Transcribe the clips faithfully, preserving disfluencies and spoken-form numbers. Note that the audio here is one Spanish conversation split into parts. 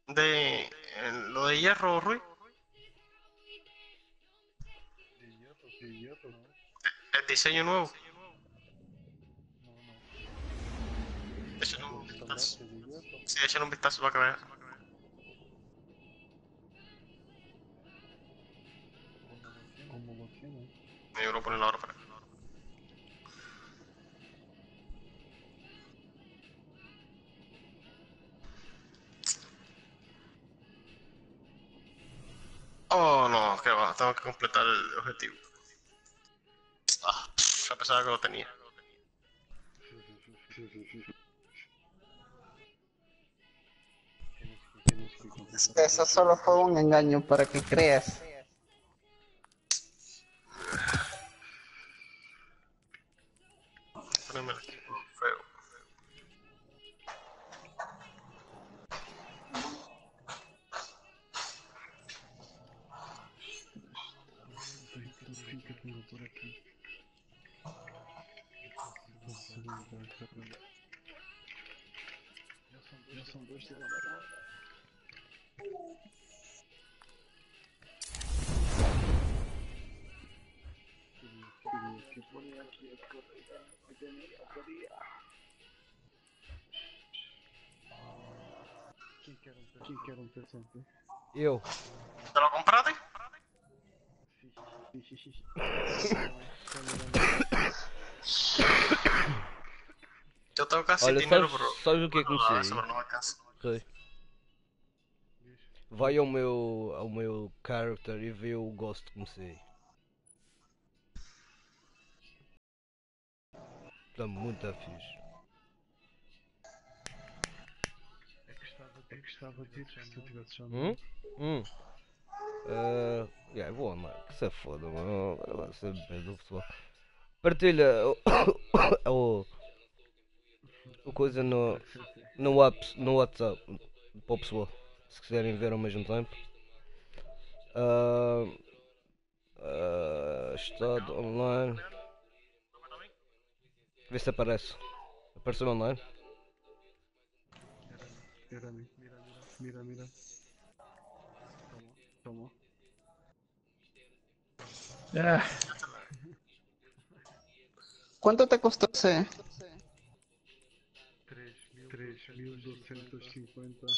De eh, lo de hierro, Rui. De hierro, de hierro, ¿no? El diseño nuevo. No, no. Échale El un vistazo. estandarte de hierro. Sí, échale un vistazo para que veas. ¿Cómo lo tiene? ¿Cómo lo tiene? Yo lo poner ahora para. Oh, no, que va, tengo que completar el objetivo. Ah, pff, a pesar de que lo tenía. Sí, sí, sí, sí, sí, sí, sí. Tienes que, tienes que Es completar que el eso solo objetivo. fue un engaño para que creas. Poneme el equipo feo. Veinte fin que tengo por aquí. La segunda carrera. Ya son, ya son dos de la mañana. Quería, quería que ponía aquí el correo que tenía, quería. ¿Quién quiere un presente? ¿Quién quiere un presente? Eu. ¿Te lo compraste? Sí, sí, sí, sí, sí. Dame, dame, dame. Yo tengo casi Olha, dinero, sabes, pero sabes o que é que bueno, a veces comecei? pero no me alcanza. Rei. Diz. Vai ao meu, ao meu character e vê o Ghost que comecei. Está muito fixe. É que estava de ir, estava de ir, se tu tivesse já Hum? andado. Hum. Uh, yeah, vou andar. Que se foda, mano. Vai ser bem do pessoal. Partilha o, o, o coisa no, no, Whats- no WhatsApp para o pessoal. Se quiserem ver ao mesmo tempo. Uh, uh, estado online. Vê se aparece. Apareceu online? Era a mim, era a mim. Mira, mira, mira, mira. Toma, toma. Ah, ¿Cuánto te costó ese três mil duzentos e cinquenta.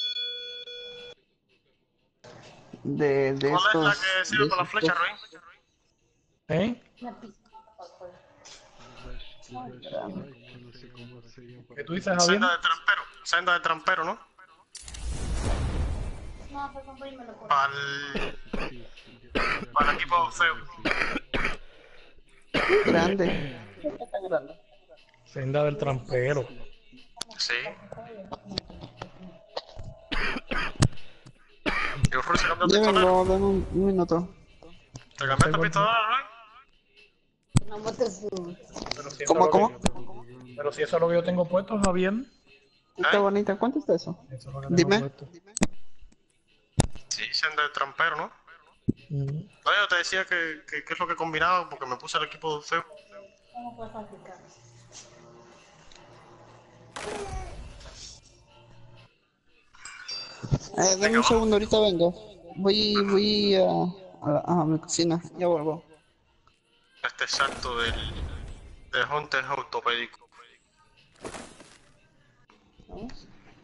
de, de ¿Cuál es la estos, que de sirve para la esos flecha, cosas? Rui? ¿eh? Le das, le das strike, que no sé cómo se llama ¿Qué para tú dices, comprar. Javier? Senda de trampero. Senda de trampero, ¿no? Para el, Sí, ya, ya, para el equipo ya feo. vi que sí. Grande. ¿Por qué tan grande? Senda del trampero. Sí. Sí. Yo, Rui, se cambió el Ya pistolero. vengo, dame un, un minuto. ¿Te No cambiaste el tengo el... pistolero, Rui? Pero si eso es ¿Cómo, lo que... cómo? Ya tengo Pero grande. si eso es lo que yo tengo puesto, Javier. Está ¿Eh? bonita. ¿Cuánto está eso? Eso es lo que tengo Dime. puesto. Sí, senda de trampero, ¿no? Mm. No, yo te decía que, que, que es lo que combinaba porque me puse el equipo feo. Eh, dame Venga, un vamos. segundo, ahorita vengo. Voy, voy a, a, a mi cocina. Ya vuelvo. Este salto del, del Hunter ortopédico. ¿Vamos?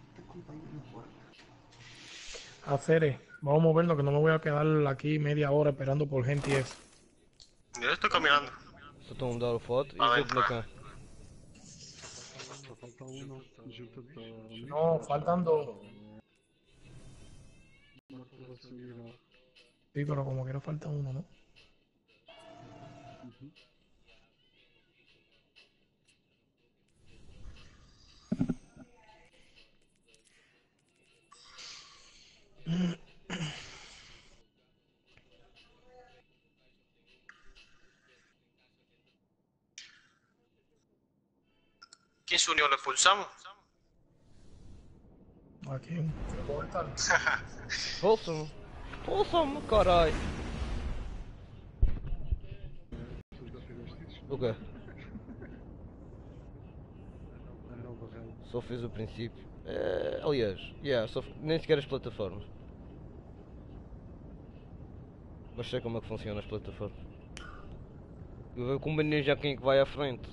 Hacer, vamos a movernos que no me voy a quedar aquí media hora esperando por gente y eso. Yo estoy caminando Só estão a mudar a foto e para vê como adentro. é que é. Só falta, só falta uno. Junta-te a mim. No, faltan dos. Marco vai subir a... Sí, pero como quiera falta uno, ¿no? Uhum. ¿Quién se unió? ¿Le expulsamos? Aquí. ¿Dónde está? Expulsa-me! Expulsa-me, caralho! Tu já fizeste isso? O quê? A nova, a nova rally. Só fiz o princípio. É, aliás, yeah, só, nem sequer as plataformas. Mas sei como é que funcionam as plataformas. Eu vejo com o já quem é que vai à frente.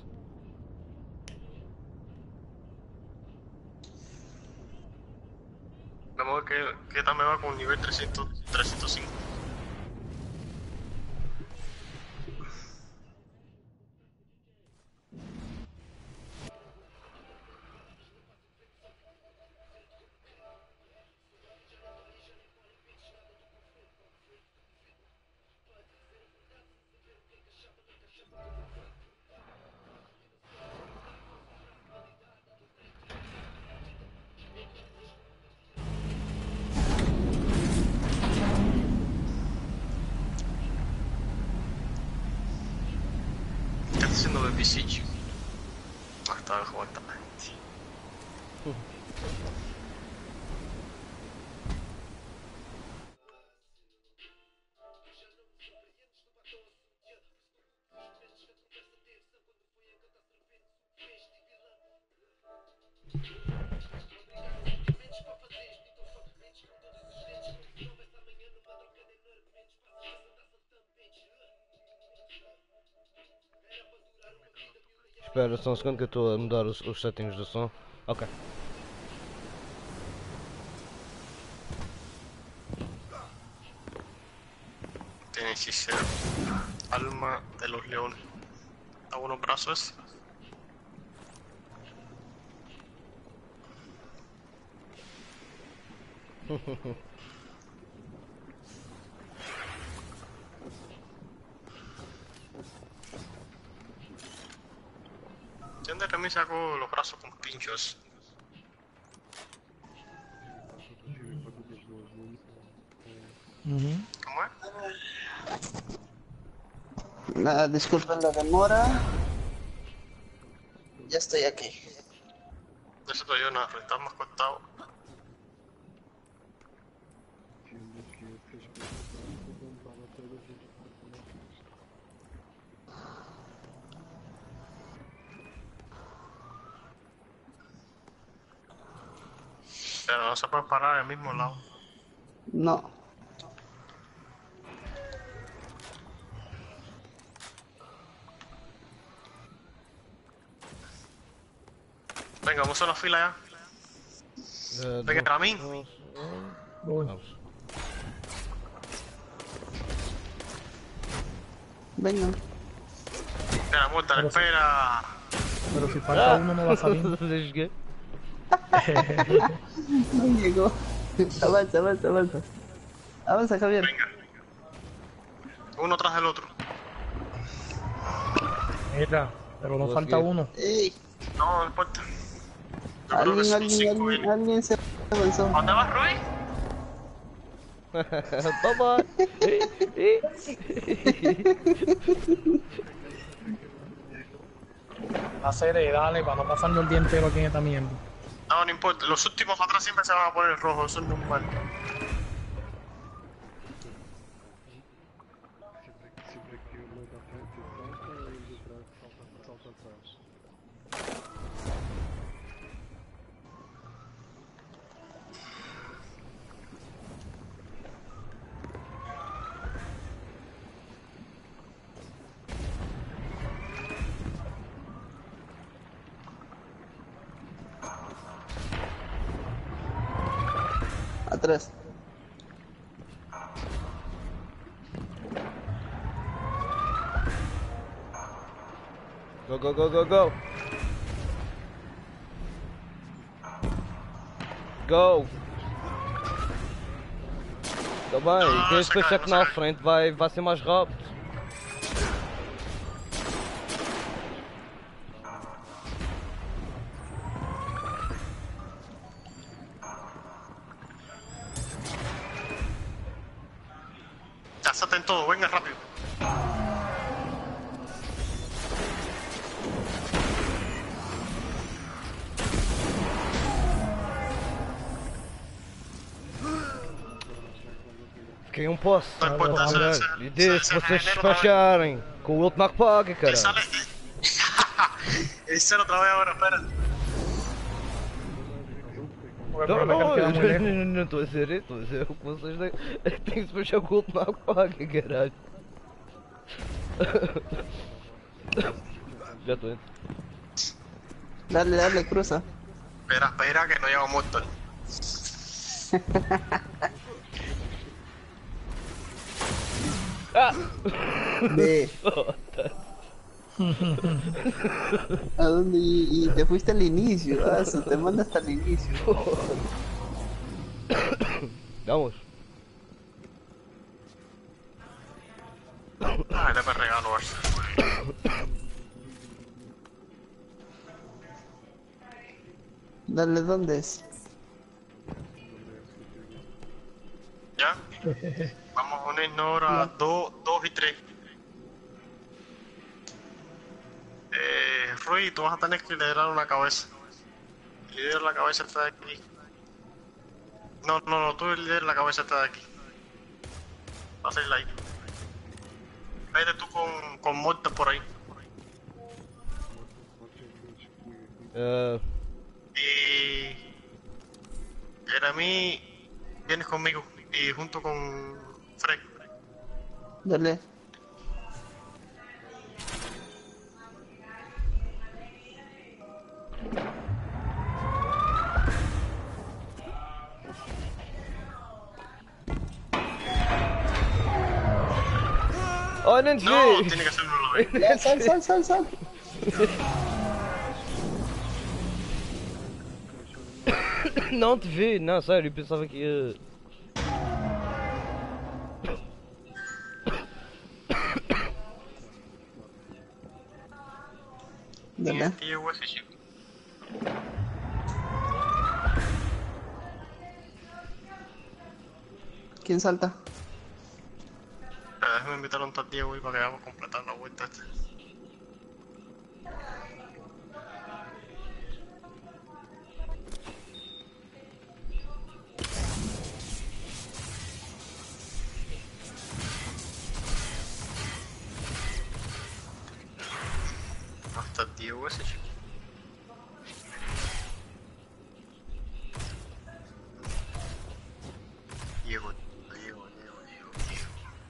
Vamos ver que, que también va con nivel trescientos, trescientos cinco. ¿Qué está haciendo Baby Siege? Ah, estaba jugando también. Espera só um segundo que eu estou a mudar os, os settings do som. Ok. Tiene hechicero. Alma de los leones. A unos brazos. ¿Dónde también sacó los brazos con pinchos? Ujú. ¿Cómo es? Ah, disculpen la demora. Ya estoy aquí. Eso estoy yo, nada, está más cortado. Pero no se puede parar al mismo lado. No. Venga, vamos a la fila ya. Uh, Venga, para mí. Voy. Vamos. Venga. Espera, muerta, Pero sí. espera. Pero si falta uno no va a salir. Desde No llegó. Avanza, avanza, avanza. Avanza, Javier. Venga. Uno tras el otro. Mira, pero nos Pues falta bien. uno. Ey, No, no importa. Yo creo que alguien, son alguien, cinco. alguien, ¿eh? alguien se avanzó. ¿Dónde vas, Rui? Bye bye. Eh, eh. Hacer, eh, dale, para no pasarnos el día entero aquí en esta mierda. No, no importa. Los últimos atrás siempre se van a poner rojos. Eso es normal. Siempre que uno da frente salta, el de atrás salta, salta atrás. Atrás. Go, go, go, go, go. Go. Tá bem, Não, quem depois sacar, cheque na sacar. frente vai, vai ser mais rápido. Ya se en todo. Venga, rápido. Quem um posso. No importa. Se, Caralho. se, E se, disse se vocês regenera otra vez. despacharem com o último que paga, Eh, caralho. Sale. El cero otra vez ahora, espera. el No, problema não, es que él queda muy eu lejos. não estou a ser, estou a ser o que vocês têm. Tem que se puxar com o outro na paga, caralho. Já estou dentro. Dale, dale, cruza. Espera, espera, que no llevo muerto. Ah! De... ¿A dónde? Y, y te fuiste al inicio. Ah, eso, te manda hasta el inicio. Vamos. Ay, le me regalo eso. Dale, ¿dónde es? ¿Ya? Vamos a unirnos ahora dos y tres. Eh, Rui, tú vas a tener que liderar una cabeza. Lidera la cabeza esta de aquí. No, no, no, tú lideras la cabeza esta de aquí. Vas a ir ahí. Vete tú con, con Morta por ahí. Uh, Y... Jeremy, vienes conmigo. Y junto con Fred. Dale. oh, não te No, vi! tiene que ser uno a la vez. Ya, sal, sal, sal, sal. Não te vi, não, sério, eu pensava que ia. Dale. Y llegó ese chico. ¿Quién salta? Espera, déjame invitar a un tal Diego y para que vamos a completar la vuelta esta. Hasta Diego ese chico. Diego, Diego, Diego, Diego, Diego.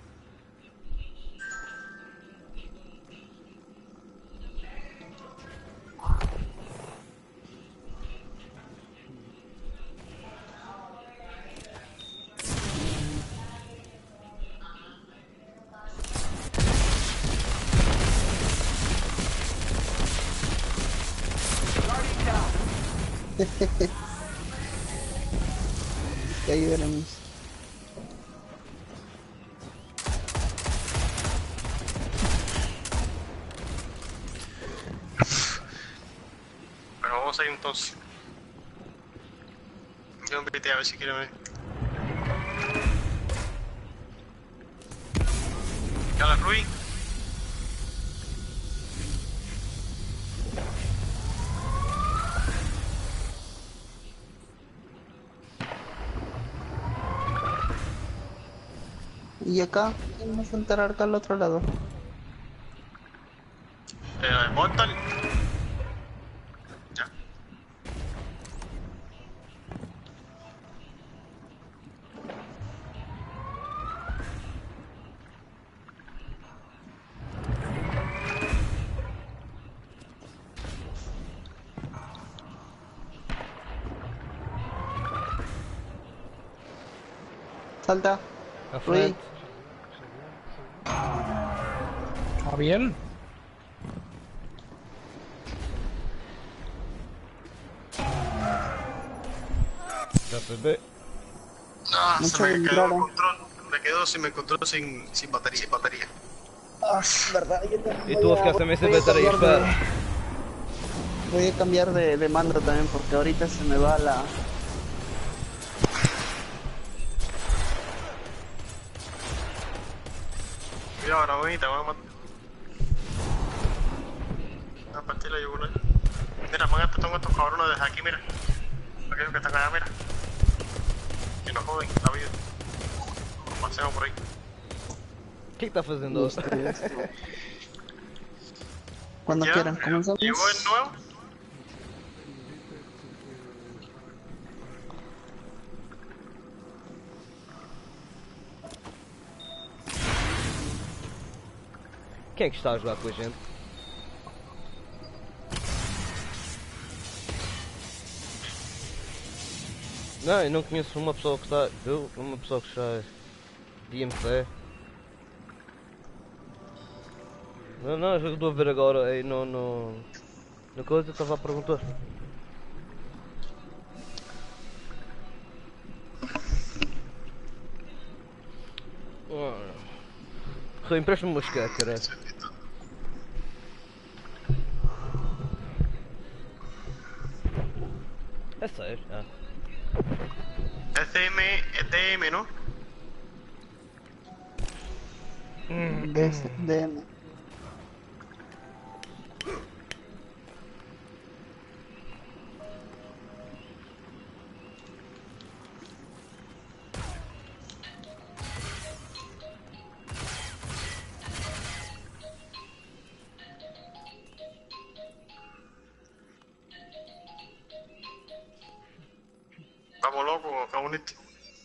Que ahí veremos. Pero vamos a ir entonces. Yo invité a ver si quiere venir. Hola, Rui. Y acá, ¿quién va a saltar acá al otro lado? Eh, Mortal. Ya. Salta. À Rui. frente. Javier, Já percebi. Ah, Mucho se me del quedó el drama. control. Me quedo sin me control sin, sin batería, sin batería. Ah, es verdad. Yo también E voy tu a a- ficar também sem voy a bateria, cambiar de- espera. Voy a cambiar de, de mando también porque ahorita se me va la... Cuidado, ahora voy y te voy a matar. A partir de la yugular. Mira, man, estos son estos cabrones desde aquí, mira. Aquellos que están allá, mira. Que nos joden la vida. Pasemos por ahí. O que é que está fazendo? Cuando ¿Ya? quieran, comenzamos. ¿Llegó el nuevo? Quem é que está a jogar com a gente? Não, eu não conheço uma pessoa que está. Eu, uma pessoa que está de M C. Não, não, eu estou a ver agora aí no. no. no coisa, eu estava a perguntar. Rui, empresta-me uma esquerda, caralho. É sério? Ah. É D M, é D M, não? Desse, D M. Vamos loco, Cauniti.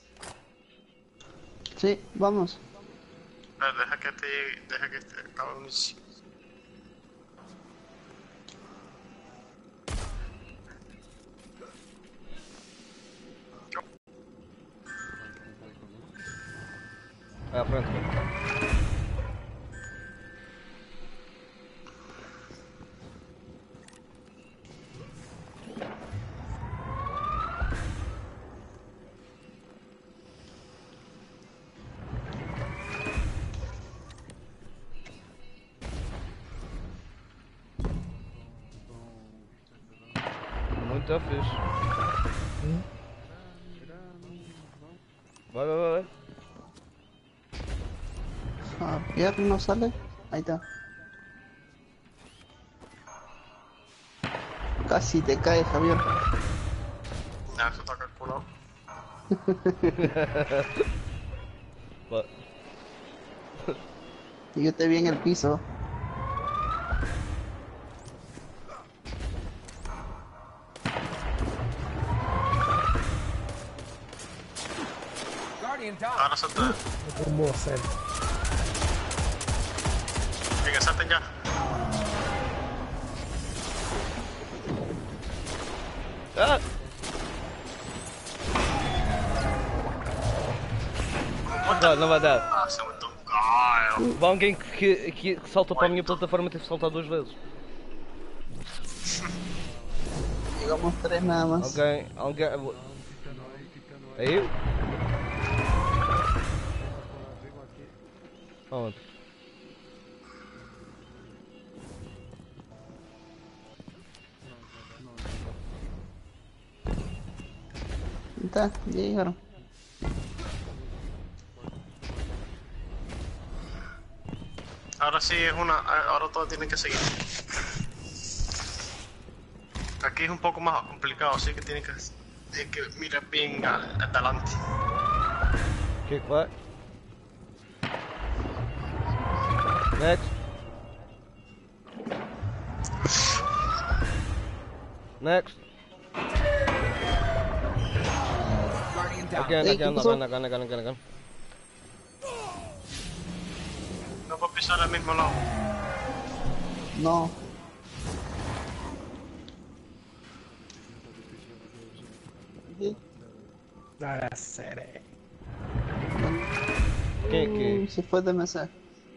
Sí, vamos. Eh, Deja que te llegue, deja que te Cauniti. É à frente, cara. Muito fixe. Vai, vai, vai, vai. Javier no sale. Ahí está. Casi te cae, Javier. Ah, eso está calculado. Va. Y yo te vi en el piso. Ahora salta. Me tumbó hacer. Venga, salten ya. Ah! Não, não vai dar. Ah, se muito caro. Vai alguém que, que, que salta para a minha plataforma teve que saltar duas vezes. Llegamos tres nada más. Alguém. Alguém. É eu? Onde? Está, ya llegaron. Ahora sí es una. Ahora todos tienen que seguir. Aquí es un poco más complicado, así que tienen que, tienen que mirar bien al- adelante. O que é que vai? Next. Next. Again, Hey, again, ¿qué pasó? again, again, again, again, again. No puedo pisar al mismo lado. No. Sí. Dale, hacer. Quem é que? Mm, se fue de mesa.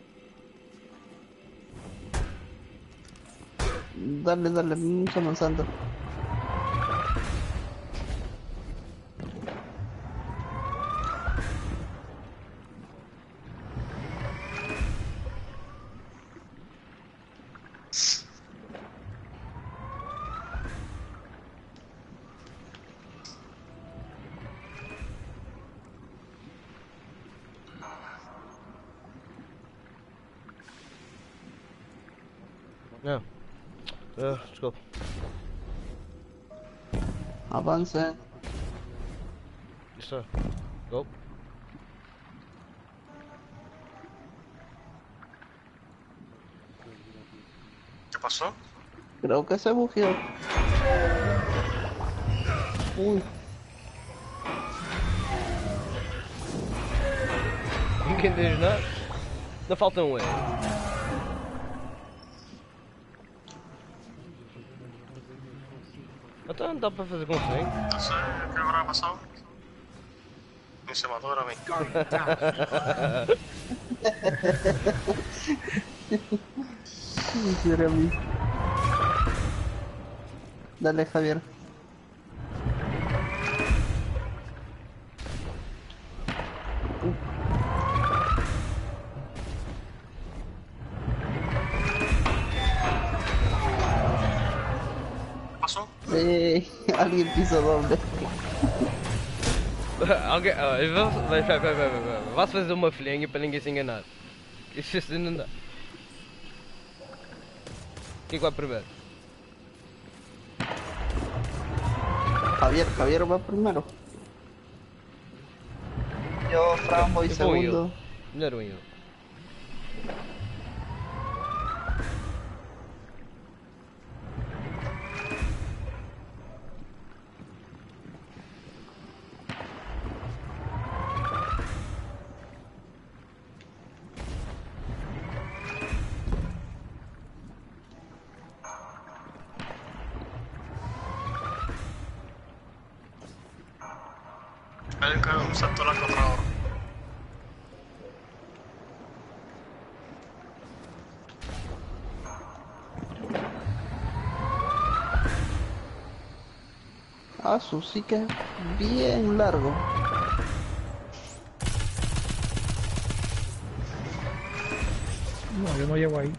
Dale, dale, vamos avanzando. Não. Uh, desculpa. Avance. Isso é. Go. ¿Qué pasó? Creo que se bugueó. Uy, Ninguém diz nada. Não falta um E. Então dá para fazer com cem. Não sei o que agora passou. Me se matou ahora a mí. Jeremy. Dale, Javier. ¿Qué pasó? Eh, alguien piso doble. Alguém. ah, Vai, vai, vai, vai, vai, vai. Vai-se fazer uma filhinha para ninguém se enganar. Isso assim não dá. Quem vai primeiro? Javier, Javier va primero. Yo, Fran, voy Eu vou eu. segundo. Melhor um eu. Hay que un salto la contra ahora. Ah, su sí que es bien largo. No, yo no llego ahí.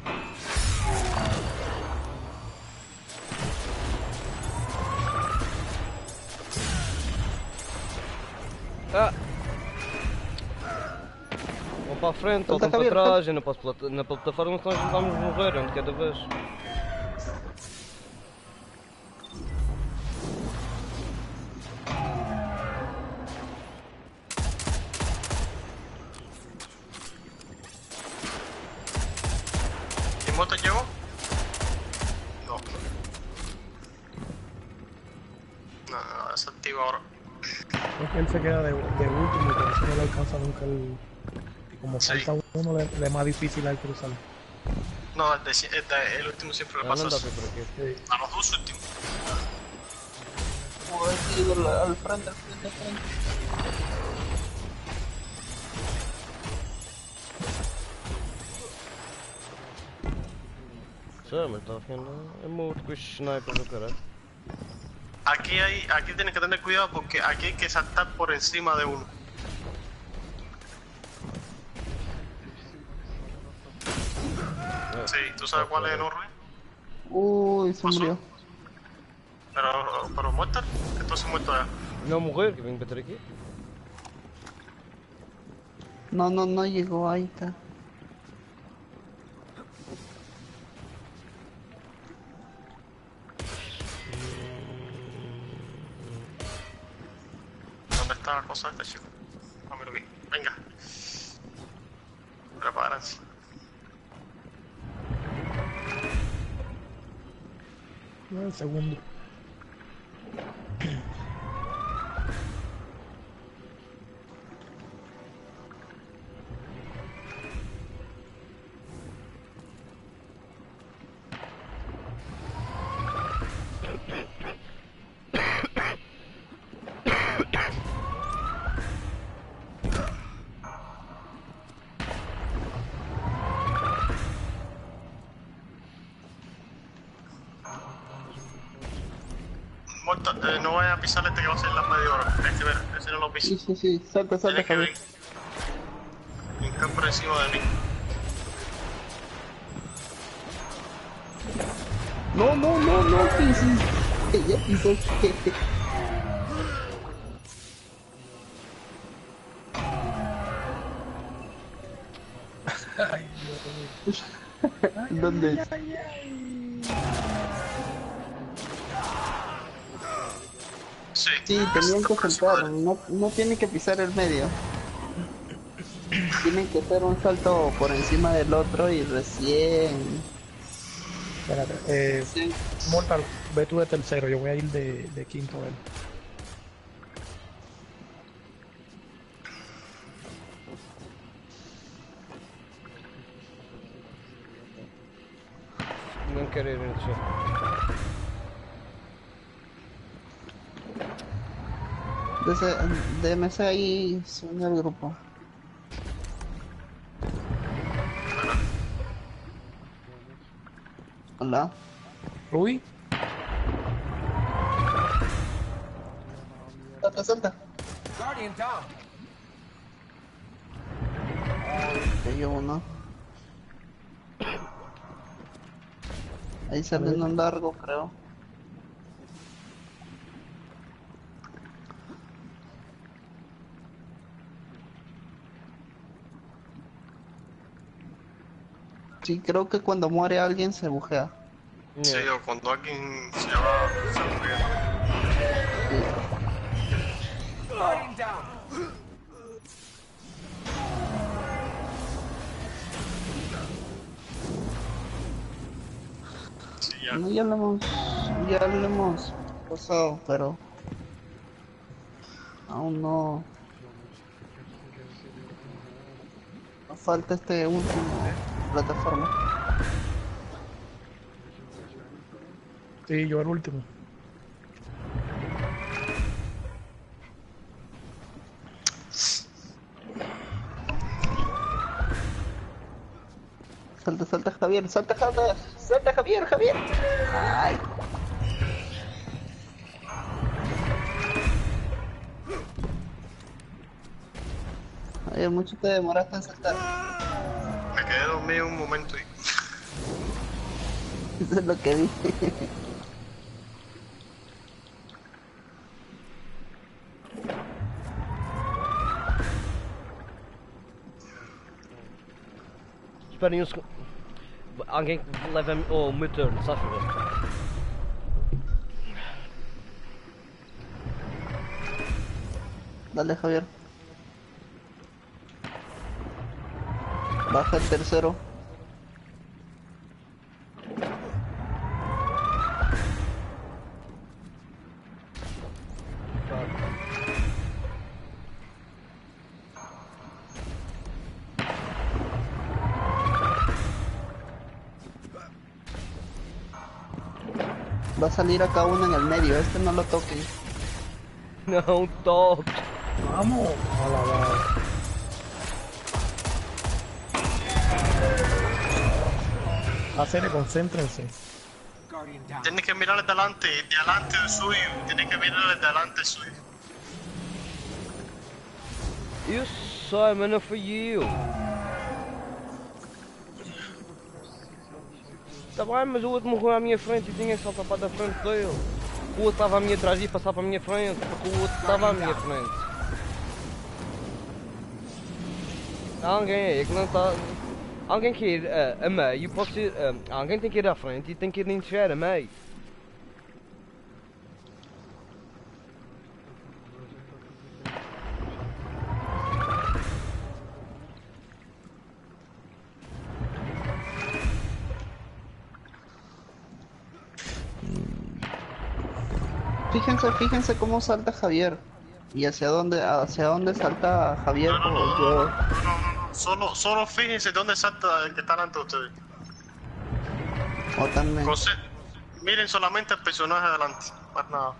Ah! Vão para a frente, Então tá voltam para Javier, trás, eu não posso plata- na plataforma senão nós vamos morrer um de cada vez. ¿Y moto llegó? No. No, no, es activo ahora. Es que él se queda de, de último y por eso no le alcanza nunca el... Y como Sí. falta uno, le, le es más difícil al cruzar. No, el, de, el, de- el último siempre le Ah, pasa não dá eso. para por aqui. Sí. A los dos últimos. Voy a ir al, al frente, al frente, al frente. Sério, mas está haciendo. É morto com estes snipers do caralho. Aquí hay, aquí tienes que tener cuidado porque aquí hay que saltar por encima de uno. Sí, ¿tú sabes cuál es el horror? Uy, se murió. Pero, pero muerta, entonces muerto ya. Não morrer, que venho bater aqui. No, no, no llegó, ahí está. ¿Dónde está la cosa esta, chico? Ah, me lo vi. Venga. Prepárense. No, el segundo. Muerto, eh, no vayas a pisar este que va a ser la media hora. Este, ver, ese no lo Sí, pisa. sí, sí, salta, salta, Tienes que Javier. venir. Está por encima de mí. No, no, no, no pises. Ya pisó. Ay, Dios mío. ¿Dónde? Sí. Sí, tenían que Está por encima saltar, de él. no, no tienen que pisar el medio. Tienen que hacer un salto por encima del otro y recién... Espérate, eh, Sí. Mortal, ve tú de tercero, yo voy a ir de, de quinto a él. Não quero ir no chão. Métese, D M C ahí, se une al grupo. Hola. Rui, Salta, salta. Cayó uno. Ahí sale uno largo, creo. Sí, creo que cuando muere alguien se bujea. Sí, Yeah. o cuando alguien se va, se ríe. Sí, ya. No, ya lo hemos, ya lo hemos pasado, pero aún no, nos falta este último plataforma. sí, yo el último. Salta, salta Javier, salta Javier, salta Javier, Javier. Ay. Ay, mucho te demoraste en saltar. Me quedé dormido un momento y... Eso es lo que dije. Esperem um segundo. Alguém que leva oh, o meu turno, só favor. Dale Javier. Baja el tercero. Va a salir acá uno en el medio, este no lo toquen. Não toque. Vamos. A la base. Hacer, concéntrense. Tienes que mirar delante, delante del suyo. Tienes que mirar delante suyo. Eu sei, mas não fui eu. Tá bem, mas o outro morreu à minha frente e tinha que saltar para da frente dele. O outro estava à minha trás e ia passar para a minha frente, porque o outro estava à minha frente. Alguém aí que não está... Alguém que ir uh, a meio, pode ser... Uh, alguém tem que ir à frente e tem que ir encher a meio. Fíjense, fíjense cómo salta Javier. Y hacia dónde, hacia dónde salta Javier. No, no, no, o no, yo. no, no, no. Solo, solo fíjense dónde salta el que está delante de ustedes. O también. Conce- Miren solamente el personaje adelante, más nada.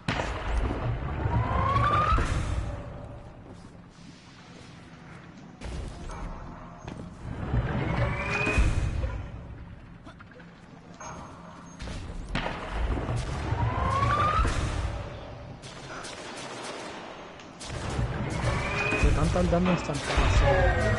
Me están tardando en saltar.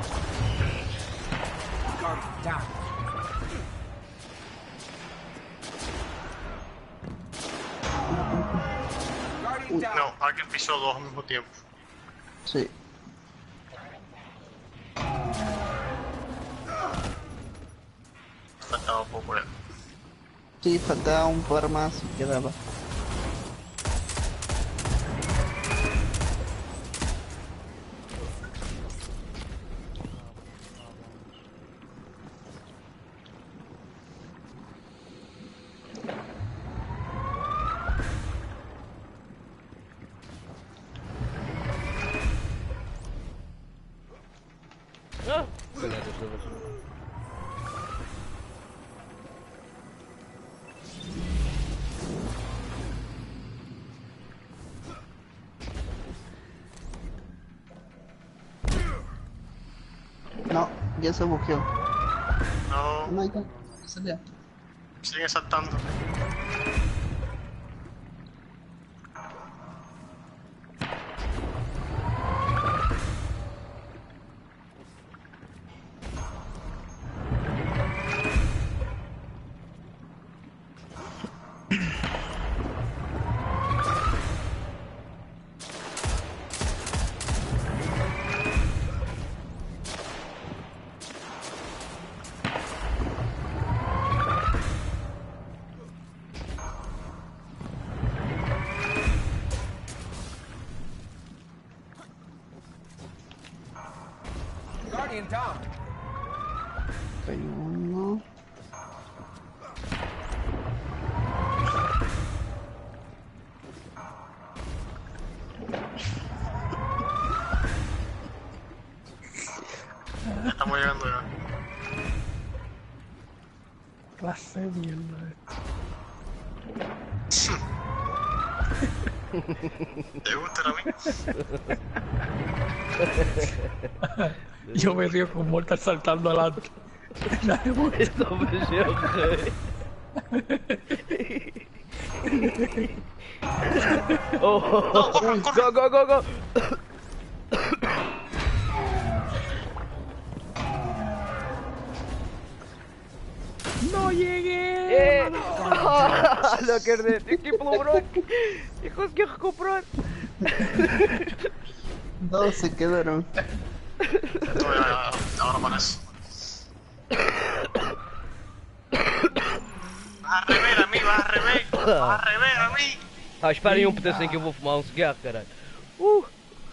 No, alguien pisó dos al mismo tiempo. Sí. Faltaba poco ya. Sí, faltaba un par más y quedaba. Ah, calhar desta vez. No, ya se buqueó. No, No, ahí está. Salía. siguen saltando. Guardian down. Hay uno. Ya estamos llegando ya. Clase de mierda. ¿Te gusta a mí? Yo me río con Mortal saltando adelante. Esto me llama. Oh, go, go, go, go. ¡No llegué! Eh, ah, não acredito, aqui pelo broco e consegui recuperar. Dos se quedaron. Esto ya, ahora aparece. Vas a rever a mí, vas a rever. Vas a rever a mí. Ah, espera aí um pedacinho que eu vou fumar um cigarro, caralho. Uh!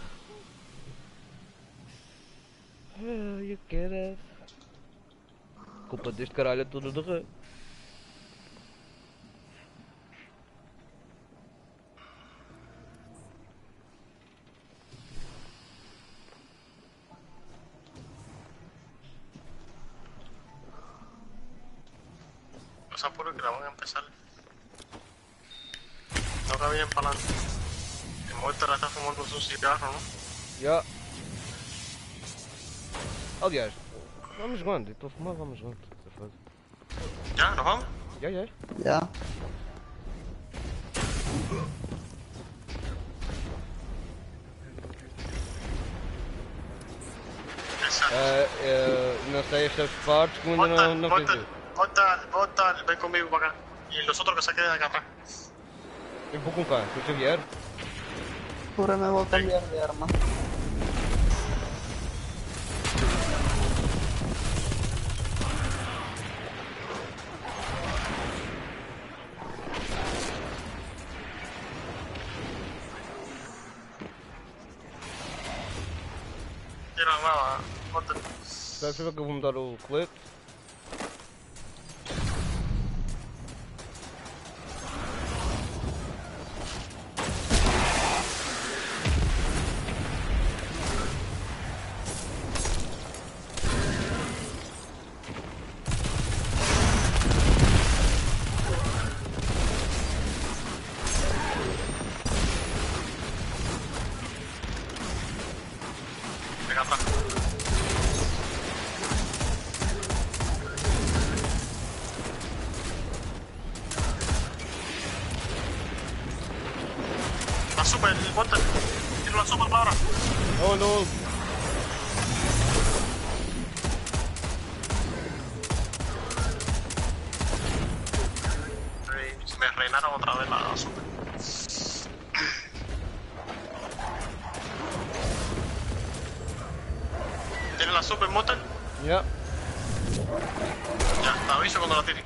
Ai, caralho. Culpa deste caralho é tudo de rei. No se apure que la van a empezar. No cabían para adelante. El muerto la está fumando su cigarro, ¿no? Já. Aliás, vamos onde? Estou a fumar, vamos onde? ¿Ya? ¿Nos vamos? Já, já. Ya. Exacto. Uh, uh, não sei estas partes que ainda não, Mortal, não Mortal, fiz. Mortal, Mortal, ven conmigo para acá. Y los otros que se queden acá atrás. Eu vou com cá, com o Xavier. Ahora me voy a cambiar de arma. Tira nada, Mortal. Espera, espera que eu vou mudar o colete. Venga atrás. La super, Mortal. Tira la super para ahora. Oh no! Eh, Me reinaron otra vez la super. ¿Tienes la super, Mortal? Já. Ya, te aviso cuando la tires.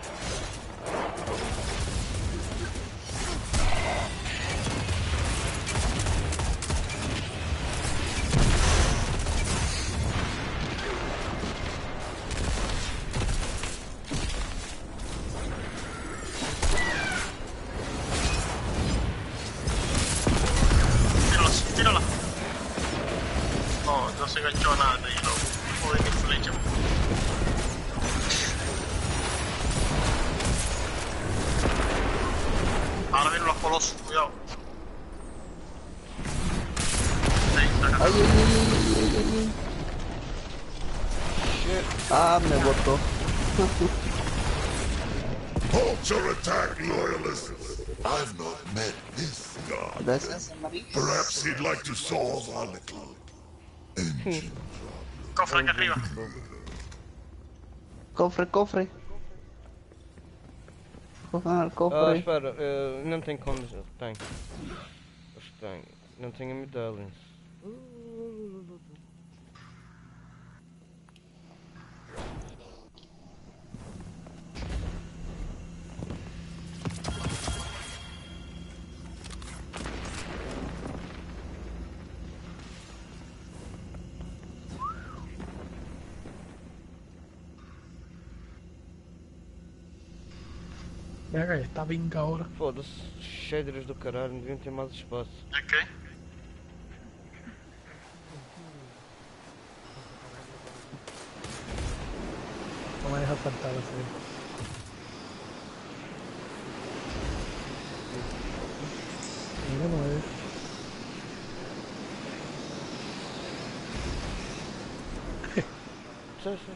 Tírala, tírala. No, no se enganchó a nada de hilo. Joder, qué flecha. Ahora vienen los colosos, cuidado. Ahí, saca. Ay, ay, ay, ay, ay, ay. Ah, me botó. Halt your attack, loyalists! I've not met this god. Gracias, amarillo. Perhaps he'd like to solve our little engine. Cofre aquí arriba. Cofre, cofre. Cojan el Ah, cofre. espera, uh, não tem como. Tem. Acho que tem. Não tenho medalhas. Mira que está vinca ahora. Foda-se, shaders do caralho, não deviam ter mais espaço. Ok. No me deja saltar así. Mira, no me deja. Sim, sim.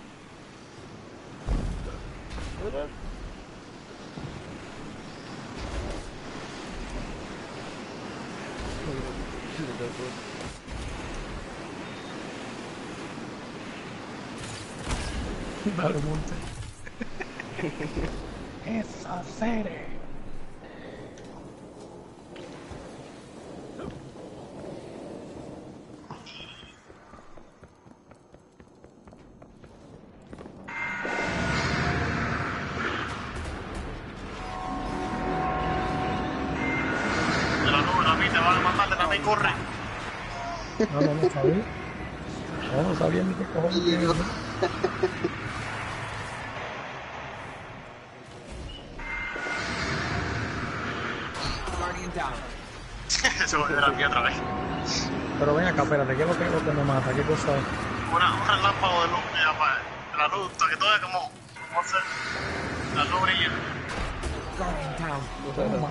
Verdade. Filho da puta. Dale, monte. Esa serie. De la nube, la vi, te van a matar, de la vi, corre. No, no, no sabía. No, no sabía ni qué cojones tiene eso. Guardian down. Se volvió la mía otra vez. Pero ven acá, espérate, ¿qué es lo que, lo que me mata? ¿Qué cosa es? Una, un relámpago de luz que apaga. La luz, que todo es como. ¿Cómo se? La luz brilla. Guardian down. Toma.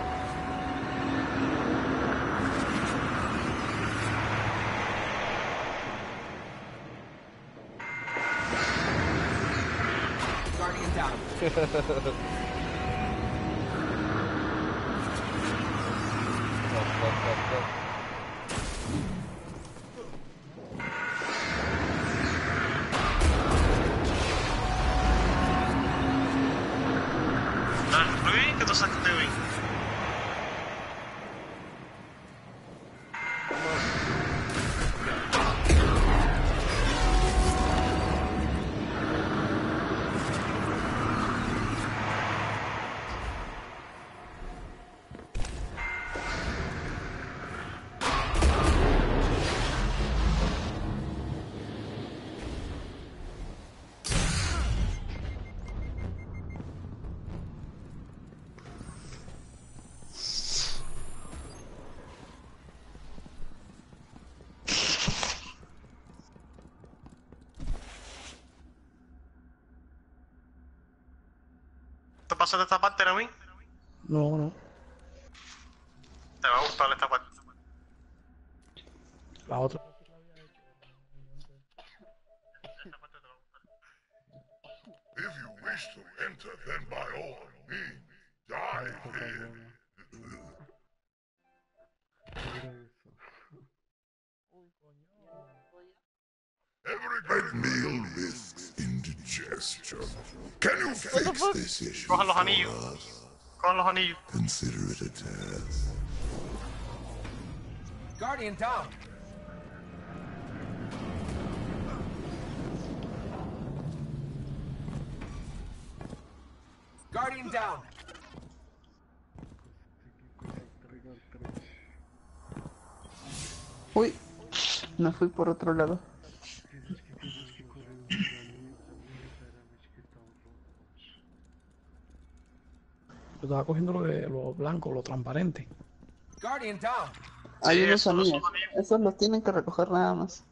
Guardian down. Fuck, fuck, fuck, fuck. Dale, muy bien, que tú sacaste bien. ¿Te pasó de esta parte, Rami? No, no. Te va a gustar esta parte. La otra. Esta parte te va a gustar. If you wish to enter, then by all means, dive in. Mira eso. Every great meal risks indigestion. Can you fix this issue Cojan los for anillos. us? Cojan los anillos. Consider it a task. Guardian down. Guardian down. Uy, me fui por otro lado. Tienes que, tienes que correr un camino, camino Saramich que están rojos. Yo estaba cogiendo lo de lo blanco, lo transparente. Guardian down. Hay Sí, unos esos no son anillos. anillos. Esos los tienen que recoger nada más.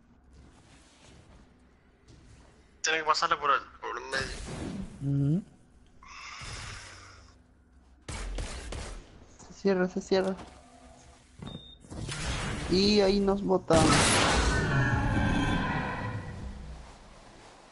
Tienen que pasarle por el, por el medio. Ujú. Se cierra, se cierra. Y ahí nos botan.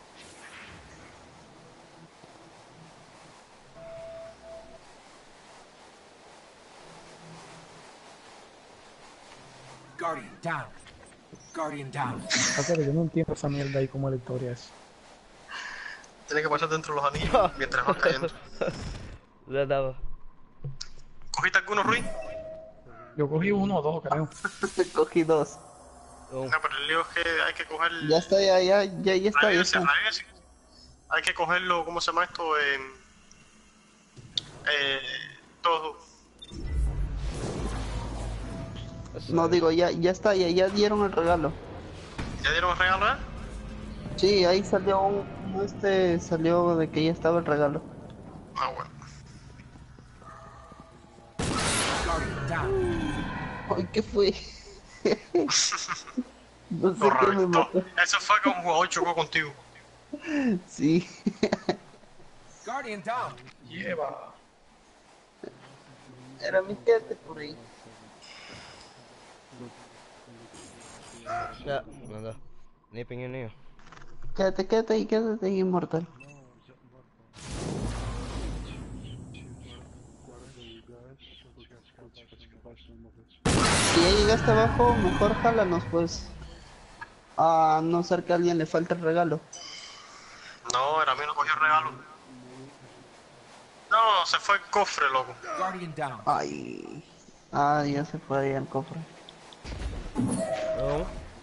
Guardian down. Guardian down. Pasa que yo no entiendo esa mierda ahí como la historia es. Tienes que pasar dentro de los anillos mientras vas cayendo. Ya estaba. ¿Cogiste alguno, Ruiz? Yo cogí uno o dos, creo. Cogí dos. Oh, No, pero el lío es que hay que coger... Ya está, ya, ya, ya, ya está, ya Revivirse, está. revivirse. Hay que cogerlo, ¿cómo se llama esto? Eh, eh, todo. eso No es. digo, ya, ya está, ya, ya dieron el regalo. ¿Ya dieron el regalo, eh? Sí, ahí salió un, un este, salió de que ya estaba el regalo. Ah, bueno. Guardian down. Ay, ¿qué fue? No sé Lo qué me reventó. mató. Eso fue que un jugador chocó contigo. Sí. Guardian down. Lleva. Era mi quédate por ahí. Ya, nada. Nipping in here. Quédate, quédate ahí, quédate ahí, inmortal. Si ya llegaste abajo, mejor jálanos, pues. A no ser que a alguien le falte el regalo. No, era mío, no cogió el regalo. No, se fue el cofre, loco. Guardian down. Ay. Ah, ya se fue ahí al cofre. No.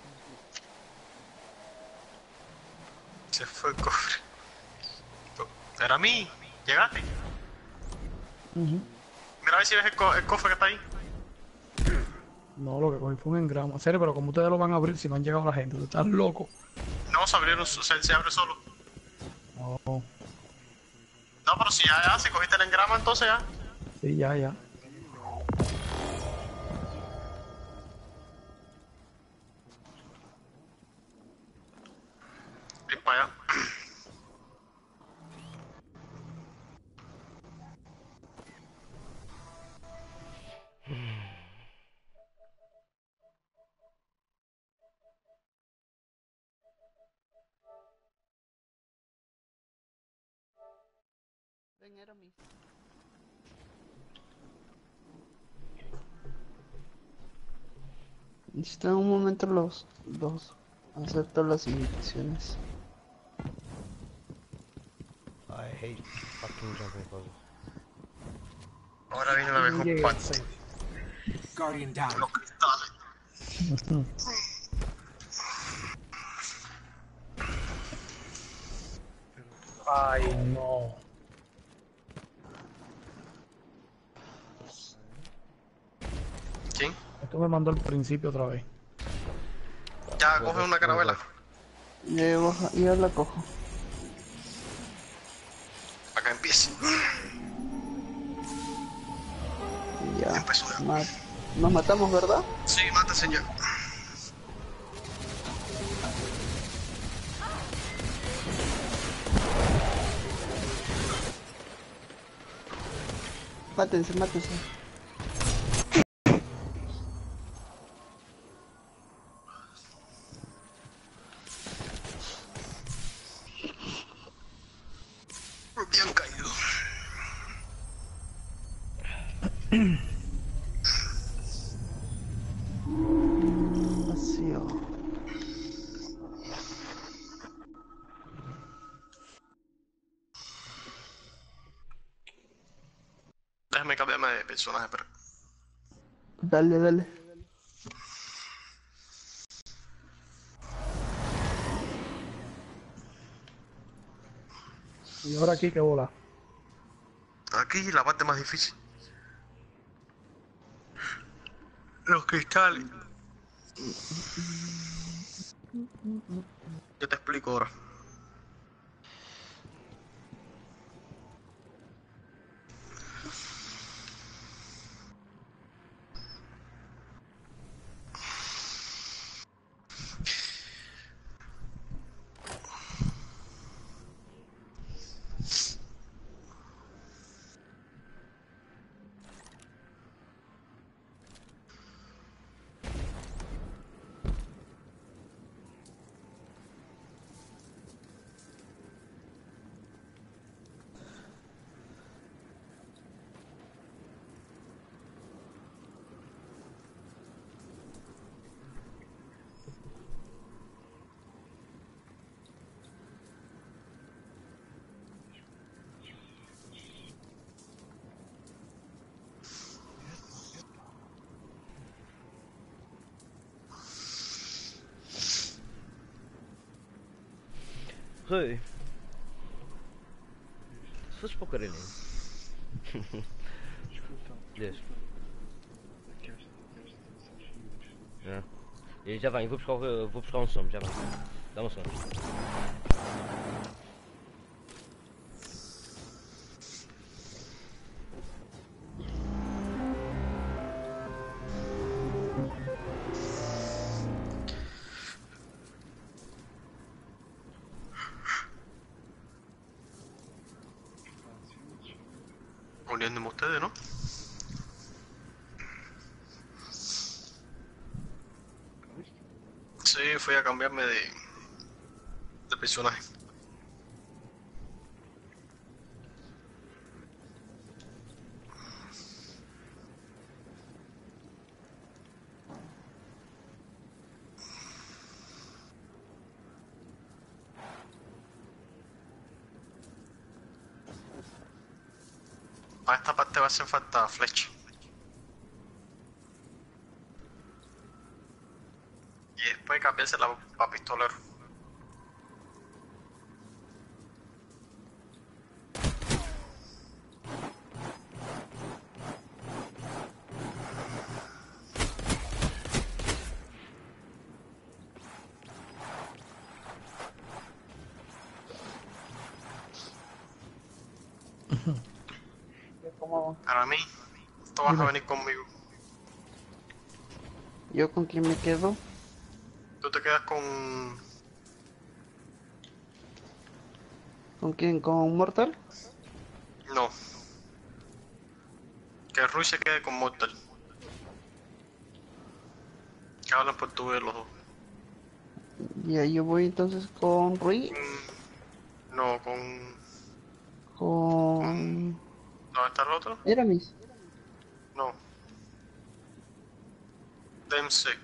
Se fue el cofre. Era mí. ¿Llegaste? Ujú. Mira a ver si ves el, co- el cofre que está ahí. No, lo que cogí fue un engrama. Serio, pero como ustedes lo van a abrir si no han llegado la gente? ¿Tú estás loco? No, se abrieron, se, se abre solo. No. No, pero si ya, ya, si cogiste el engrama, entonces ya. Sí, ya, ya. Ir para allá. Ven, era mi. Necesitan un momento los, los, acepto las invitaciones. I hate fucking jumping puzzles. Ahora viene la No mejor llegué, parte. sí. Guardian down. Los cristales. Ay, no. ¿Quién? Esto me mandó al principio otra vez. Ya, coge una carabela. Ya, baja- ya la cojo. Para que empiece. Ya. Empezó ya. Ma- Nos matamos, ¿verdad? Sí, mata, señor. Mátense, mátense. Bien caído. Vacío. Déjame cambiarme de personaje, pero... Dale, dale. Y ahora aquí, ¿qué bola? Aquí la parte más difícil. Los cristales. Yo te explico ahora. Sí. Să faci pocărele. Deci. É. E já vai, vou buscar, o- vou buscar um som, já vai. Dá um som. Uniéndome a ustedes, ¿no? Sí, fui a cambiarme de, de personaje. Para esta parte va a hacer falta flecha. Y después cambiársela para pistolero. ¿Cómo? Para mí, tú vas a Dime. venir conmigo. ¿Yo con quién me quedo? Tú te quedas con... ¿Con quién? ¿Con Mortal? No. Que Rui se quede con Mortal. Que hablan portugués los dos. Ya, yo voy entonces con Rui, Mm, No, con... con ¿Dónde está el otro? Eramis. No. Demsek.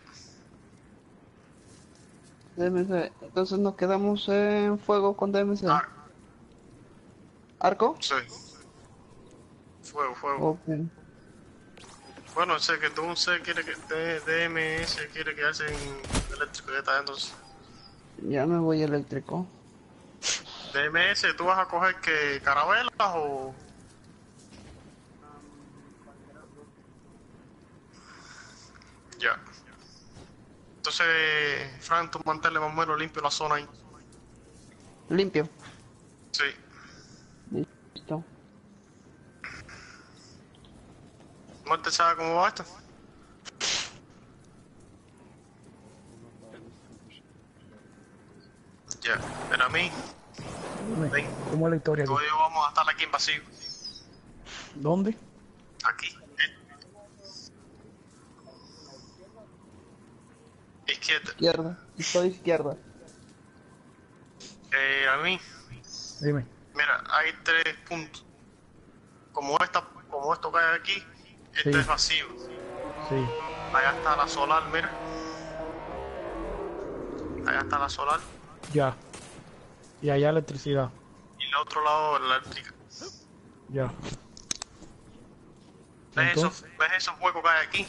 D M C. Entonces nos quedamos en fuego con D M C. Ah, ¿Arco? sí. Fuego, fuego. Ok. Bueno, sé que tú C quiere que D- DMS quiere quedarse en eléctrico, ya está, entonces. Ya me voy eléctrico. D M S, ¿tú vas a coger que carabelas o...? Ya. Entonces, Frank, tú manténle más o menos limpio la zona ahí. Limpio. Sí. Listo. Muerte, ¿sabes cómo va esto? Ya. Pero a mí, Dime, ven, ¿cómo es la historia tú aquí? y yo vamos a estar aquí en vacío. ¿Dónde? Aquí. Izquierda. Izquierda. Estoy izquierda. Eh, a mí, Dime. mira, hay tres puntos. Como esta, como esto que hay aquí, este Sí. es vacío. Sí. Allá está la solar, mira. Allá está la solar. Ya. Y allá electricidad. Y el otro lado la eléctrica. Ya. ¿Ves esos, Entonces, ¿Ves esos huecos que hay aquí?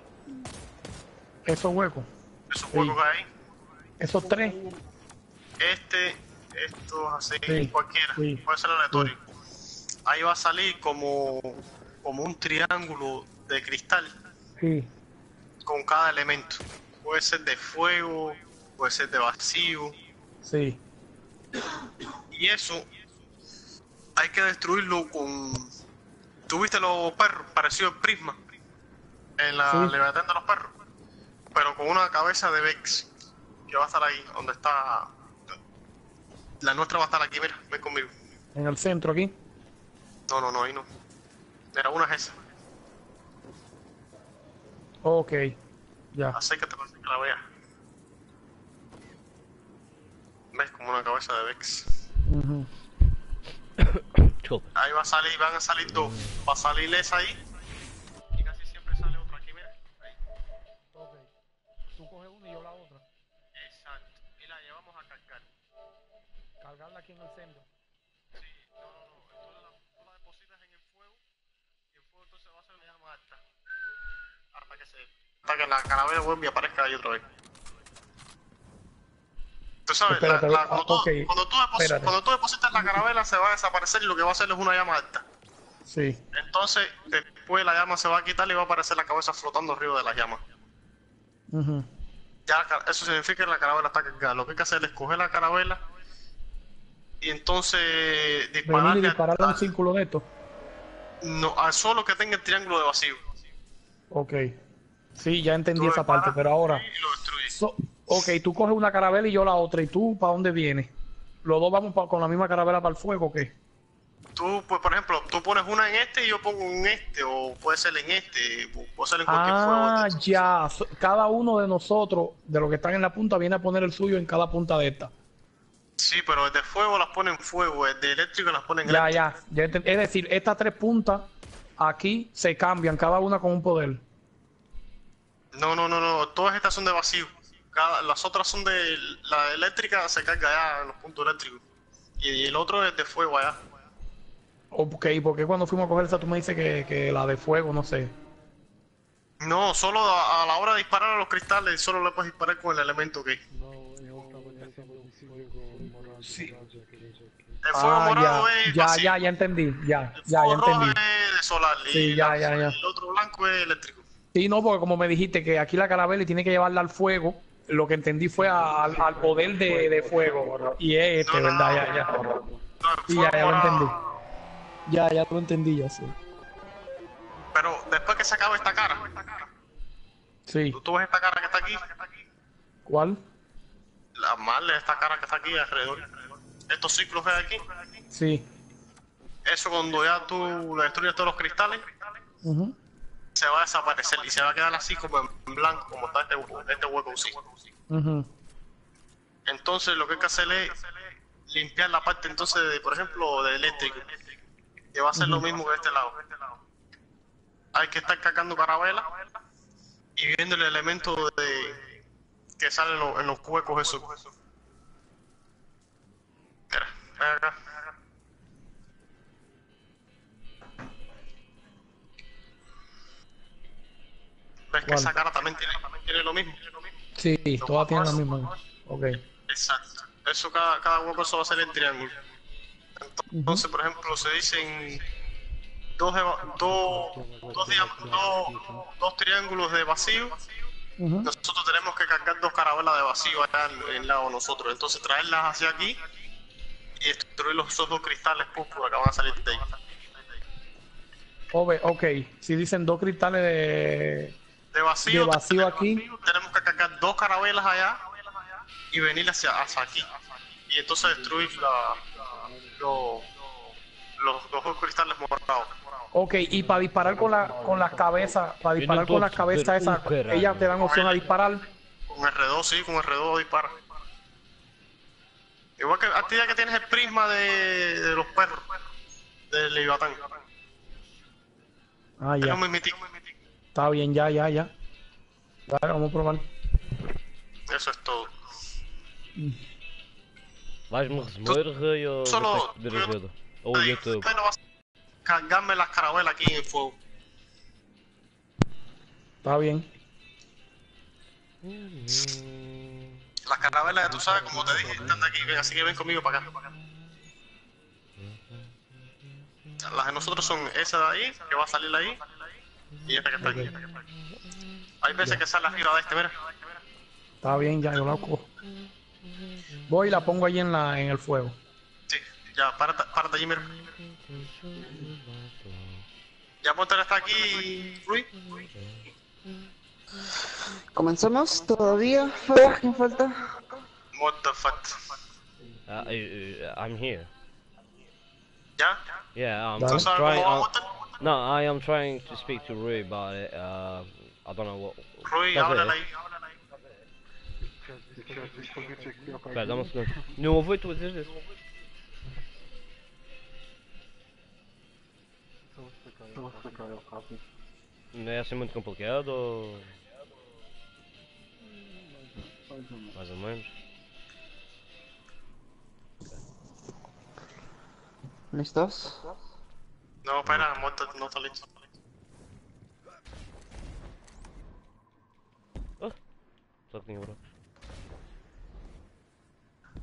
esos huecos. Esos Sí. huecos que hay ahí. Esos tres. Este, estos así, Sí, cualquiera. sí, Puede ser aleatorio. Ahí va a salir como, como un triángulo de cristal Sí. con cada elemento. Puede ser de fuego, puede ser de vacío. Sí. Y eso hay que destruirlo con... ¿Tuviste los perros? Parecido al prisma. En la Sí. Leviatán de los perros. Pero con una cabeza de Vex. Que va a estar ahí, donde está... La nuestra va a estar aquí, mira, ven conmigo. En el centro aquí. No, no, no, ahí no. Mira, una es esa. Ok. Ya. Acércate para que la veas. ¿Ves? Como una cabeza de Vex. Ujú. Disculpa. Ahí va a salir, van a salir dos. Va a salir esa ahí. Y casi siempre sale otra aquí, mira. Ahí. Ok. Tú coges una y yo la otra. Exacto. Y la llevamos a cargar. Cargarla aquí en el centro. Sí, no, no, no. Entonces la, tú la depositas en el fuego. Y el fuego entonces va a ser una llama alta. Hasta que se... Hasta que la calavera vuelva y aparezca ahí otra vez. Entonces sabes, la- Espérate, la- ah, cuando, tú, ok, cuando, tú deposi- espérate. cuando tú depositas la carabela se va a desaparecer y lo que va a hacer es una llama alta. Sí. Entonces, después la llama se va a quitar y va a aparecer la cabeza flotando arriba de la llama. Ujú. Ya la ca- eso significa que la carabela está cargada. Lo que hay que hacer es coger la carabela y entonces Venir y dispararle al, dispararle un al- círculo de esto. no, al solo que tenga el triángulo de vacío. Ok. Sí, ya entendí Tú lo esa parte, disparas pero ahora. y lo destruyes. So- ok, tú coges una carabela y yo la otra. ¿Y tú para dónde vienes? ¿Los dos vamos pa- con la misma carabela para el fuego o qué? Tú, pues, por ejemplo, tú pones una en este y yo pongo en este, o puede ser en este, puede ser en cualquier fuego. Ah, de- ya. So- Cada uno de nosotros, de los que están en la punta, viene a poner el suyo en cada punta de esta. Sí, pero el de fuego las pone en fuego, el de eléctrico las pone en Ya, eléctrico. ya. ya enten- Es decir, estas tres puntas aquí se cambian, cada una con un poder. No, no, no, no, todas estas son de vacío. Cada, las otras son de... La eléctrica se carga allá en los puntos eléctricos. Y el otro es de fuego allá. Ok, porque cuando fuimos a coger esa tú me dices que, que la de fuego, no sé. No, solo a, a la hora de disparar a los cristales, solo le puedes disparar con el elemento que... No, eu estava pensando em fuego morado. Sí. El fuego Ah, morado ya, es ya, vacío. ya, ya entendí. Ya, El ya, ya fuego rojo entendí. es de solar. Sí, y ya, la- ya, ya. El otro blanco es eléctrico. Sí, no, porque como me dijiste que aquí la carabela y tiene que llevarla al fuego, lo que entendí fue a- al, al poder de, de fuego. Y es este, No, no, ¿verdad? no. Ya, ya. No, el Sí, fuego ya, ya lo morado- entendí. Ya, ya lo entendí, ya sé. Pero después que se acabe esta cara, Sí. tú, tú ves esta cara que está aquí, ¿Cuál? la mal de esta cara que está aquí alrededor. Estos ciclos de aquí, Sí. eso cuando ya tú le destruyes todos los cristales, Ujú. se va a desaparecer y se va a quedar así como en blanco, como está este, hu- este hueco así. Ujú. Entonces lo que hay que hacer es limpiar la parte entonces de, por ejemplo, de eléctrico, que va a ser lo mismo que de este lado. Hay que estar cargando carabela y viendo el elemento de que sale en, los- en los huecos esos. Mira, ven acá. ¿Ves que ¿Cuál? esa cara también tiene, tiene lo mismo? Sí, todas tienen la misma. Ok. Exacto. Eso cada, cada hueco eso va a ser el triángulo. Entonces, por ejemplo, se dicen dos, de va- dos, dos, dia- dos, dos triángulos de vacío. Ujú. Nosotros tenemos que cargar dos carabelas de vacío acá en, en el lado de nosotros. Entonces traerlas hacia aquí y destruir los esos dos cristales púrpura que van a salir de ahí. Ove- ok, si dicen dos cristales de, De vacío, de vacío tenemos, aquí. tenemos que cargar dos carabelas allá y venir hacia, hacia aquí. Y entonces destruir la, lo- los, los dos cristales morados. Ok, y para disparar con, la, con las cabezas, para disparar con las cabezas esas, ellas te dan opción a disparar. Con R dos, sí, con R dos dispara. Igual que a ti ya que tienes el prisma de, de los perros, del Leviatán. Ah, Es ya. lo mismitico. Está bien, ya, ya, ya. Dale, vamos a probar. Eso es todo. Vais-me remover, Rei, ou Solo- vou ter que pedir ajuda? Ou o Ay, YouTube? usted no va a cargarme las carabelas aquí en el fuego. Está bien. Las carabelas, tú sabes, como te dije, están de aquí, ven, así que ven conmigo para acá. Las de nosotros son esa de ahí, que va a salir ahí, y esta que está aquí. Hay veces que sale arriba de este, mira. Está bien, ya, yo la cojo. Voy y la pongo ahí en, la, en el fuego. Sí, ya, párate, párate allí, mira. Ya Potter está aquí, Luis. ¿Comenzamos? ¿Todavía? Fuera, ¿qué falta? What the fuck. Uh, I, I'm here. ¿Ya? Yeah, I'm, Dale. ¿Tú I'm sabes trying. cómo va I'm- Potter? no, I am trying to speak to Rui about it. Uh, I don't know what. Rui, Estás a ver? háblale ahí. Espera, dá-me um segundo. Não ouvi tu a dizer isso. Vou explicar ele rápido. Não é assim muito complicado ou. Mais ou menos. Mais ou menos? ¿Listos? No, espera, Potter no está listo. Só que tinha buraco.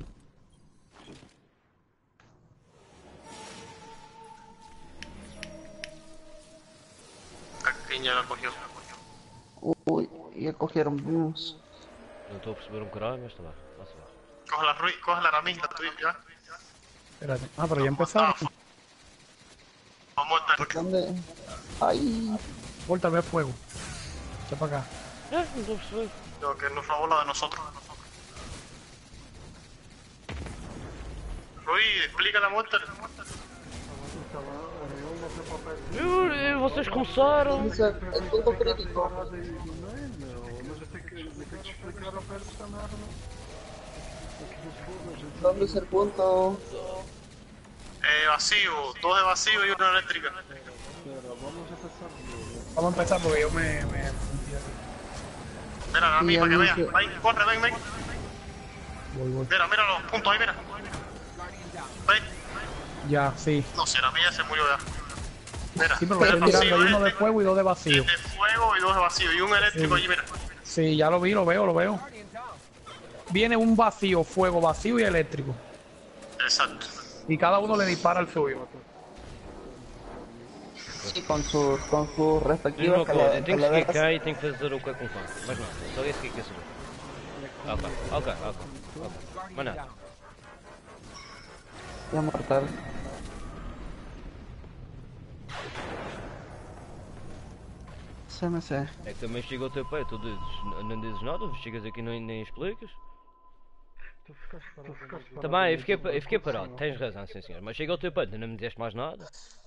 ya lo cogió. Uy, ya cogieron. Vamos. Não estou a perceber um caralho, mas está bem. Passa lá. Coge la Rui, coge la ramita, tú ya. Espérate. Ah, pero ya empezaron. Vamos a estar. ¿Dónde? Ay. Volta, ve fuego. Echa para acá. É, não estou a perceber. Lo que nos robó la de nosotros. Rui, explica la muerte. Eu, eu, vocês começaram. Isso é é ponto crítico. Parada aí no meio, meu. Mas eu tenho que, eu tenho que te explicar ao pé desta merda. Aqui no fogo, a gente ¿Dónde es el punto? Eh, vacío, dos de vacío y una eléctrica. espera, vamos a empezar de novo. Vamos a empezar porque yo me... me... Mira, a mí, Sí, para que a mí veas. que- Ahí, corre, ven, ven. Voy, voy. Mira, mira los puntos ahí, mira. Ven. Ya, sí. No sé, la mía se murió ya. Mira, Sí, pero lo el estoy mirando. Hay vacío uno de este, fuego y dos de vacío. de fuego y dos de vacío. Y un eléctrico Sí. allí, mira. Sí, ya lo vi, lo veo, lo veo. Viene un vacío, fuego, vacío y eléctrico. Exacto. Y cada uno le dispara al suyo. Sí, con sus con sus Diz-me respectivas uma coisa, eu tenho que calaveras. seguir cá e tenho que fazer o que é com fã. Mais nada, só isso que quer saber. Ok, ok, ok. ok. Mais nada. Ya mortal. C M C. É que também chega ao teu pé, tu dizes, n- não dizes nada, chegas aqui e nem, nem explicas. Tu ficaste parado. Tu ficaste parado. Também, eu fiquei, pa- eu fiquei parado, tens razão, sim senhor. Mas chega ao teu pé, tu não me disseste mais nada.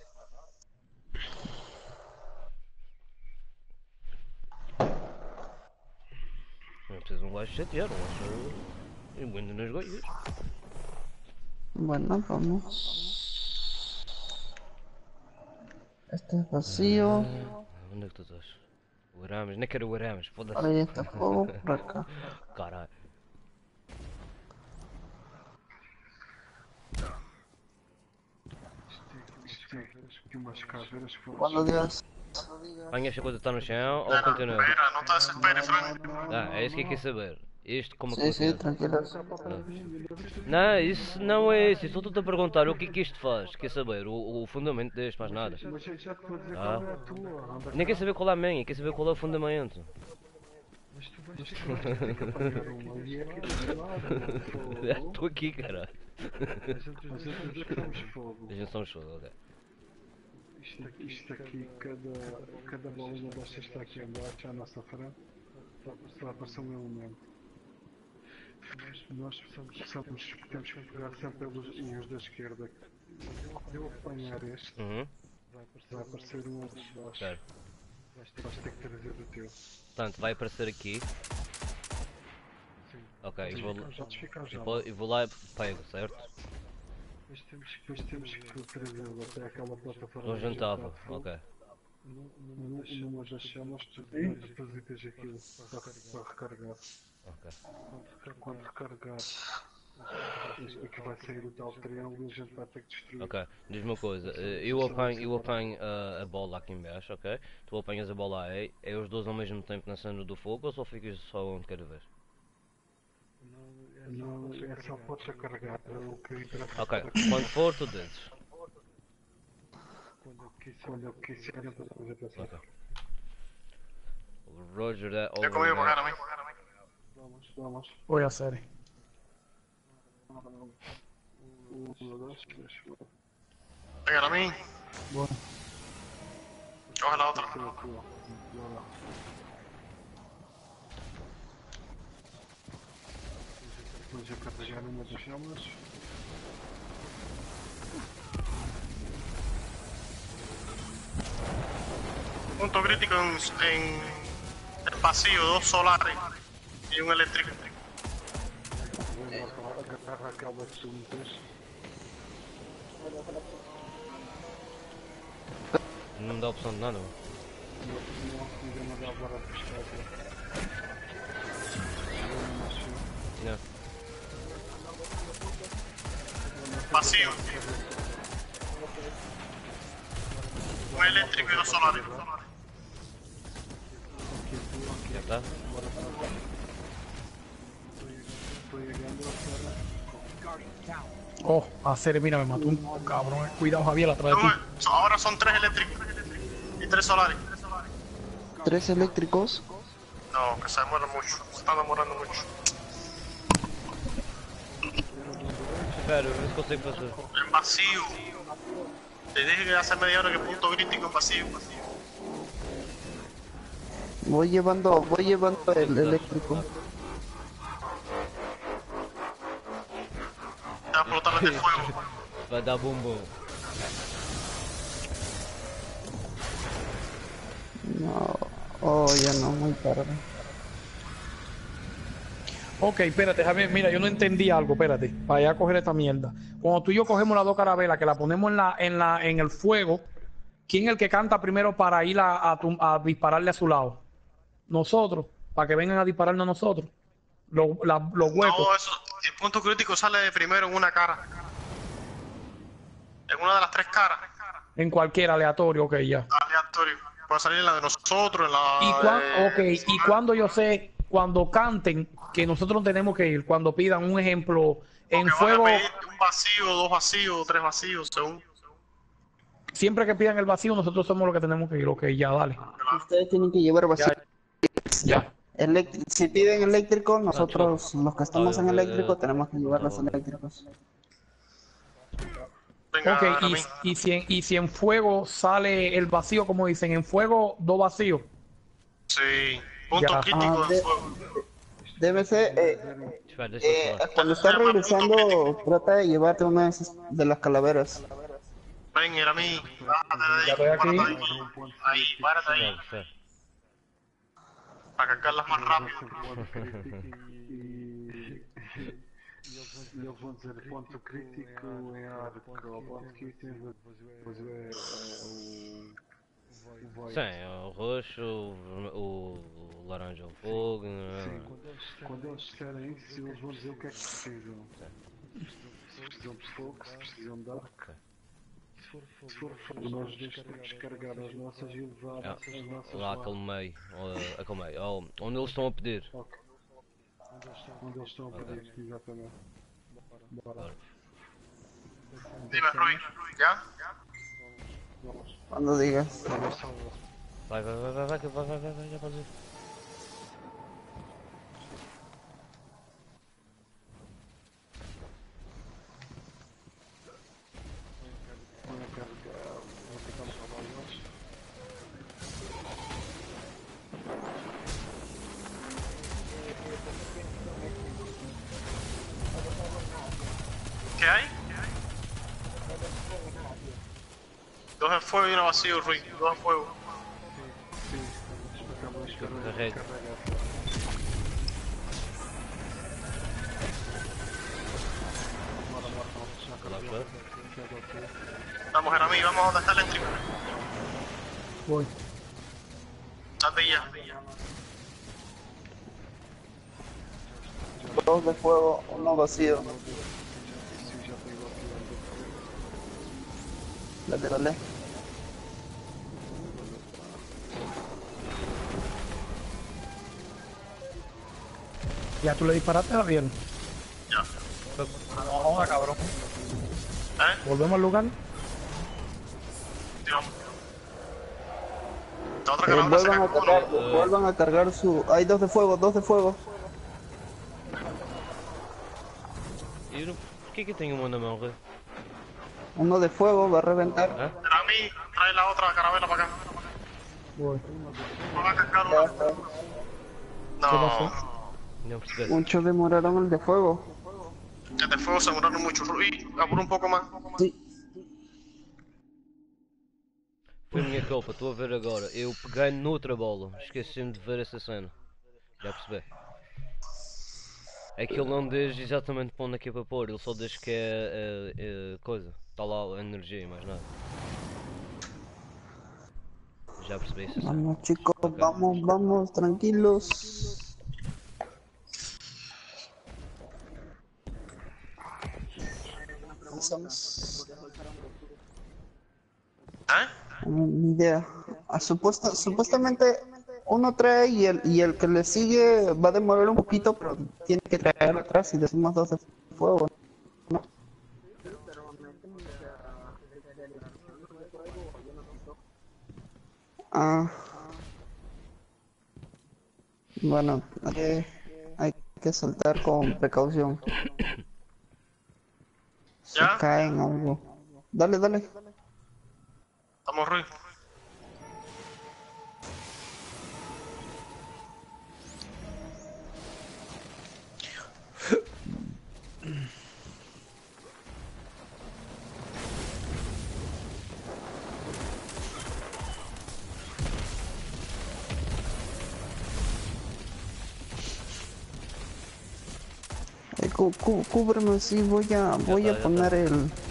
Não precisas um gajo chatear, um gajo. Eu ando nas goias. Bueno, vamos. Este es vacío. Onde é que tu estás? O Arames, não quero o Arames, foda-se. Ahora ya está fuego por acá. Caralho. Isto tem aqui umas caveiras que foram. Cuando digas. Apanha esta coisa que está no chão ou Espera, continua? espera, no te desesperes, Frank. Ah, é isso que eu quero saber. Isto como Sí, sí, funciona? tranquilo. Não, isso não é isso. Eu só estou-te a perguntar o que é que isto faz. Quer saber o, o fundamento deste, mais nada. Mas eu já te vou dizer Ah. qual é a tua. Anda Nem quer saber qual é a minha, quer saber qual é o fundamento. Mas tu vais ter que apanhar uma e é aqui do lado. Já estou aqui, caralho. A gente a gente buscamos fogo. A gente são show, ok. Isto aqui, isto aqui, cada, cada bolinha desta está aqui embaixo à nossa frente. Vai aparecer um elemento. Nós, nós precisamos, precisamos, temos que pegar sempre pelos os da esquerda. Eu apanhar este, Uhum, vai aparecer um outro de baixo. certo. Vais ter, vais ter que trazer o teu. Portanto, vai aparecer aqui. Sim. Ok, eu vou, Já te ficar já. eu vou, eu vou lá e pego, certo? Depois temos, depois temos que trazê-lo até aquela plataforma. Não juntava, ok. Numa numa das chamas, tu depositas aquilo para, para recarregar. Ok. Quando, quando recarregar, isto aqui vai sair o tal triângulo e a gente vai ter que destruir. Ok, diz-me uma coisa, eh, eu apanho, eu apanho ah, a bola aqui em baixo, ok? Tu apanhas a bola aí, é os dois ao mesmo tempo na cena do fogo ou só ficas só um de cada vez? Não, é só podes carregar. O que interessa Ok, quando for tu dizes. quando eu quis, quando eu quis, a gente vai fazer pensar. Ok. Roger that, Yo over conmigo, that. para mí. Vamos, vamos. Voy a hacer. Um, dois, três, quatro. Venga, a mí. Bueno. Coge la otra. Essa é a tua. Bora lá. Depois eu carregar uma das chamas. Punto crítico en, en el pasillo, dos solares y un eléctrico. Vou agarrar aquelas que tu metes. Não dá opção de nada. mano. Não, não, ainda não dá para pescar aqui. Não. Vacío. Un eléctrico y dos solares. Já está? Oh, hacer, mira, me mató un cabrón. Cuidado, Javier, atrás de ti. No, ahora son tres eléctricos y tres solares. tres eléctricos. No, que se demora mucho. Se está demorando mucho. Espera, eu não consigo fazer. En vacío. Te dije que hace media hora que punto crítico en vacío. Voy llevando, voy llevando el eléctrico. Te va a explotar el de fuego. Vai dar bumbum. No, oh, ya no, muy tarde. Ok, espérate, Javier, mira, yo no entendí algo, espérate, para allá coger esta mierda. Cuando tú y yo cogemos las dos carabelas, que la ponemos en la, en la, en el fuego, ¿quién es el que canta primero para ir a, a, tum- a dispararle a su lado? Nosotros, para que vengan a dispararnos a nosotros. Los, la- los huecos. No, eso. El punto crítico sale de primero en una cara. En una de las tres caras. En cualquier aleatorio, ok, ya. Aleatorio. Puede salir en la de nosotros, en la Y, cuan, de... okay, y cuando yo sé, cuando canten, que nosotros tenemos que ir, cuando pidan un ejemplo en que fuego, van a pedir un vacío, dos vacíos, tres vacíos, según. siempre que pidan el vacío, nosotros somos los que tenemos que ir, ok, ya, dale. Ustedes tienen que llevar vacío. Ya. Electri- si piden eléctrico, nosotros los que estamos en Ah, eléctrico eh, tenemos que llevar los ah, eléctricos. Venga, Ok, a y, mí. y, si en, y si en fuego sale el vacío, como dicen, en fuego, dos vacíos. Sí. Punto Ya. crítico Ah, de de- fuego. Debe ser, eh, Espera, deixa eh, eu falar. cuando estás regresando, trata de llevarte una de, esas- de las calaveras. Ven, era a mí. Bájate de ahí. Ya estoy aquí. Párate ahí. Ahí, párate ahí. Espera, espera. Para cargarlas más rápido. Ponto crítico e... e eu vou dizer ponto crítico em arco, ponto crítico depois é o... o void. Sim, o roxo, o, o laranja é o fogo. Sim, quando eles disserem isso, eles vão dizer o que é que precisam. Se precisam de fogo, se precisam de arco. Se for fogo, nós deixamos descarregar as nossas e levar Ah, as nossas lá aquele meio, ou, aquele meio, ou, onde eles estão a pedir. Ok. Onde eles estão a pedir, exatamente. Bora. Dime, Rui. ¿Ya? Cuando digas. Vai, vai, vai, vai, vai, vai, vai, vai, vai, já pode ir. ¿Qué hay? Dos en fuego y uno vacío, Rui. Dos en fuego. Carrega. Lá fora. Vamos, era a mí. Vamos a donde está el eléctrico. Voy. Date ya. Dos de fuego, uno vacío. Laterales. Ya tú le disparaste a bien. Ya. No joda, cabrón. ¿Eh? Volvemos al lugar. Tío. La otra Eh, caravana se vuelvan a cagó. cargar, vuelvan a cargar su... Hay dos de fuego, dos de fuego. E eu não... Por que que eu tenho uma na mão, Rui? Uno de fuego va a reventar. Hã? Era a mí. Trae la otra caravana para acá. Voy. Vamos a cargar una. No. Não percebi. Muchos demoraron el de fuego. El de fuego se demoraron mucho. Rui, apura un poco más. Sí. Foi minha culpa, estou a ver agora. Eu peguei noutra bola. Esqueci-me de ver essa cena. Já percebi. É que ele não diz exatamente para onde é que é para pôr, ele só diz que é, é, é coisa. Está lá a energia e mais nada. Já percebi essa cena. Vamos chicos, vamos, vamos, tranquilos. Pensamos. ¿Eh? Ni idea. Ah, supuesta, supuestamente uno trae y el, y el que le sigue va a demorar un poquito, pero tiene que traer atrás y decimos dos de fuego. ¿No? Ah, Bueno, hay que, hay que saltar con precaución. Se ¿Ya? cae en algo. Dale, dale. Estamos Rui. Eh, cú- cú- cúbreme, sí, voy a, voy está, a ya poner el...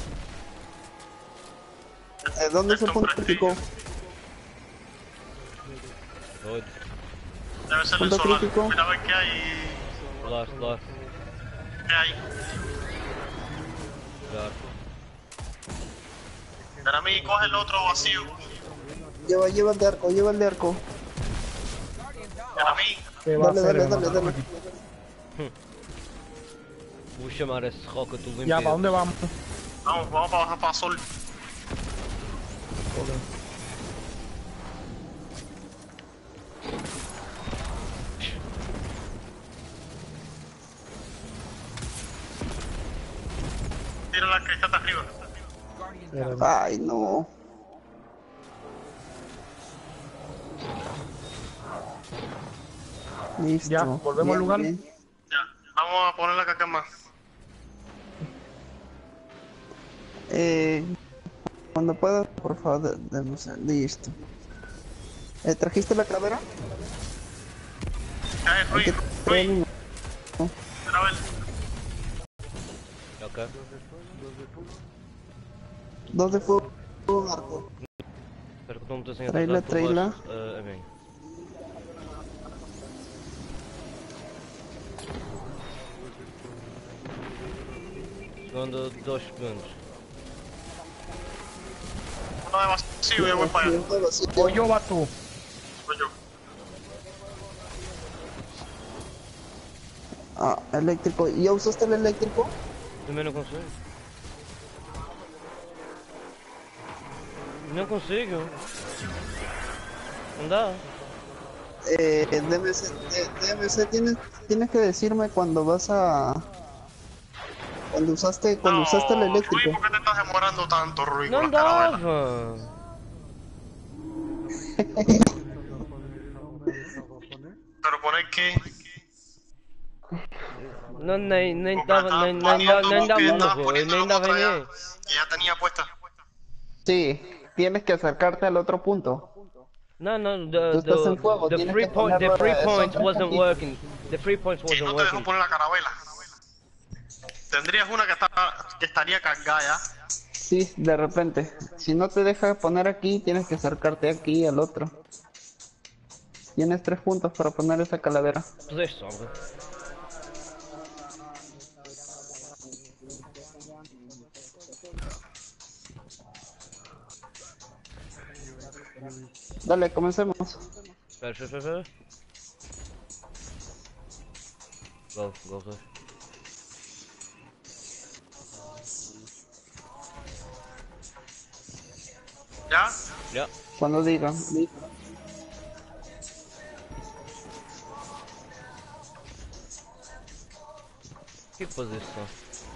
Eh, ¿Dónde se Esto pone es el un crítico? Doido. Debe ser el Punto solar. crítico. Mira a ver qué hay. Solar, solar. ¿Qué hay? Claro. Para mí, coge el otro vacío. Lleva, lleva el de arco, lleva el de arco. Para mí. ¿Qué va a Dale, hacer? dale, Me dale, mataron dale. aquí. Vou chamar esse rocket do Ya, ¿para dónde vamos? Vamos, vamos para bajar para sol. Tira la que está arriba. Guardian down. Ay, no. Listo. Ya, volvemos al lugar. Ya. Vamos a poner la caca más. Eh, cuando pueda, por favor, de- demos el- listo. Eh, ¿Trajiste la calavera? Cae Hay Rui. que traer Rui. uno. Mira a ver. Ok. Dos de fuego, un arco. Espero que não me esteja Traila, atrasado por traila. baixo, eh, a mim. Segundo, dois segundos. Uno de vacío y yo voy para allá. Todo vacío. O yo vas tú. Voy yo. Ah, eléctrico. ¿Ya usaste el eléctrico? Também não consigo. Não consigo. Não dá. Eh, D M C, eh, D M C tienes, tienes que decirme cuando vas a... Cuando usaste, cuando usaste el Rui, eléctrico. ¿por qué te estás demorando tanto, Rui, Não con las carabelas? dava. Pero poner que... Não, nem, nem Porque dava, estaba nem, nem, planeando nem porque dava estabas uma, poniendo nem la dava otra ya, nem. que ya tenía puesta. Sí, tienes que acercarte al otro punto. No, no, Tú the, estás en the, fuego, the tienes free que point, the ponerlo free de- point son wasn't tres working. The free point Y wasn't no te dejó working. poner la carabela. Tendrías una que, está, que estaría cargada ya. Sí, de repente. Si no te deja poner aquí, tienes que acercarte aquí al otro. Tienes tres puntos para poner esa calavera. Puseste sombra. Dale, comencemos. Espera, espera, espera. Go, go, go. ¿Ya? Ya. Cuando digan. Que posição?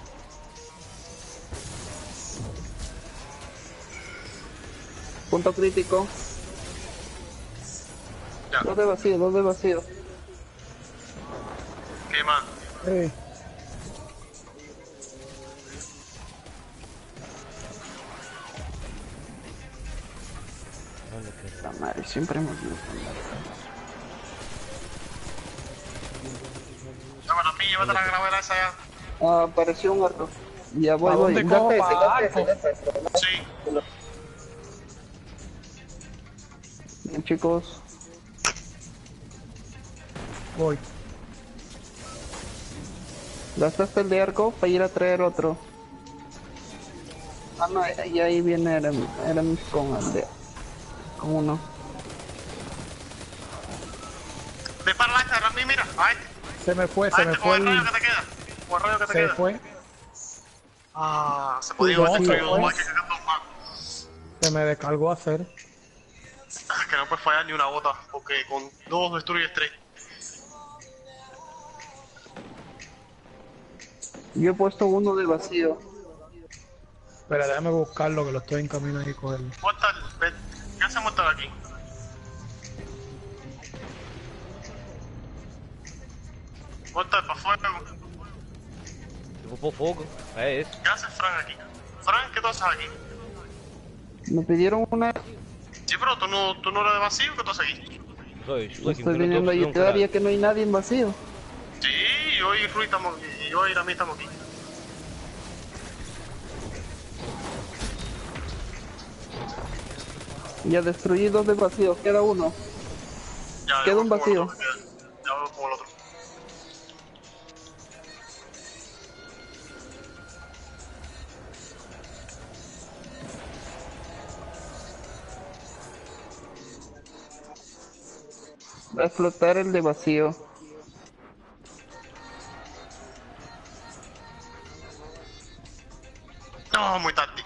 Punto crítico. Ya. Dos de vacío, dos de vacío. ¿Qué más? Eh, Olha que La madre, siempre hemos ido Ya, bueno, a mí, llévate la carabela esa ya. Ah, apareció un arco. Ya voy, ¿A voy. dónde cojo? Gaste ese, ¿Pa' gaste ese, arco? gaste ese. Sí. Bien, chicos. voy. Gastaste el de arco para ir a traer otro. Ah, no, y ahí viene Eramis, Eramis con el de... con uno. Dispara la esta, Rami, mira. A este. Se me fue, A se me este, fue con el el... rayo que te queda. Con el rayo que te Se me queda. fue. Ah, se podía No, haber se destruido fue. dos más que sacar dos más. Se me descargó a hacer. Ah, que no puedes fallar ni una bota, porque con dos destruyes tres. Yo he puesto uno de vacío. Espera, déjame buscarlo, que lo estoy en camino ahí a cogerlo. Mortal, ven. ¿Qué hace Mortal aquí? Mortal, para fuego. Eu vou pôr fogo. É esse. ¿Qué hace Frank aquí? Frank, ¿qué tú haces aquí? Me pidieron una... Sí, pero tú no, tú no eres de vacío, ¿qué tú haces aquí? Dois, Estoy Flicking, viniendo a um ayudar ya que no hay nadie en vacío. Sí, yo y Rui estamos aquí, y yo y Rami estamos aquí. Ya destruí dos de vacío, queda uno. Ya, Queda yo un voy con el vacío. otro, Ya, ya voy con el otro. Va a explotar el de vacío. No, muy tarde.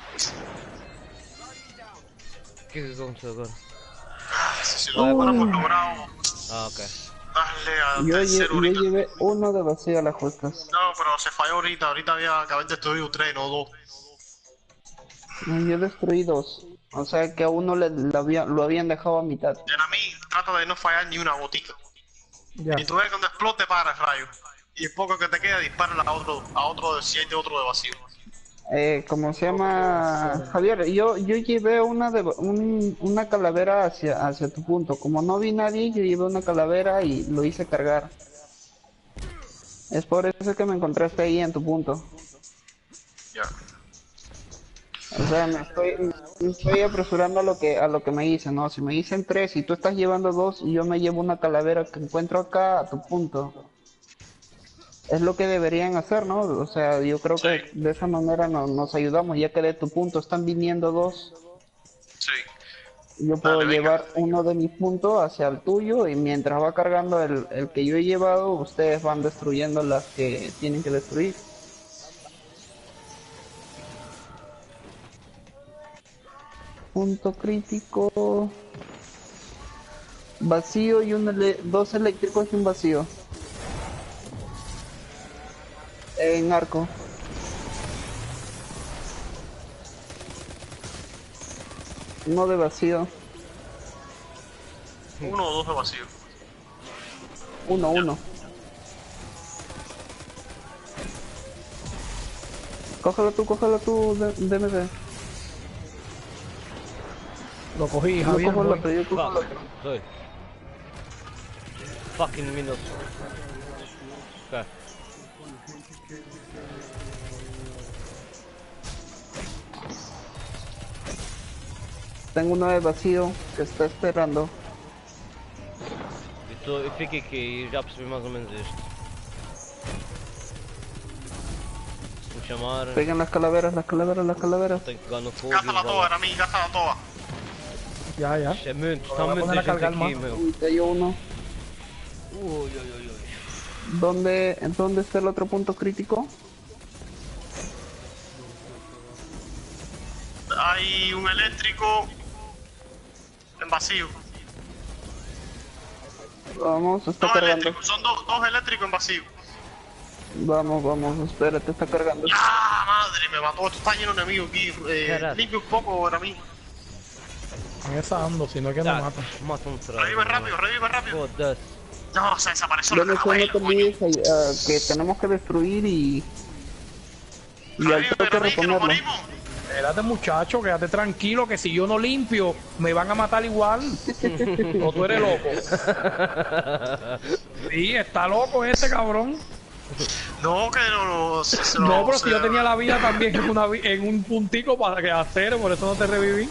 O que é que aconteceu agora? Si, si lo hubiéramos logrado Ah, ok. darle al Yo, lle- tercero yo ahorita. llevé uno de vacío a las justas. No, pero se falló ahorita. Ahorita había que haber destruido tres, no dos. No, yo destruí dos. O sea que a uno le, le había- lo habían dejado a mitad. Y a mí trata de no fallar ni una gotica. Ya. Y tú ves cuando explote para el rayo. Y el poco que te queda dispara a otro, a otro si hay de otro de vacío. Eh, ¿cómo se llama? Javier, yo, yo llevé una de un- una calavera hacia, hacia tu punto. Como no vi nadie, yo llevé una calavera y lo hice cargar. Es por eso que me encontraste ahí en tu punto. Ya. O sea, me estoy, me estoy apresurando a lo que a lo que me dicen, ¿no? Si me dicen tres y tú estás llevando dos y yo me llevo una calavera que encuentro acá a tu punto. Es lo que deberían hacer, ¿no? O sea, yo creo que de esa manera no- nos ayudamos, ya que de tu punto están viniendo dos. Sí. Yo puedo Dale, venga. llevar uno de mis puntos hacia el tuyo y mientras va cargando el, el que yo he llevado, ustedes van destruyendo las que tienen que destruir. Punto crítico. Vacío y un ele- dos eléctricos y un vacío. En arco. Uno de vacío. Uno o dos de vacío. Uno, uno. Cógelo tú, cógelo tú, D- DMD. Lo cogí, Yo Javier. cojo el voy. otro, yo cojo el Fuck. otro. Dois. Fucking minutos. Ok. Tengo uno de vacío que está esperando. E, tô, e fico aqui e já percebi mais ou menos isto. Se me chamarem, Peguen las calaveras, las calaveras, las calaveras. tenho que pegar no fogo e Gasta la levar toa, lá. Rami, gasta la toa. Ya, ya. Isto é muito, Agora está vai muita poner a gente cargar aqui, más. meu. Uy, cayó uno. Ui, ui, ui, ui. ¿Dónde, ¿Dónde está el otro punto crítico? Hay un eléctrico en vacío. Vamos, está Dos cargando. eléctricos, son dos, dos eléctricos en vacío. Vamos, vamos, espérate, está cargando. ¡Ah, madre! Me mató, esto está lleno de enemigos aquí. Eh, Caraca. limpia un poco, Rami. En esa ando, si no es que me Ah, matan. mata-me de Revive rápido, revive rápido. Foda-se. No, se desapareció la Dame no calavera, te coño. olvides eh, ah, que tenemos que destruir y... Y al Revive, toque Rami, que nos reponerlo. morimos. Espérate, muchacho, quédate tranquilo, que si yo no limpio, me van a matar igual. O tú eres loco. Sí, está loco ese cabrón. No, que no, no, se, se No, lo- pero se- si yo tenía la vida también en, una, vi- en un puntico para que hacer, por eso no te reviví.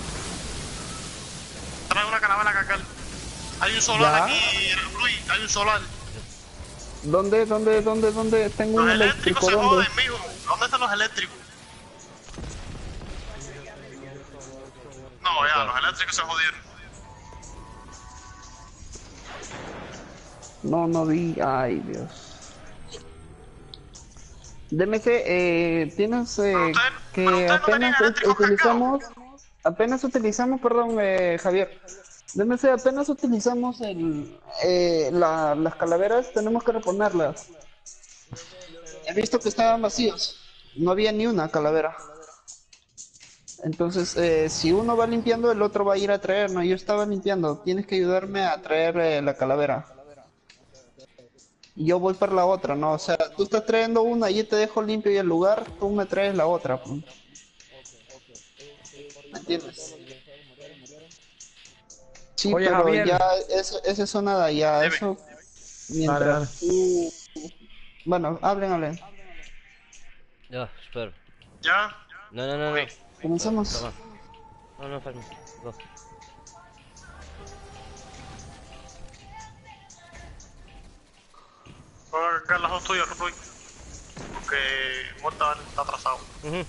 Trae una calavera a cacar. Hay un solar Ya. aquí, Luis, hay un solar. ¿Dónde, dónde, dónde, dónde? Tengo un Los eléctricos eléctrico, se ¿dónde? joden, mijo. ¿Dónde están los eléctricos? No, ya, los eléctricos se jodieron. No, no vi. Ay, Dios. D M C, eh, tienes eh, Pero usted- que pero usted no tenía apenas eléctricos utilizamos, apenas utilizamos, perdón, eh, Javier. D M C, apenas utilizamos el, eh, la- las calaveras, tenemos que reponerlas. he visto que estaban vacíos. No había ni una calavera. Entonces, eh, si uno va limpiando, el otro va a ir a traer. No, yo estaba limpiando. Tienes que ayudarme a traer eh, la calavera. Y yo voy por la otra, ¿no? O sea, tú estás trayendo una, yo te dejo limpio y el lugar, tú me traes la otra. Pues. ¿Me entiendes? Sí, Oye, pero Javier. ya, eso, esa es una de allá. Dime. Eso, Dale, mientras tú... Bueno, hablen, hablen. Ya, espera. ¿Ya? No, no, no, no. Ok. Comenzamos. Come on. No, no, faz mal. Go. Voy a cargar las dos tuyas, Rui. Porque Mortal está atrasado. Ujú.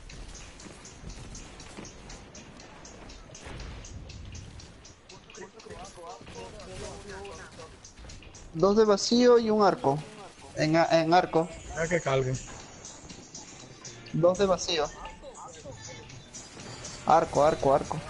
Dos de vacío y un arco. En, a- en arco. Deja que carguen. Dos de vacío. Arco, arco, arco.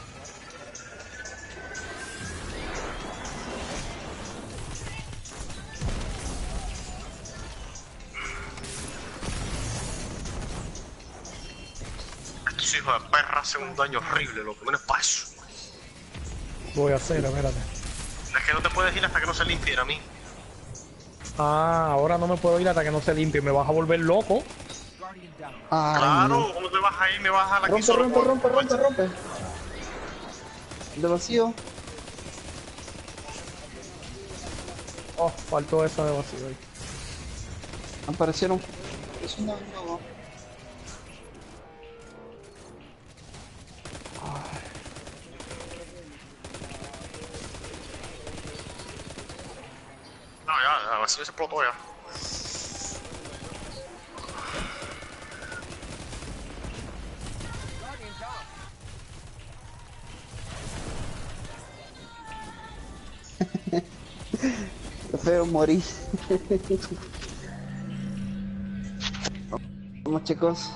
Estos hijos de perra hacen un daño horrible, lo que menos para eso. Voy a hacer, espérate. Es que no te puedes ir hasta que no se limpie, a mí. Ah, ahora no me puedo ir hasta que no se limpie. Me vas a volver loco. Ay, Claro, no. ¿cómo te vas a ir? Me vas a la aquí Rompe, solo rompe, con- rompe, rompe, rompe. De vacío. Oh, faltó esa de vacío ahí. Aparecieron. Es una nueva. No, ya, ya, así se explotó ya. Qué feo morir. Vamos, chicos.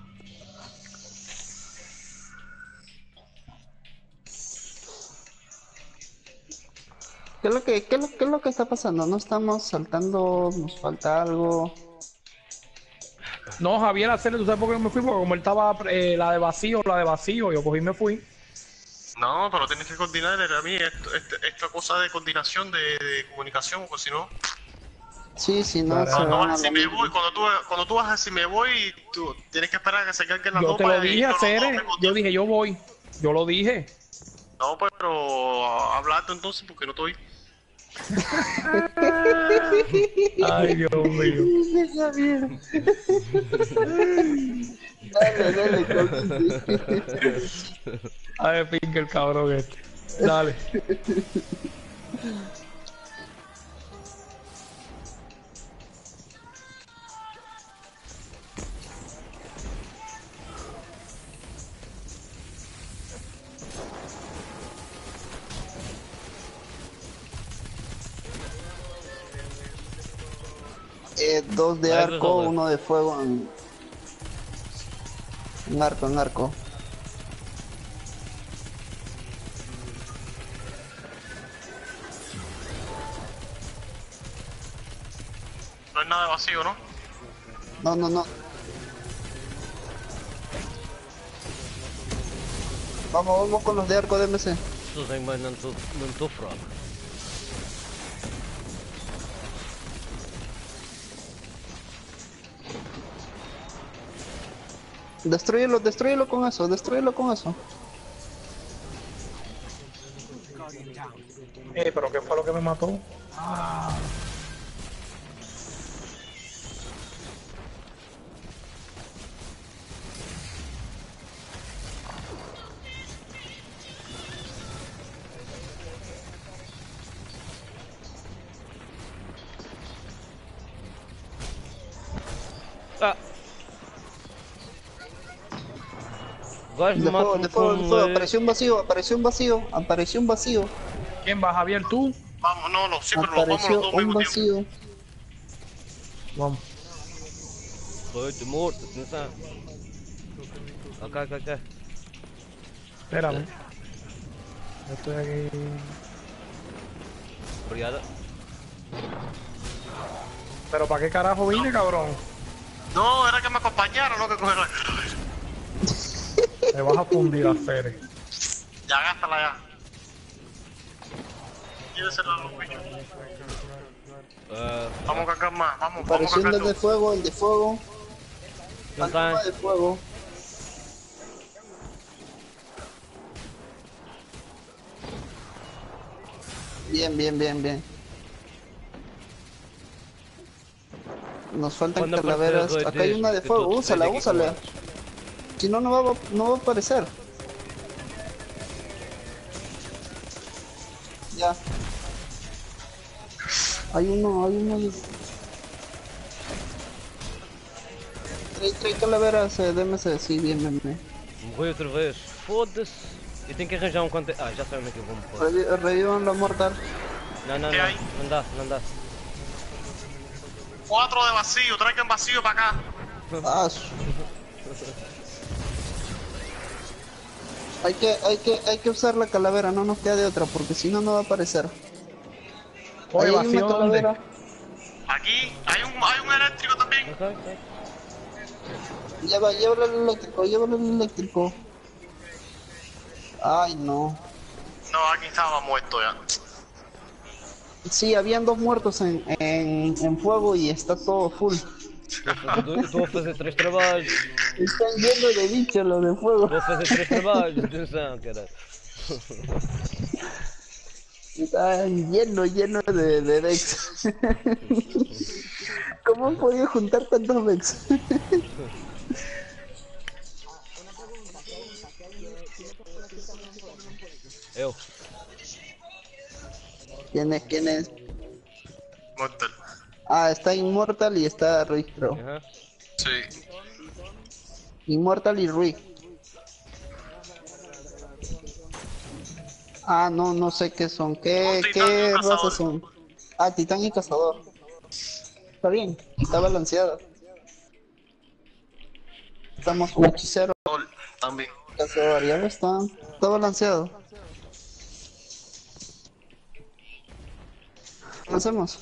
¿Qué es lo que, qué es lo, qué es lo que está pasando? ¿No estamos saltando? ¿Nos falta algo? No, Javier, hacerle, ¿tú sabes por qué no me fui? Porque como él estaba eh, la de vacío, la de vacío, yo cogí y me fui. No, pero tienes que coordinar, a mí, esto, esto, esta cosa de coordinación, de, de comunicación, porque si no... Sí, sí, no, Claro. se Cuando, van a vas a la decir me mierda. voy, cuando tú, cuando tú vas a decir me voy, tú tienes que esperar a que se carguen las Yo dos te lo para dije, irnos los dos al Cere. mismo Yo tiempo. dije, yo voy. Yo lo dije. No, pero hablarte entonces porque no estoy. Ay, Dios mío. Dale, dale, cálmate. Ay, pinche el cabrón este. Dale. Eh, dos de Vale, arco, pues, uno de fuego en... en arco, en arco. No hay nada vacío, ¿no? No, no, no. Vamos, vamos con los de arco de M C. Zo zijn maar een tof, een tofvraag. Destruyelo, destruyelo con eso, destruyelo con eso. Eh, pero ¿qué fue lo que me mató? Ah. Gás De fuego, de fuego, de como fuego. Apareció un vacío, apareció un vacío, apareció un vacío. ¿Quién va, Javier? ¿Tú? Vamos, no, no, siempre nos vamos los Apareció dos al un mismo tiempo. vacío. Vamos. Goed, de moord, dat is aan. Acá, acá, acá. Espérame. Yo estoy aquí. Obrigado. ¿Pero para qué carajo vine, cabrón? No, era que me acompañara, no que coger la calavera. Te vas a fundir a Fere. Ya, gástala ya. Llévesela a los bichos. Uh, Vamos a cargar más, vamos, vamos a Apareció el cargar de todo. fuego, el de fuego. não Fantasma tem. de fuego. Bien, bien, bien, bien. Nos faltan Cuando calaveras. aparece Acá hay una de que fuego, todos úsala, tienen que úsala. comer. Si no, no va, a- no va a aparecer. Ya. Hay uno, hay uno. Trae, trae calaveras, eh, D M C, sí, bien, bien, bien. Morri outra vez. Foda-se. Eu tenho que arranjar um conte... Ah, já sei onde é que eu vou me pôr. Revi- Revivan la mortal. Não, não, ¿Qué não. hay? Não dá, não dá. Cuatro de vacío, traigan vacío para acá. Ah, su- hay que, hay que, hay que usar la calavera, no nos queda de otra, porque si no, no va a aparecer. Oye, Ahí hay vacío, una ¿dónde? calavera. Aquí hay un, hay un eléctrico también. Ok, ok. Lleva, llévalo el eléctrico, llévalo el eléctrico. Ay, no. No, aquí estaba muerto ya. Sí, habían dos muertos en, en, en fuego y está todo full. Estou a fazer três trabalhos. Están llenos de bichos los de fuego. Estou a fazer três trabalhos. Atenção, cara. Está lleno, lleno de, de Vex. ¿Cómo han podido juntar tantos Vex? Eu. ¿Quién es? ¿Quién es? Mortal. Ah, está Immortal y está Rui, creo. Aham. Sí. Immortal y Rui. Ah, no, no sé qué son. ¿Qué, Un titán y qué un cazador. razas son? Ah, titán y cazador. Está bien, está balanceado. Estamos con hechicero, Sol, también. cazador, ya ves, está, está balanceado. ¿Qué hacemos?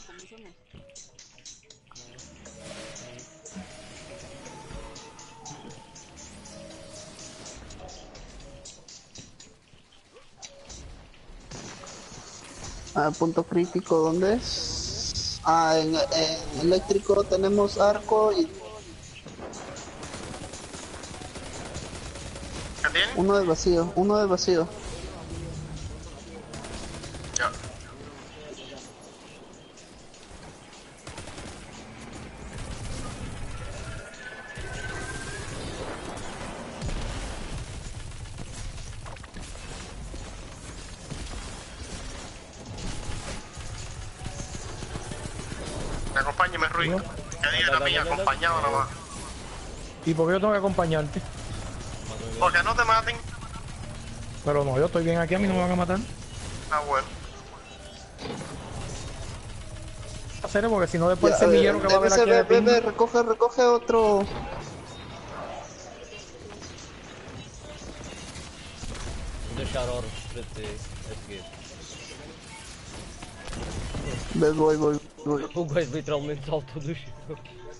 Ah, punto crítico, ¿dónde es? Ah, en, en eléctrico tenemos arco y ¿Qué tiene? uno de vacío, uno de vacío. Ya. Acompáñeme, Rui. No. Que diga la mía, acompañado nada más. ¿Y por qué yo tengo que acompañarte? Porque no te maten. Pero no, yo estoy bien aquí, a mí no me van a matar. Ah, bueno. Hacer porque si no después Ya, el semillero eh, que va a haber debe aquí ser, de ve, ve, pinga. recoge, recoge otro. Vou deixar horas para ti a seguir. Ve, voy, voy, voy. O gajo literalmente saltou do chão.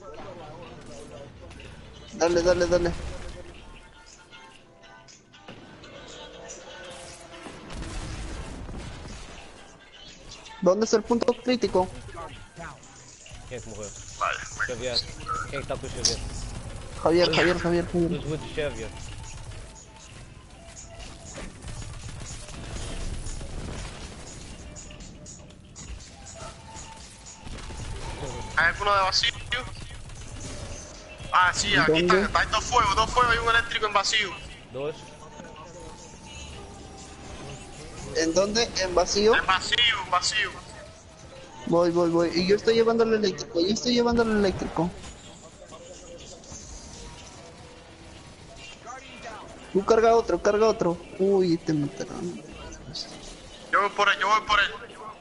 Dale, dale, dale. ¿Dónde es el punto crítico? Quem é que morreu? Vale. Xavier. Quem é que está com o Xavier? Javier, Javier, Javier, Javier. Os Woods Xavier. ¿Hay alguno de vacío? Ah, sí, aquí ¿Dónde? están. Hay dos fuegos, dos fuegos y un eléctrico en vacío. Dois. ¿En dónde? ¿En vacío? En vacío, en vacío. Voy, voy, voy. Y yo estoy llevando el eléctrico, yo estoy llevando el eléctrico. Tú carga otro, carga otro. Uy, te mataron. Yo voy por él, yo voy por él.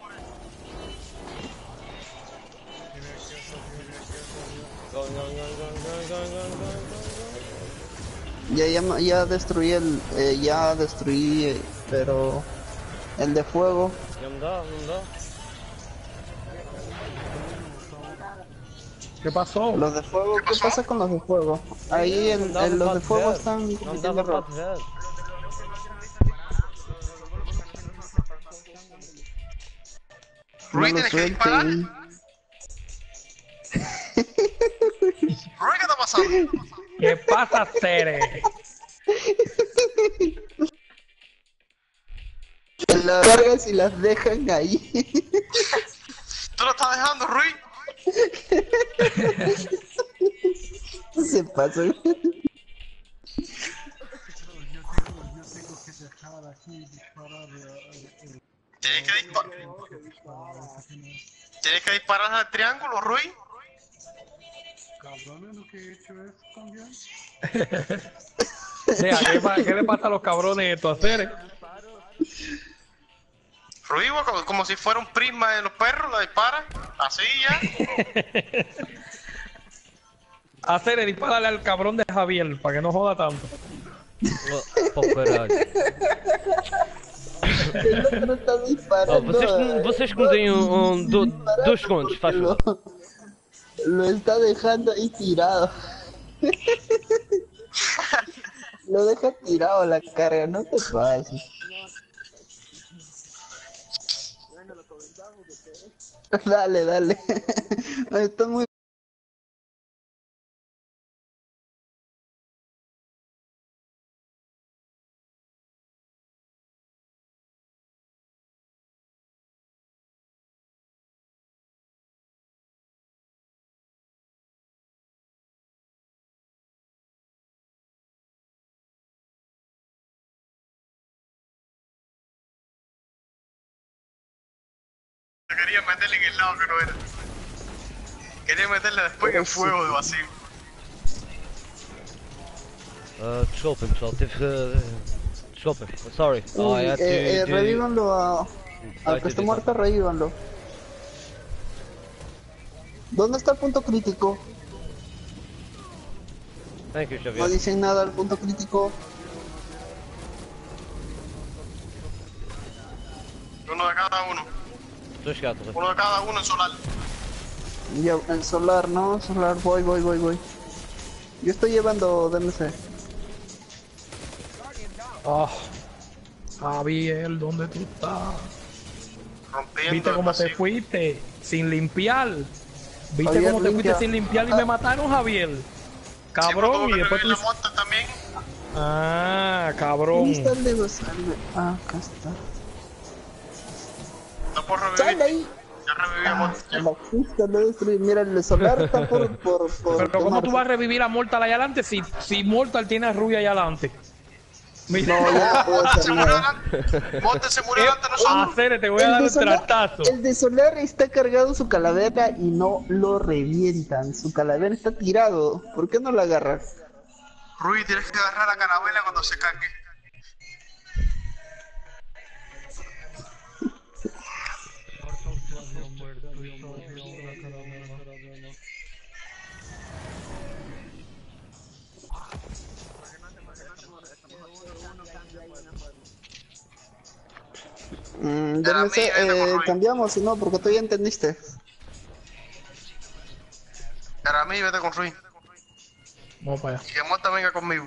Going, going, going, going, going, going, going, going. Ya, ya, ya destruí el, eh, ya destruí, eh, pero el de fuego. Não me dá, não me dá. ¿Qué pasó? Los de fuego, ¿qué pasa con los de fuego? Ahí el, el- los de fuego están Não cometiendo dava para error. te ver. No Rui, lo tienes que disparar. suelten. Rui, ¿qué está pasando? ¿Qué pasa, Cere? Las cargas y las dejan ahí. ¿Tú lo estás dejando, Rui? Se pasó. Yo tengo, yo tengo que dejar aquí y disparar. eh, eh, Tienes que disparar. disparar, Tienes que disparar al triángulo, Rui. cabrones, lo que he hecho es también. Mira, ¿qué, pa- ¿qué le pasa a los cabrones estos a Cere? Rui, como, como si fuera un prisma de los perros, la dispara. Así ya. A Cere, dispárale al cabrón de Javier, para que no joda tanto. Oh, pô, caralho. El otro está Oh, disparando. vocês, que me- vocês que me deem um, um, do- dois segundos, faz lo, favor. lo está dejando ahí tirado. Lo deja tirado la carga, no te pases. Dale, dale. Está muy... Quería meterle en el lado que no era. Quería meterle después en fuego de vacío. Uh, desculpem, pessoal, teve que. Desculpem, sorry. Oh, I Uy, had to eh, eh, do- revívanlo a... I Al had que esté to do muerto, revívanlo. ¿Dónde está el punto crítico? something. Thank you, No Xavier. dicen nada al punto crítico. Uno de cada uno. Estou a chegar, estou a Uno de cada uno en solar. Ya, el solar, ¿no? Solar, voy, voy, voy, voy. Yo estoy llevando D M C. Ah, Javier, ¿dónde tú estás? Rompiendo ¿Viste el cómo te vacío. fuiste? Sin limpiar. ¿Viste Javier, cómo te fuiste limpia. sin limpiar y me mataron, Javier? Sí, Cabrón, tuvo y que después tú revivir dices... la muerte también. Ah, cabrón. ¿Dónde está el dedo? Salve. Ah, acá está. No puedo ¡Sal revivir. ahí! Ya reviví a Ah, muerte. la justa lo destruí. Mira, el solar está por... por, por Pero ¿cómo tú quemarse. vas a revivir a Mortal allá adelante si, si Mortal tiene a Rubia allá adelante? Mira, No, ya no puedo hacer Se murió nada. delante. Monte se murió delante de a nosotros. Cere, te voy a dar de un Solar- tratazo. el de Solar está cargado su calavera y no lo revientan. Su calavera está tirado. ¿Por qué no lo agarras? Rui, tienes que agarrar la carabela cuando se cargue. Mm, Era D M C, mí, vete con eh, Rui. cambiamos, si no, porque tú ya entendiste. Para mí, vete con Rui. Vamos para allá. Y que Monta venga conmigo.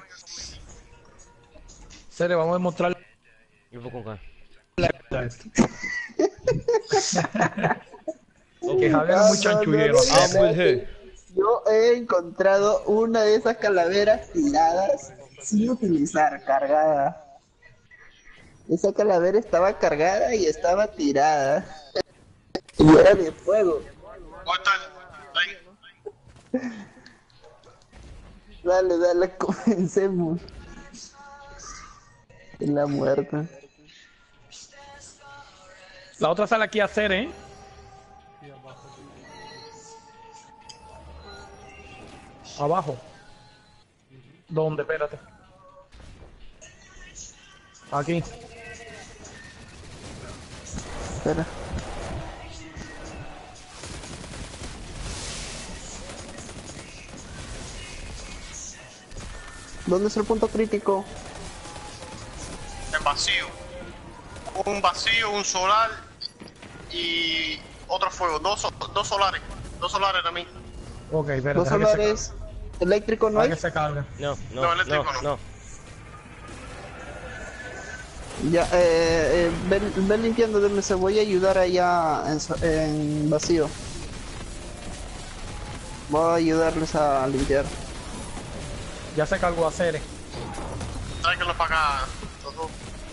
Cere, vamos a demostrar Eu vou com quem? que Javier es muy chanchullero. no, no, I'm with who? Yo he encontrado una de esas calaveras tiradas sin utilizar, cargada. Esa calavera estaba cargada y estaba tirada. Y era de fuego. Monta, ahí. Dale, dale, comencemos. En la muerte. La otra sale aquí a Cere, ¿eh? Abajo. ¿Dónde? Espérate. Aquí. Espera. ¿Dónde es el punto crítico? En vacío. Un vacío, un solar y otro fuego. Dos, so- dos solares. Dos solares también. Ok, espérate, Dos deja que se solares. Eléctrico no Para hay. que se cargue. No, No, no, eléctrico no, no. no. Ya, eh, eh, ven, ven limpiando, D M C. Voy a ayudar allá en, so- en vacío. Voy a ayudarles a limpiar. Ya se cargó a Cere. Tráiganlo para acá. Todo.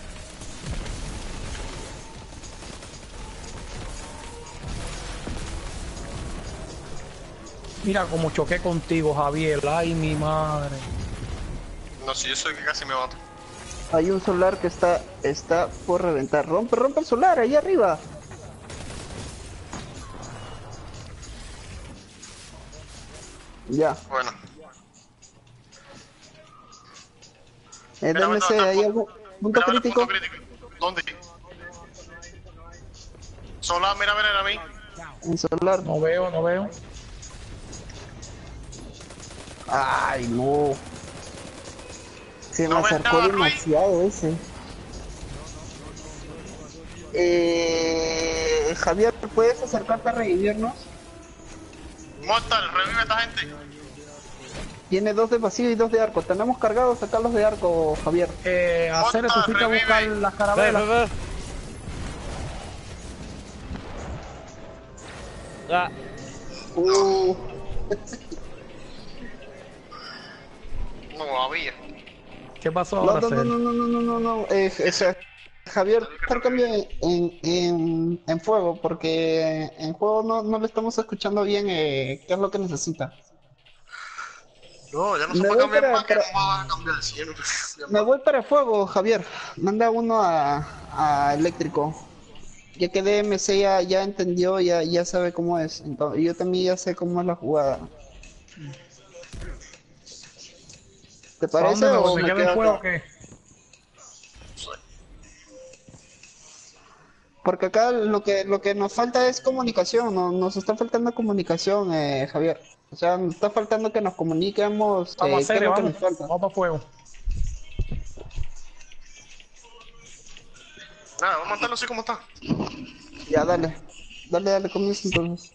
Mira cómo choqué contigo, Javier. Ay, mi madre. No, si yo soy que casi me mato. Hay un solar que está está por reventar. Rompe, rompe el solar, ahí arriba. Ya. Bueno. Eh, Mira, D M C, ¿dónde está el ¿hay pu- algún punto mira, ve el crítico? punto crítico. ¿Dónde? Solar, mira, mira, a mí. En solar. No veo, no veo. Ay, no. Se me No ves acercó nada, Ruiz. demasiado ese. Eh, Javier, ¿puedes acercarte a revivirnos? Mortal, revive a esta gente. Tiene dos de vacío y dos de arco. Tenemos cargados sacarlos de arco, Javier. Eh, a Cere, tú Monta, fuiste a revive. buscar las Ve, carabelas. ve, ve. Ah, Uh, No había. ¿Qué pasó no, ahora, no, no, Cere? no, no, no, no, no, no. Eh, eh, ja- Javier, por cambio en, en, en fuego, porque en juego no, no le estamos escuchando bien eh, qué es lo que necesita. No, ya no se Me puede voy cambiar para- más que para- no va a cambiar. Si yo no- Me voy para fuego, Javier. Manda uno a, a eléctrico. Ya que D M C ya, ya entendió, ya, ya sabe cómo es. Entonces, yo también ya sé cómo es la jugada. ¿Te ¿Para parece dónde me o voy? ¿Me me queda el quedo fuego o acá? qué? Porque acá lo que lo que nos falta es comunicación, no, nos está faltando comunicación, eh, Javier. O sea, nos está faltando que nos comuniquemos Vamos a eh, qué es Cere, lo que vamos. nos falta. Vamos para fuego. Nada, vamos a matarlo así como está. Ya, dale. Dale, dale, comienza entonces.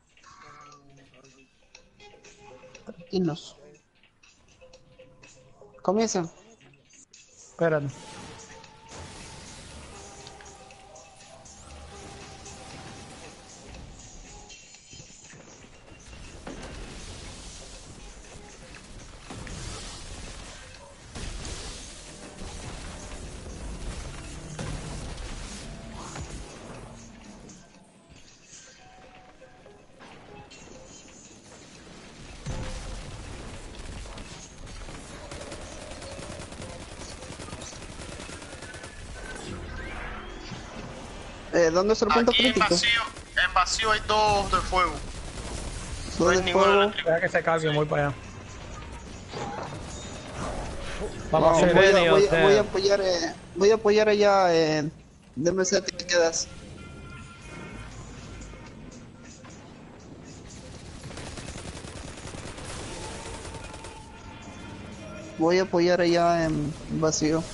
Tranquilos. Comienza. Espérate. Eh, ¿dónde es el punto Aquí en crítico? vacío, en vacío hay dos de fuego. No Dos hay de ninguno fuego. eléctrico. Deja que se cargue, voy para allá. Vamos No, a voy, Cere. a, Benny, voy, o a- sea. voy a apoyar, eh, voy a apoyar allá en D M C, te quedas. Voy a apoyar allá en vacío.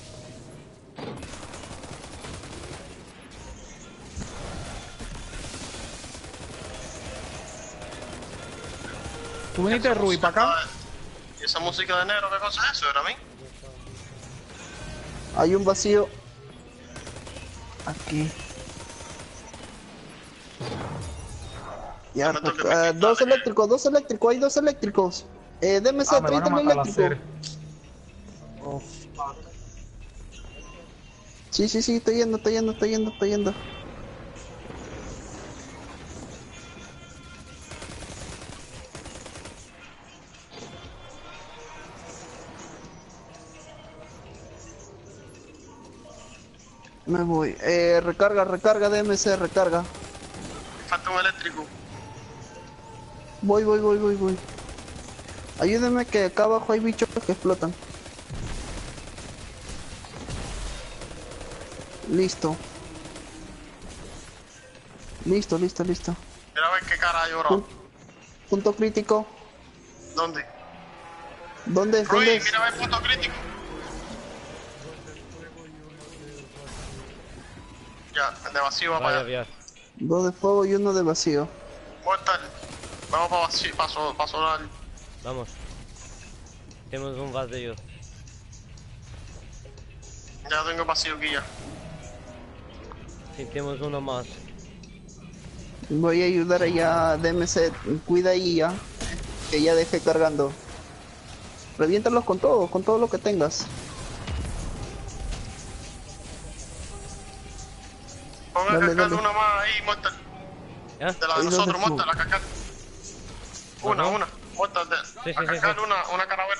Tú viniste, Rui, para acá. ¿Y esa música de negro qué cosa es eso? ¿Era a mí? Hay un vacío. Aquí. Ya, Me toca pues, eh, me dos quita, eléctricos, dos eléctricos, hay dos eléctricos. Eh, D M C, Ah, me van a tráete el matar a eléctrico. Cere. Oh, fuck. Sí, sí, sí, estoy yendo, estoy yendo, estoy yendo, estoy yendo. Me voy. Eh, recarga, recarga, D M C, recarga. Falta un eléctrico. Voy, voy, voy, voy, voy. Ayúdeme que acá abajo hay bichos que explotan. Listo. Listo, listo, listo. Mira a ver qué cara hay ahora. Pun- Punto crítico. ¿Dónde? ¿Dónde es? ¿Dónde Ruiz, es? mira a ver el punto crítico. Ya, el de vacío va para vaya, allá. vaya. Dos de fuego y uno de vacío. Mortal. Vamos para vacío, paso, paso al... Vamos. Temos um vazio. Ya tengo vacío aquí ya. Sim, temos um nomás. Voy a ayudar allá a D M C, cuida ahí ya, que ya deje cargando. Reviéntalos con todo, con todo lo que tengas. Ponga Dale, cascada dale. una más ahí, muerta. ¿Ya? De la de Ahí nosotros, donde muerta, la cascada. Una, Ajá. una. Muerta, de... Sí, sí, la sí, cascada sí. una, una carabela.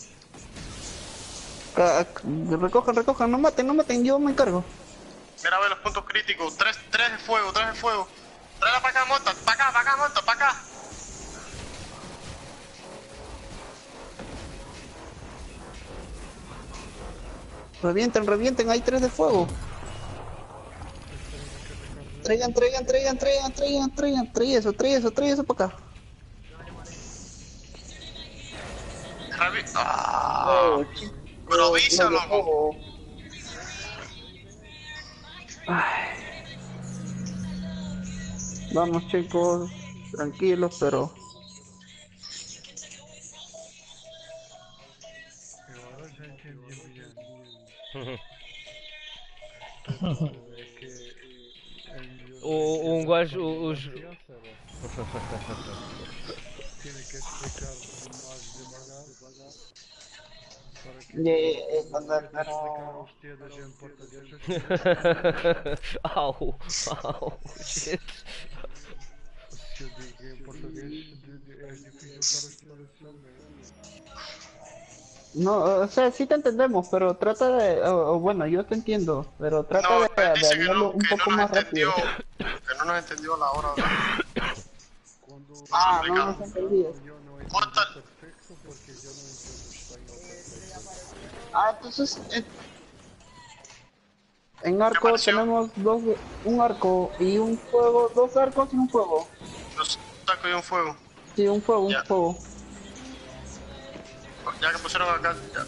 Ca- recojan, recojan, no maten, no maten, yo me encargo. Mira a ver los puntos críticos. Tres, tres de fuego, tres de fuego. Tráela para acá, muerta. Para acá, para acá, muerta, para acá. Revienten, revienten, hay tres de fuego. Traigan, traigan, traigan, traigan, traigan, traigan, trae eso, trae eso, trae eso para acá. Revi... Ah, pero avisa, loco. Ay. Vamos chicos, tranquilos, pero Agora já entendi bien. É que em- O, um gajo, os... confiança, né? Tiene que explicar mais devagar para que Ya, ya, ya, como cuando- voy a explicar a pero- ustedes en portugués, ustedes au, au, shit. se eu digo em português de- de- é difícil para ustedes também. no, o sea, sí te entendemos, pero trata de, o, o bueno, yo te entiendo, pero trata No, de, él de dice que hablarlo no, un que poco no nos más rápido. entendió. Que no nos entendió a la hora de... Quando Ah, no explicamos. nos entendías. eu não entendo Corta. perfecto porque eu não entendo espanhol perfecto. Ah, entonces, eh, en arco pareció? tenemos dos, un arco y un fuego, dos arcos y un fuego. Los saco y un fuego. Sí, un fuego, un Ya. fuego. Ya que pusieron acá, ya.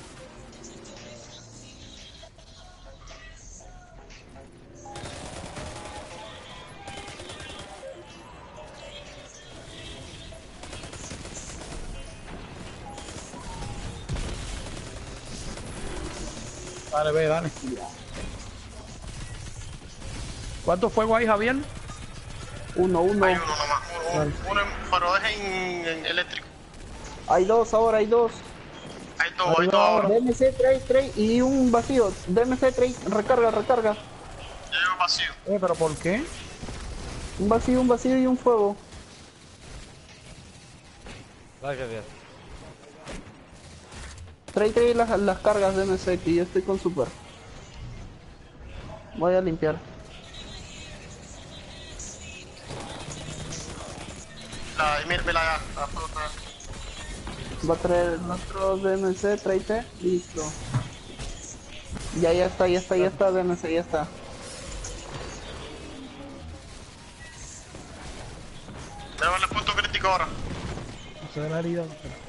Dale, ve, dale. ¿Cuánto fuego hay, Javier? Uno, uno. Hay uno nomás. Uno, uno, uno en- pero es en, en eléctrico. Hay dos ahora, hay dos. Hay dos, hay dos ahora. D M C, trae, trae y un vacío. D M C, trae, recarga, recarga. Ya llevo vacío. Eh, ¿pero por qué? Un vacío, un vacío y un fuego. Vai, Javier. Trae, trae las, las cargas de M C, que yo estoy con super. Voy a limpiar. La, mírmela ya. La puedo traer. Va a traer el otro D M C, tráete. Listo. Ya, ya está, ya está, ya está, D M C, ya está. Voy a ver el punto crítico ahora. Se ve la herida.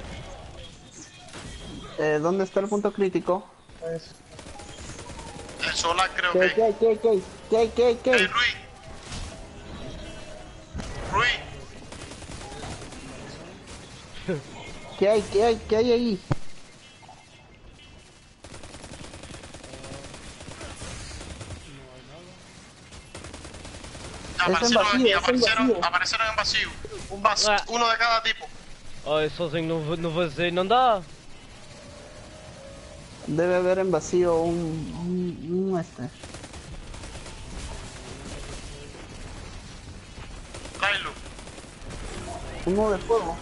Eh, ¿dónde está el punto crítico? Pues, El solar creo ¿Qué, que. qué, hay, qué, hay, qué, hay? qué, hay, qué, hay, qué? hay? Hey, Rui. Rui. ¿Qué hay, qué hay, qué hay ahí? Aparecieron vacío, aquí, es en aparecieron, vacío. aparecieron en vacío. Un vacío, Ah. uno de cada tipo. Ai, sozinho no, va- no vazio não dá. Debe haber en vacío un, un, un este. Tráelo. Uno de fuego.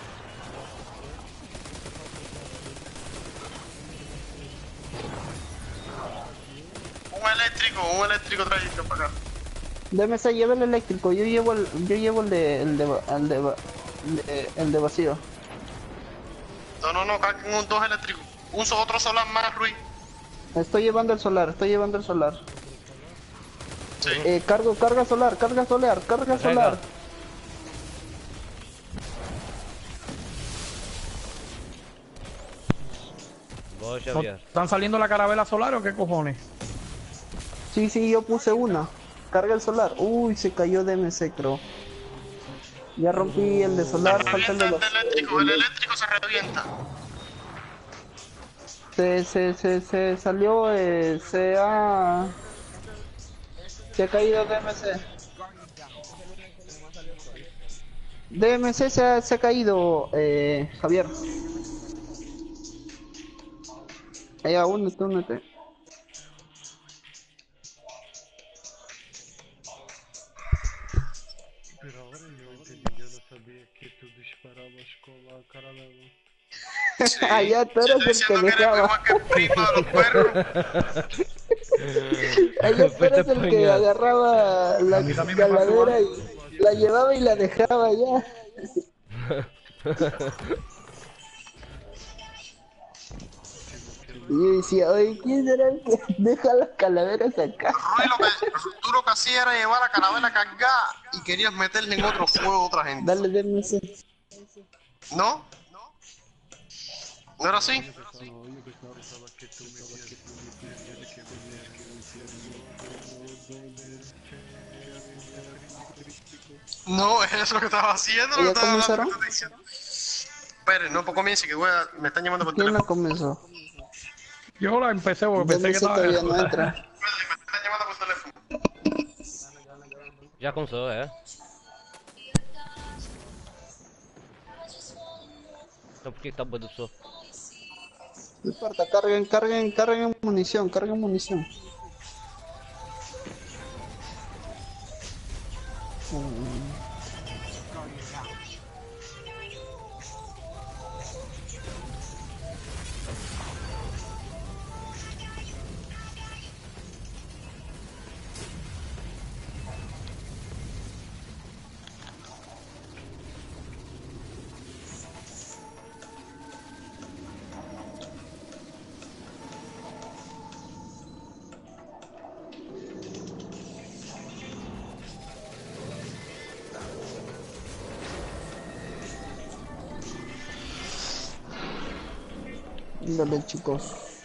Un eléctrico, un eléctrico traído para acá. D M C, lleva el eléctrico, yo llevo el, yo llevo el de, el de, va- el de, va- el de, el de vacío. No, no, no, carguen un dos eléctricos. Un so- otro solar más, Rui. Estoy llevando el solar, estoy llevando el solar. Sí. Eh, cargo, carga solar, carga solar, carga solar. Boa, ¿no Javier. ¿están saliendo la carabela solar o qué cojones? Sí, sí, yo puse una. Carga el solar. Uy, se cayó D M C, creo. Ya rompí el de Se solar, falta el revienta de el los... el- eléctrico, el el- eléctrico se revienta. se, se, se, se salió, eh, se ha... Se ha caído D M C. Guardian down. Es el único que nomás salió sol. D M C se ha, se ha caído, eh, Javier. Allá, únete, únete. Pero ahora yo entendí, yo no sabía que tú disparabas con la caravela. Sí. Allá tú Si eres estoy el que diciendo que eres dejaba. igual que el primo de los perros. Allá tú Fuerte eres el que puñal. agarraba la A mí también me pasó calavera algo. y la llevaba y la dejaba allá. Y yo decía, oye, ¿quién será el que deja las calaveras acá? Rui lo que, tú lo que hacías era llevar la carabela cargada y querías meterle en otro fuego a otra gente. Dale, D M C. ¿No? ¿No era así? No, yo pensaba, pensaba que tú metías, que tú metías, tienes que meter, que metías No, es eso lo que estaba haciendo, lo que ¿Ya estaba hablando, comenzaron? que te estoy diciendo. Espere, no, pues comience, que voy a, me están llamando por ¿Quién la teléfono. comenzó? Yo la empecé porque pensé que D M C estaba todavía no grabando. entra. Espérate, me están llamando por teléfono. Já começou, é? Então por que que tá boa do pessoa? No importa, carguen, carguen, carguen munición, carguen munición. Guardian down. Dale, chicos.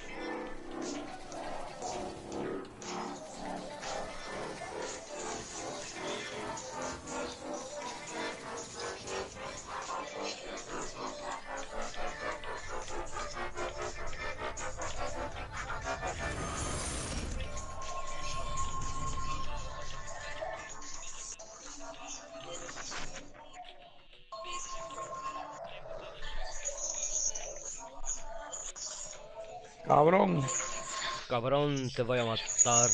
Cabrón. Cabrón, te voy a matar.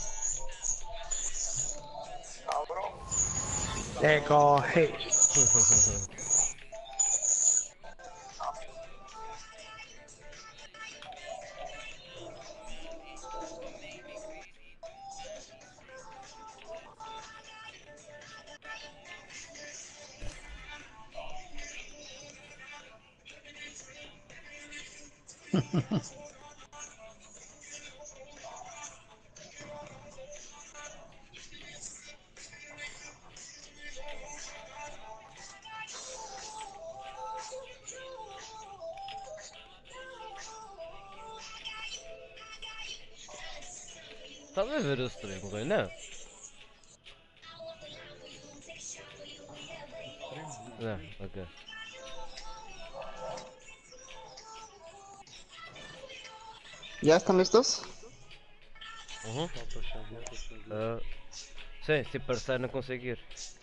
Te cogí. Estás a ver o stream, Rui, não? Não, ok. ¿Ya están listos? Uhum. falta a chave, falta a chave. Uh, sim, se parecer não conseguir.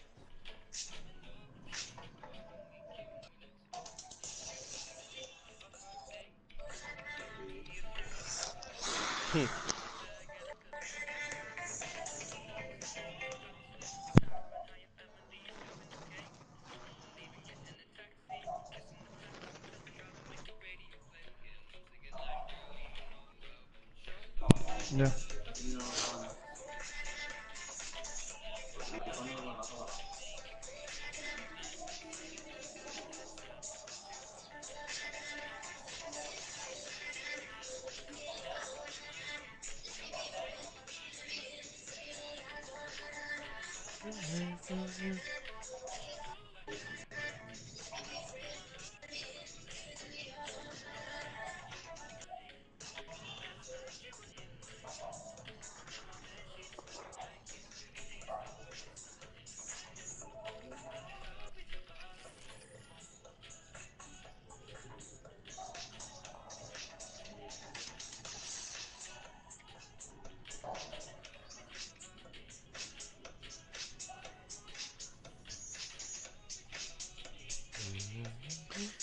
Hum. Ya.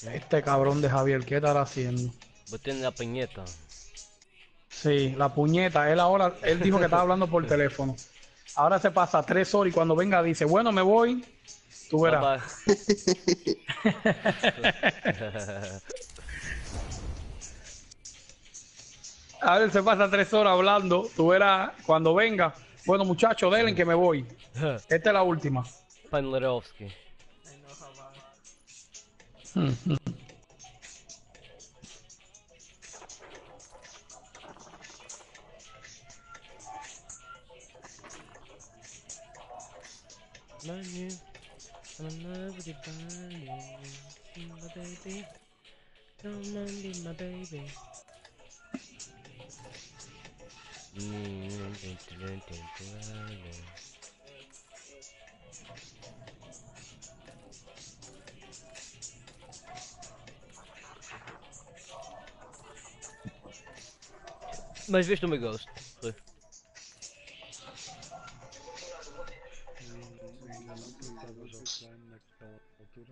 Este cabrón de Javier, ¿qué estará haciendo? Vos tienes la piñeta. Sí, la puñeta. Él ahora, él dijo que estaba hablando por teléfono. Ahora se pasa tres horas y cuando venga dice, bueno, me voy. Tú Bye verás. bye. A ver, se pasa tres horas hablando. Tú verás cuando venga. Bueno, muchachos, denle que me voy. Esta es la última. Pan Lerovsky. Ay, no, jamás. Money, I'm in love with your body, my baby. Come on, be my baby. Mas viste o meu Ghost? Foi. Ainda não porque estavas offline naquela altura.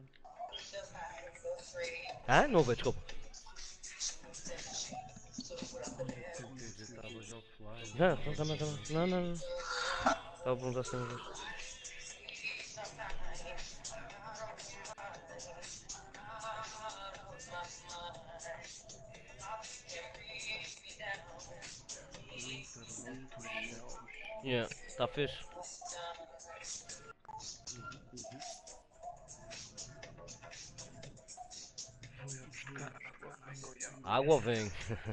Ah, não ouvi, desculpa. Tentei dizer que estavas offline. Não, não, não, não, não, não, não. Estava a perguntar se não viste. Yeah, está fixe. Vou buscar Água água. vem.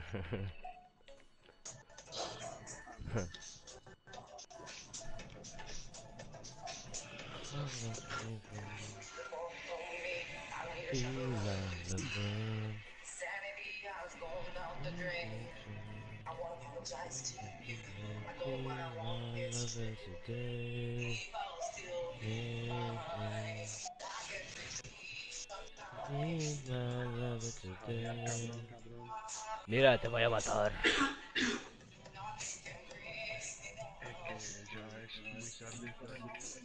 Mira, te voy a matar. É que já és muito tarde para isso.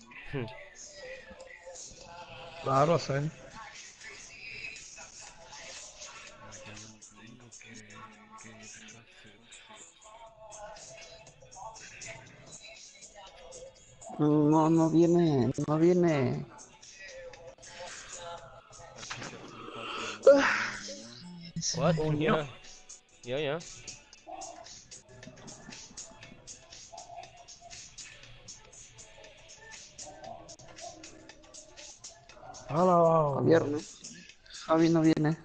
Claro, sé. Mañana tengo que, que deshacer. No, no viene, no viene. Aqui já são quatro horas da manhã. What? Coño. Yeah. Yeah, yeah. Hola. Javier, ¿no? Javi no viene.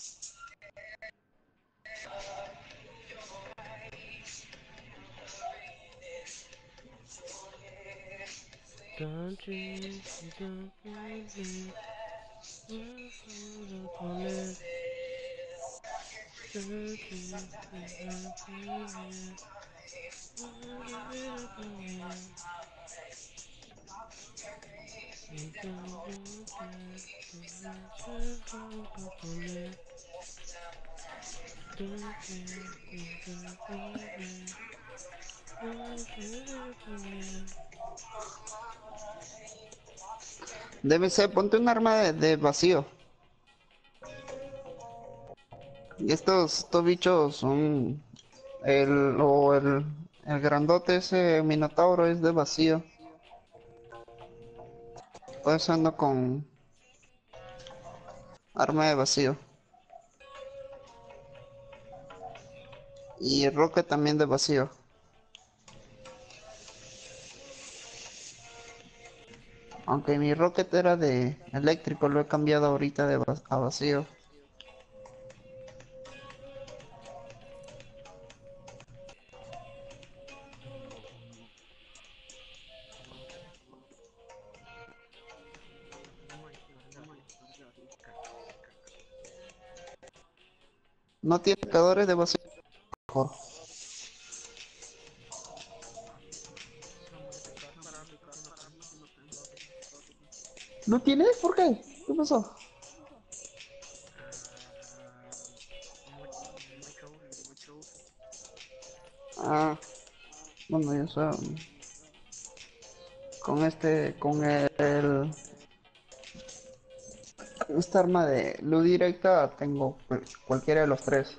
Don't you, don't you, Debe ser, ponte un arma de, de vacío. Y estos, estos bichos son el o el, el grandote ese minotauro es de vacío. Pues ando con arma de vacío. Y el rocket también de vacío. Aunque mi rocket era de eléctrico, lo he cambiado ahorita de va- a vacío. No tiene cargadores de vacío. Mejor. ¿No tiene? ¿Por qué? ¿Qué pasó? Ah, bueno, ya sé. Con este, con el, esta arma de luz directa tengo pues, cualquiera de los tres.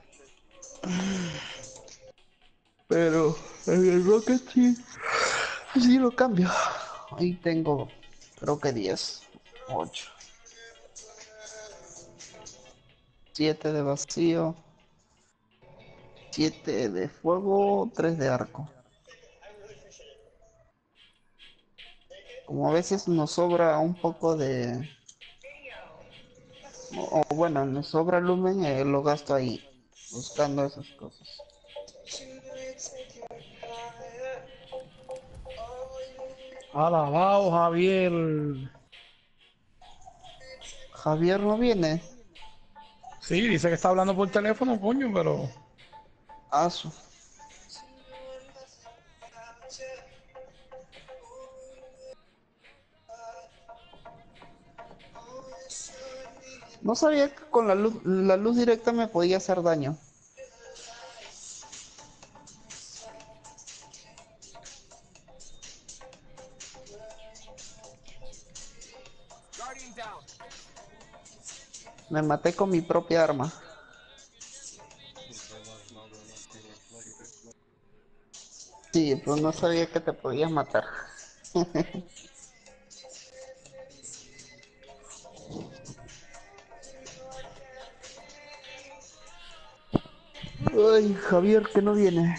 Pero en el Rocket sí, sí lo cambio. Ahí tengo, creo que diez, ocho, siete de vacío, siete de fuego, tres de arco. Como a veces nos sobra un poco de... O, o bueno, nos sobra lumen, eh, lo gasto ahí, buscando esas cosas. Alabado, Javier. Javier no viene. Sí, dice que está hablando por teléfono, coño, pero... Asu. No sabía que con la luz, la luz directa me podía hacer daño. Me maté con mi propia arma. Sí, pero no sabía que te podías matar. Ay, Javier, que no viene.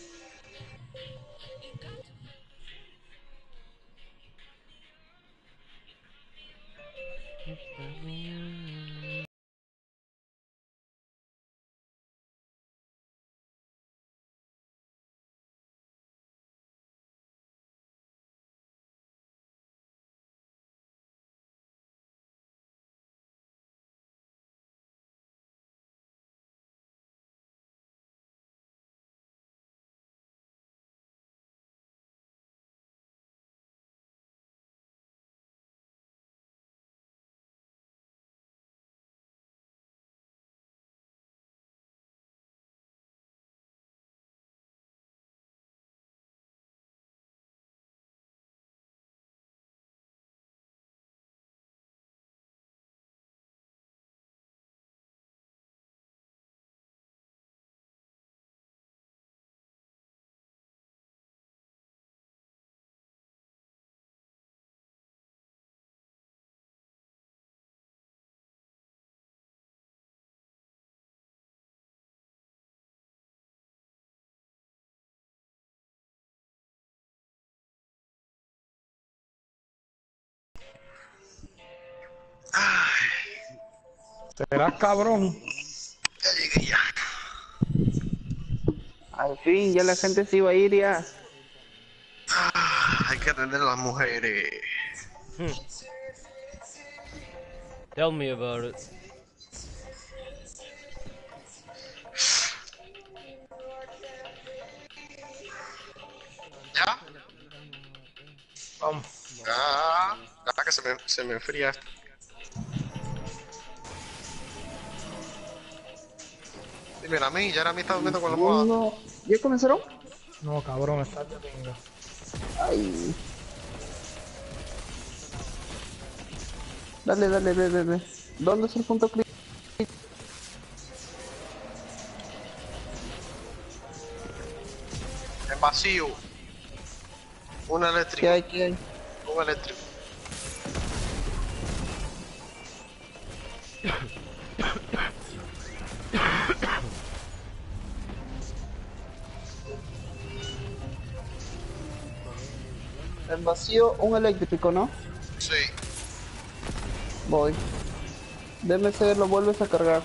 Serás cabrón. Ya llegué ya. Al fin, ya la gente se iba a ir ya. Ah, hay que atender a las mujeres. Hmm. Tell me about it. ¿Ya? Vamos. Ah, ya que se me, se me enfría esto. Dime, a mí, ya era a mí está durmiendo con la moda. Uno. ¿Ya comenzaron? No, cabrón, estás de pinga. Ay. Dale, dale, dale, dale. ¿Dónde es el punto crítico? En vacío. Un eléctrico. ¿Qué hay? ¿Qué hay? Un eléctrico. En vacío, un eléctrico, ¿no? Sí. Voy. D M C lo vuelves a cargar.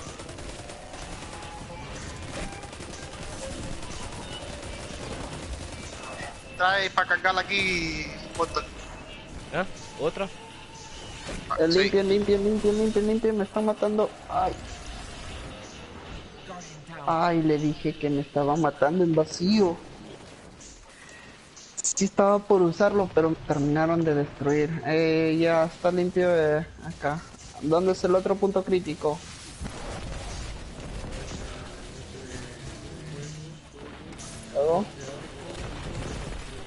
Trae para cargarla aquí. Puerto. ¿Ah? ¿Otra? Ah, Eh, sí. limpien, limpien, limpien, limpien, limpien. Me están matando. Ay. Ay, le dije que me estaba matando en vacío. Sí estaba por usarlo, pero me terminaron de destruir. Eh, ya está limpio eh, acá. ¿Dónde es el otro punto crítico? ¿Luego?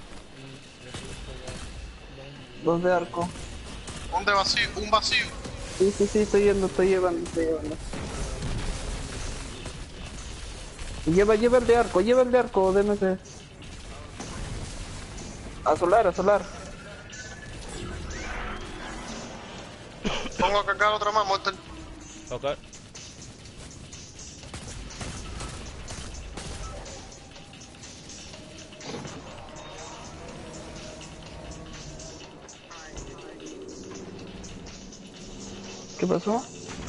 Dos de arco. Un de vacío, un vacío. Sí, sí, sí, estoy yendo, estoy llevando, estoy llevando. Lleva, lleva el de arco, lleva el de arco, D M C. A solar, a solar. Pongo a cargar otra más, Mortal. Ok. ¿Qué pasó?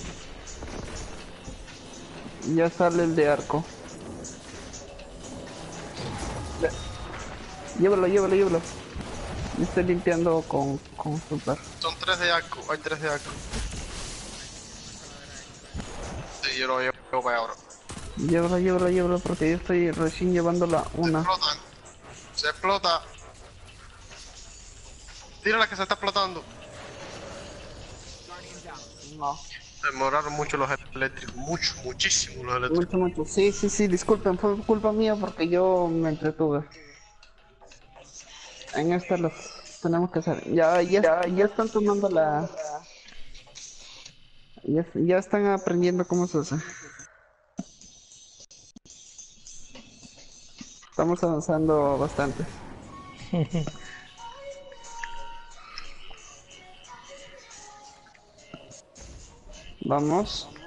Ya sale el de arco. Ya. Llévalo, llévalo, llévalo. Me estoy limpiando con, con super. Son tres de arco, hay tres de arco. Sí, yo lo llevo para allá ahora. Llévalo, llévalo, llévalo, porque yo estoy recién llevándola Se una. explotan. Se explota. Tira la que se está explotando. No. Demoraron mucho los eléctricos, mucho, muchísimo los eléctricos. Mucho, mucho. Sí, sí, sí, disculpen, fue culpa mía porque yo me entretuve. En esta las tenemos que hacer. Ya, ya, ya, ya están tomando la... Ya, ya están aprendiendo cómo se hace. Estamos avanzando bastante. Vamos.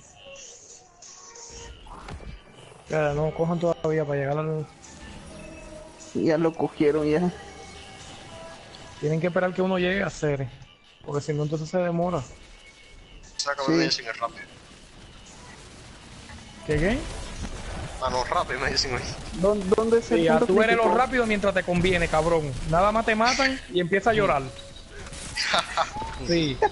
Espera, no cojan todavía para llegar al... Ya lo cogieron ya. Tienen que esperar que uno llegue a hacer. Porque si no, entonces se demora. Sácame Sí. medicine rápido. ¿Qué qué? Ah, no, rápido medicine ahí. ¿Dónde, dónde es el Sí, ya punto tú eres lo crítico? rápido mientras te conviene, cabrón. Nada más te matan y empieza a llorar. Sí.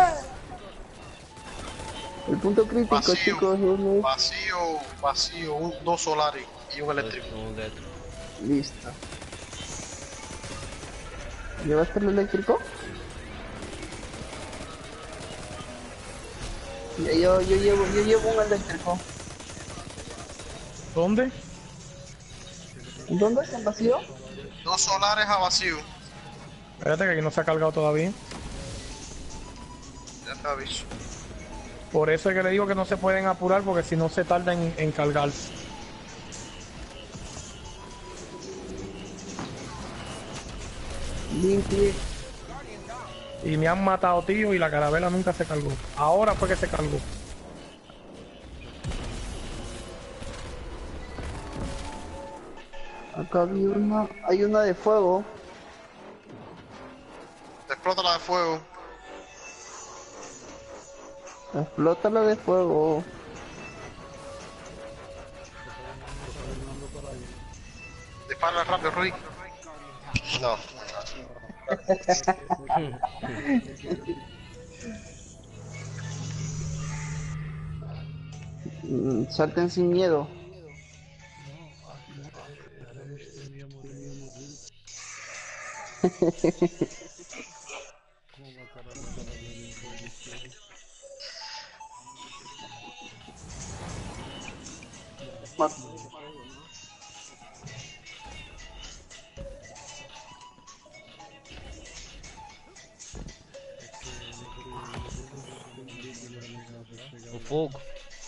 El punto crítico, Vacío. chicos, es... Vacío, vacío, un, dos solares y un eléctrico. Un eléctrico. Listo. ¿Llevaste el eléctrico? Ya, yo, yo llevo, yo llevo un eléctrico. ¿Dónde? ¿Dónde está vacío? Dos solares a vacío. Espérate que aquí no se ha cargado todavía. Ya te aviso. Por eso es que le digo que no se pueden apurar porque si no se tarda en, en cargarse. Limpie. Y me han matado, tío, y la carabela nunca se cargó. Ahora fue que se cargó. Acá había una, hay una de fuego. Explota la de fuego. Explota la de fuego. Dispara rápido, Rui. No. Mm, salten sin miedo. O fogo.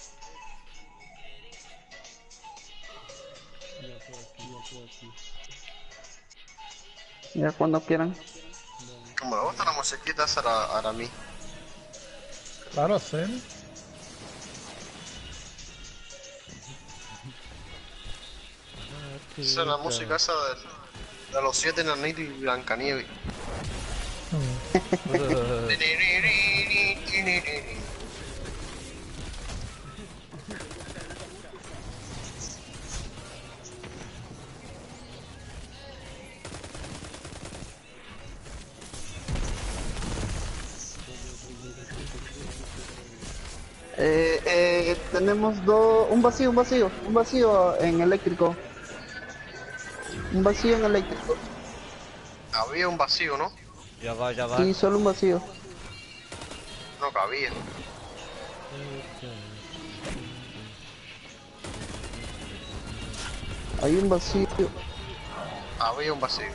Ya cuando quieran. Como me gusta la musiquita, esa era, era a mí. Claro, hacer. Esa es la música esa de, de los siete enanitos y Blancanieves. Eh, eh, tenemos dos, un vacío, un vacío, un vacío en eléctrico. Un vacío en eléctrico. Había un vacío, ¿no? Já vai, já vai. Sí, solo un vacío. No cabía. Hay un vacío. Había un vacío.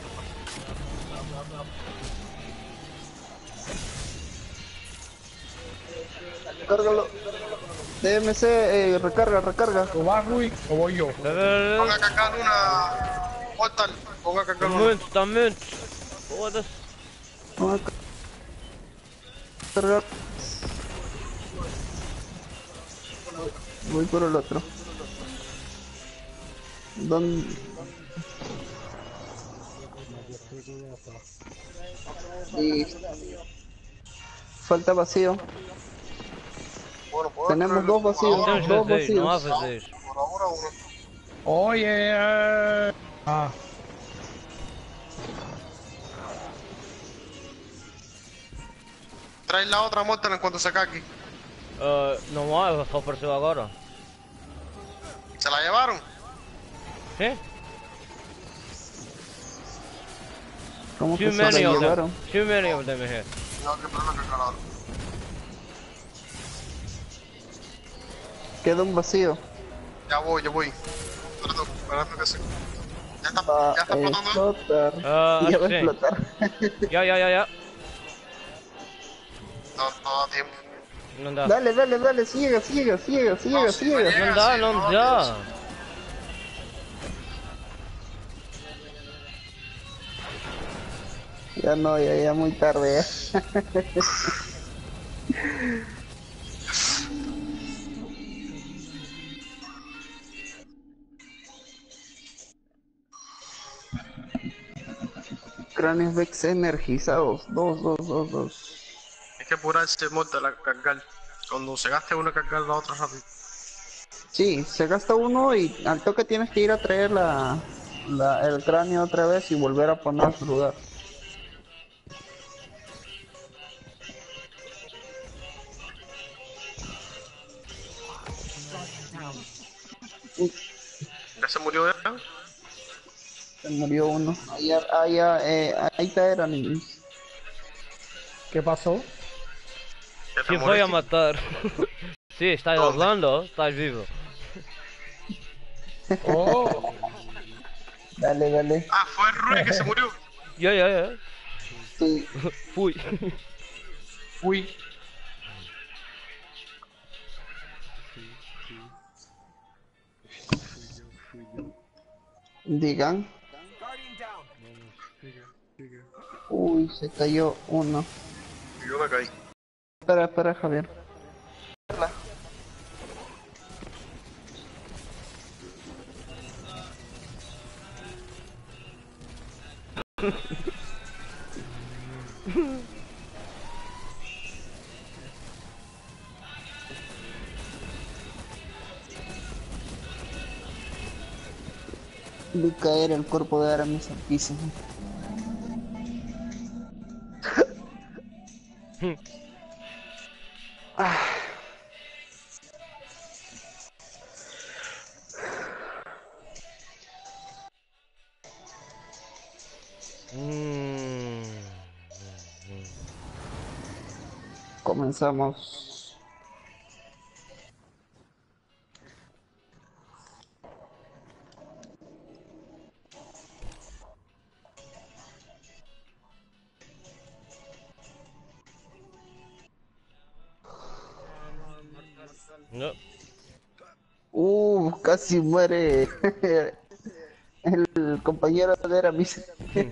Cárgalo. D M C, eh, recarga, recarga. ¿Tú vas, Rui, o voy yo? Dale, dale, Ponga a dale. cargar una... Mortal. Ponga a cargar De una... munt, de munt. Foda-se. Vamos a cargar. Voy por el otro. ¿Dónde? Listo. Falta vacío. Bueno, puedo Tenemos traerlo dos por vacíos. ahora, Temos Dos fazer, não há vacíos. fazer. Por ahora uno. Oye. eh, Ah, Trae la otra Mortal en cuanto se cague. Uh, não há, só apareceu agora. ¿Se la llevaron? Sim? ¿Cómo que Too se la many of them. llevaron? Too many of them here. No, que problema que cargar. Queda un vacío. Ya voy, ya voy. Espérate, espérate que se... Ya está, Va ya está a explotando. explotar. Ah, Ya va a sí. explotar. Ya, ya, ya, ya. No, no da tiempo. Não dá. Dale, dale, dale, ciega, ciega, ciega, ciega, No, sí, ciega. vaya. Não dá, Sí, não no, dá. Ya no, ya, ya muy tarde. Ya. Cráneos Vex energizados. Dos, dos, dos, dos. Hay que apurarse Mortal a cargar. Cuando se gaste uno, cargar la otra rápido. Sí, se gasta uno y al toque tienes que ir a traer la, la, el cráneo otra vez y volver a poner a su lugar. Ya se murió ya. Se murió uno. Ahí, ahí, eh, ahí está era niños. ¿qué pasó? Ya te Quem foi a moriste. matar? Sim, estás ¿Dónde? hablando, estás vivo. Oh, Dale, dale. Ah, fue Rui que se murió. Ya, ya, ya. Sí. Fui. fui. Digan. Guardian down. Sigue, sigue. Uy, se cayó uno. Y yo me caí. Espera, espera, Javier. Vi caer el cuerpo de Aramis al piso. Ah. Mm. Comenzamos. No. Uh, casi muere el compañero de Aramis.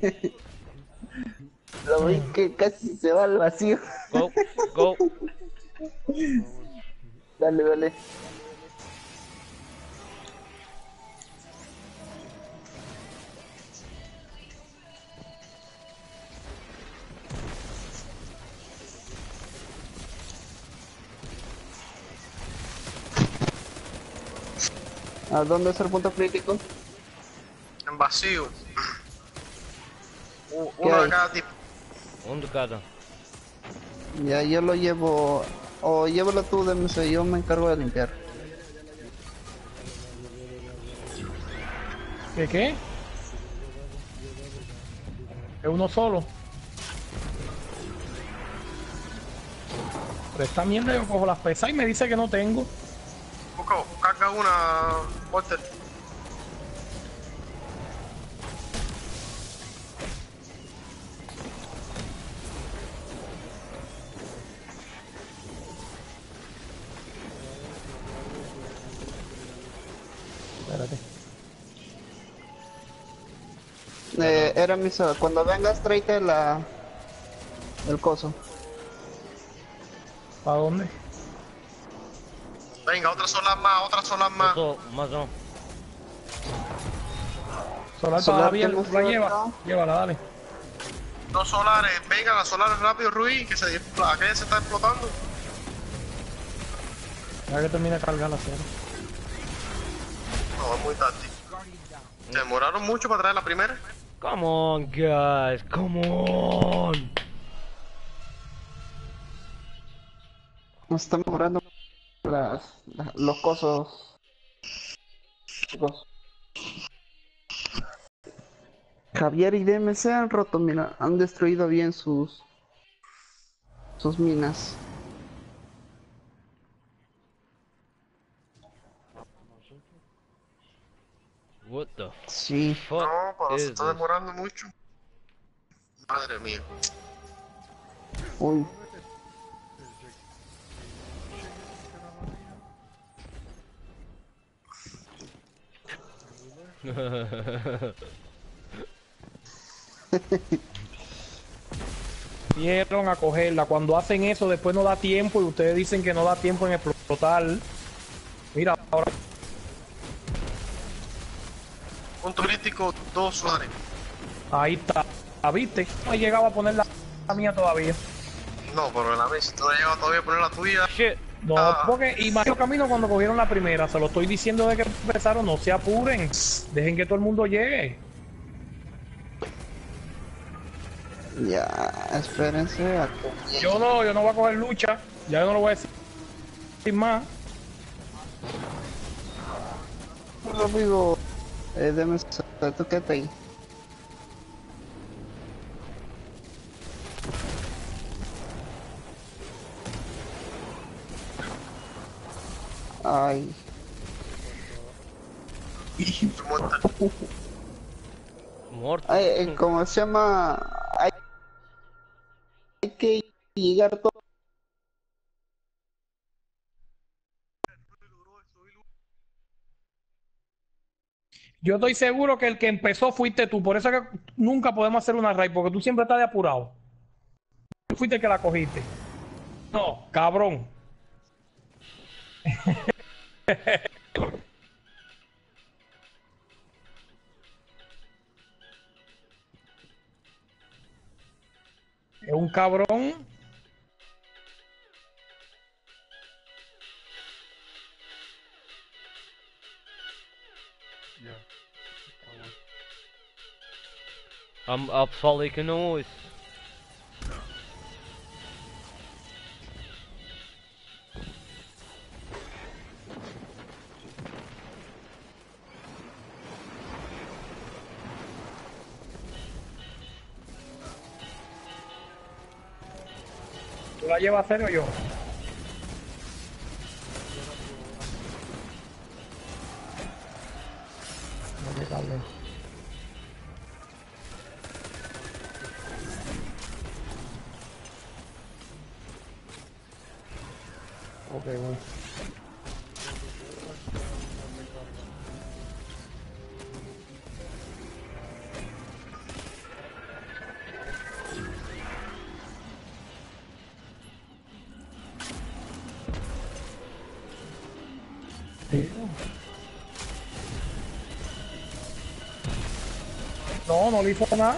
Lo vi que casi se va al vacío. Go, go. Dale, dale. ¿A dónde es el punto crítico? En vacío. U- ¿Qué Uno de hay? cada tipo. Um de cada. Ya, yo lo llevo. O llévalo tú, D M C, yo me encargo de limpiar. ¿Qué qué? Es uno solo. Pero esta mierda yo cojo las pesas y me dice que no tengo. Busca, carga una Mortal. Eh, era mi so- cuando vengas tráete la... el coso. ¿Para dónde? Venga, otra solar más, otra solar más. Eso, más o Solar, Solar para Javier, tenemos ¿tú la llevas? acá. Llévala, dale. Dos solares, venga, las solares rápido, Ruiz, que se, aquella se está explotando. Ya que termine de cargar la cera. No, es muy táctico. Se demoraron mucho para traer la primera. Come on, guys, come on. Nos están mejorando las, la- los cosos. Chicos. Javier y D M C han roto, mira, han destruido bien sus sus minas. What the Sí. fuck No, pero se is está this? demorando mucho. Madre mía. Uy. Vieron a cogerla. Cuando hacen eso, después no da tiempo y ustedes dicen que no da tiempo en explotar. Mira, ahora. Punto crítico, dos solares. Ahí está. ¿La viste? No he llegado a poner la, la mía todavía. No, pero en la vez, no he llegado todavía a poner la tuya. Shit. No, Ah. porque imagino camino cuando cogieron la primera. Se lo estoy diciendo de que empezaron. No se apuren. Dejen que todo el mundo llegue. Ya, espérense a que Yo no, yo no voy a coger lucha. Ya yo no lo voy a decir sin más. rápido. Eh, D M C, tú quédate ahí. Ay. Estoy muerta. Muerto. Ay, eh, ¿cómo se llama? Hay, hay que llegar todo. Yo estoy seguro que el que empezó fuiste tú. Por eso es que nunca podemos hacer una raid, porque tú siempre estás de apurado. Tú fuiste el que la cogiste. No, cabrón. Es un cabrón. Ya. I'm absolutely canoes. ¿Tú la llevas a hacer o yo? No me tarde. Ok, bueno. No, no le hizo nada.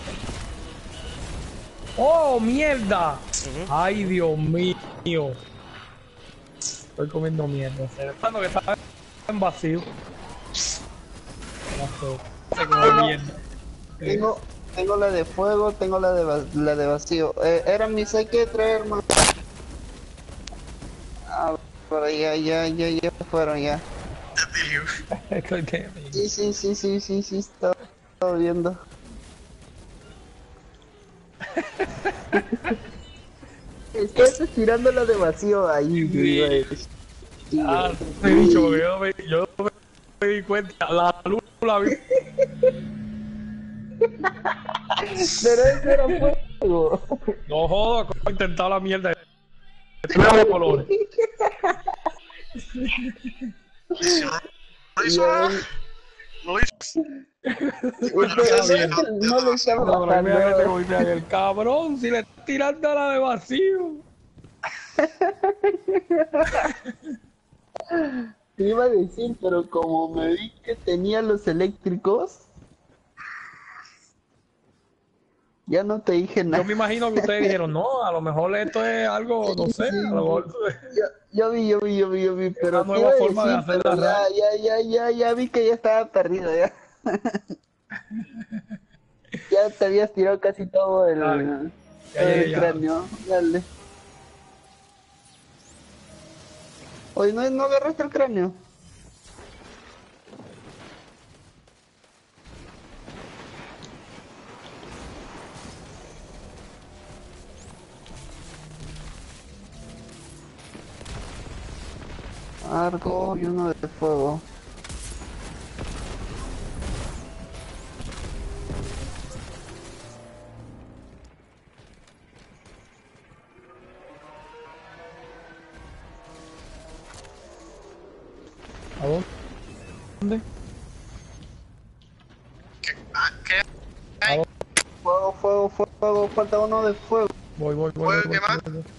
¡Oh, mierda! ¡Ay, Dios mío! Estoy comiendo mierda. Pensando que estaba en vacío. No sé, como mierda. Tengo, tengo la de fuego, tengo la de va- la de vacío. Eh, era mis hay que traer más. Ah, pero ya, ya, ya, ya fueron ya. Sí, sí, sí, sí, sí, sí, estaba, estaba viendo. Estás tirando la de vacío ahí, güey. Sí, Ah, güey. te he dicho, porque yo, me, yo me di cuenta. La luz la vi. Pero ese era fuego. No jodas, como he intentado la mierda. Estoy de colores. No hizo Ya nada. ven, lo hice. Entonces, bien. no, es que no le estaba No, pero mira que te bajando. golpean el cabrón, si le estás tirando a la de vacío. Te iba a decir, pero como me vi que tenía los eléctricos, ya no te dije Yo nada. me imagino que ustedes dijeron, no, a lo mejor esto es algo, no sé, Sí, a lo mejor yo, yo vi, yo vi, yo vi, yo vi, pero una te iba nueva a forma de decir, hacer pero la ya, raid. ya, ya, ya, ya vi que ya estaba perdido, ya. Ya te habías tirado casi todo Dale, el, ya todo llegué el ya. cráneo, dale. Oye, ¿no, no agarraste el cráneo? Arco y uno de fuego. ¿A dónde? ¿Qué? Ah, ¿qué? ¿A dónde? Fuego, fuego, fuego, falta uno de fuego. Voy, voy, voy, ¿Puedo voy, qué voy, más? voy, voy.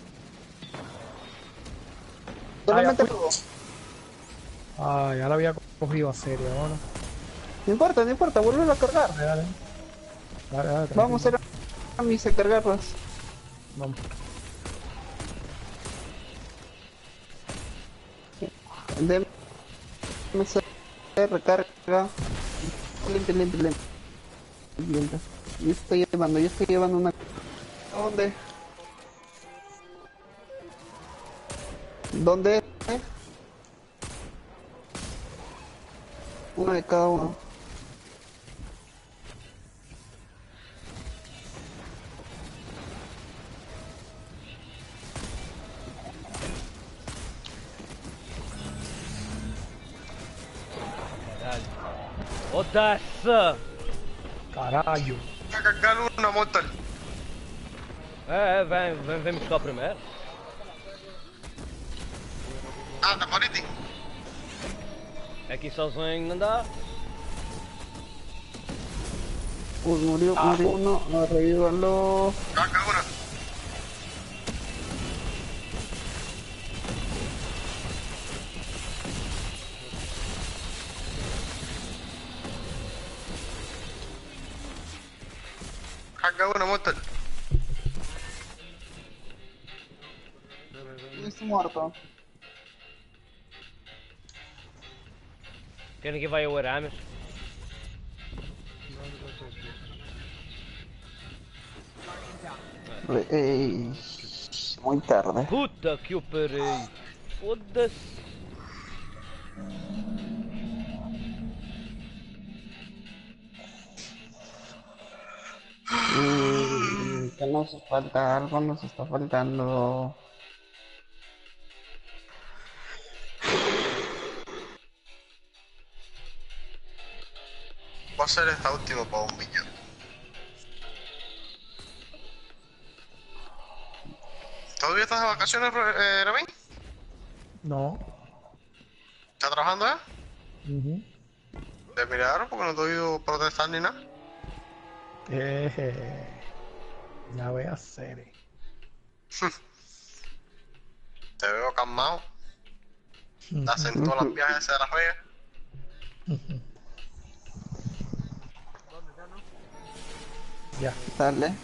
Solamente Ah, ya fui. fuego. Ah, ya la había cogido a serio ahora. No importa, no importa, vuelve a cargar. Dale, dale. Dale, dale, Vamos a ir tranquilo. a mis a cargarlas. Vamos. Déjame hacer recarga. Limpia, limpia, limpia. Limpia. Yo estoy llevando, yo estoy llevando una... ¿Dónde? ¿Dónde? Una de cada uno. Foda-se! Caralho. Voy a cargar una mortal. É, é, vem, vem, vem buscar o primeiro. Ah, tá moriti. Aqui sozinho não dá. Uy, murió, murió uno. Revívalo. Carga una. Carga una mortal. Estoy muerto. Quem aqui vai o arames? Ey, muy tarde. Puta que eu parei! Foda-se! Mm, ¿qué nos falta? Algo nos está faltando. Voy a hacer esta última para un millón. ¿Todavía estás de vacaciones, eh, Rabin? No. ¿Estás trabajando ya? Ujú. De milagro, porque no te he oído protestar ni nada. Eh, ya voy a hacer. Te veo calmado. Te hacen todas las viajes de Las Vegas. Ya. Dale.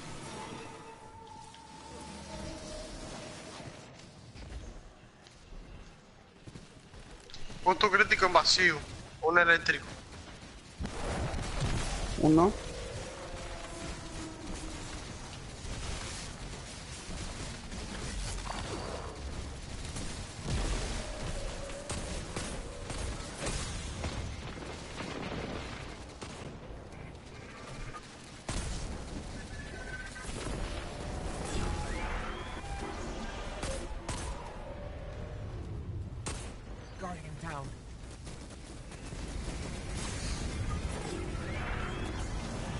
Punto crítico en vacío. Un eléctrico. Uno. Guardian down.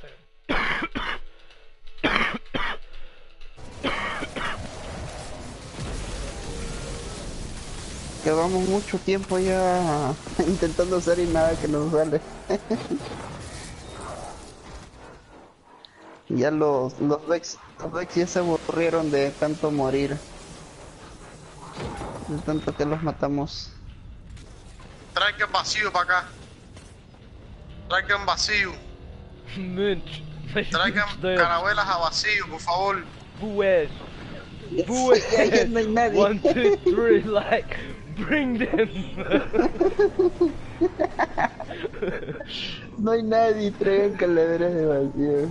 Llevamos mucho tiempo ya intentando hacer y nada que nos sale. Ya los, los Vex, los Vex ya se aburrieron de tanto morir. De tanto que los matamos. Traigan vacío para acá. Traigan vacío. Mensch, Traigan carabelas a vacío, por favor. Bues. Bues. Ya, ya no hay nadie. One, two, three, like, bring them. No hay nadie, traigan calaveras de vacío.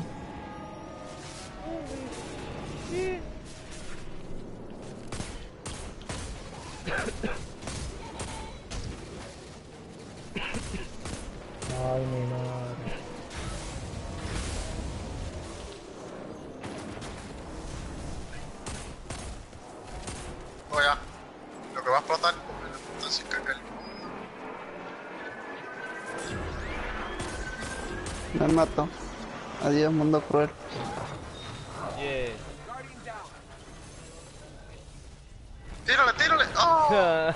Ay, mi madre. No, ya. Lo que va a explotar. Entonces, caca. Me mato. Adiós, mundo cruel. Yeah. Tírale, tírale. ¡Oh!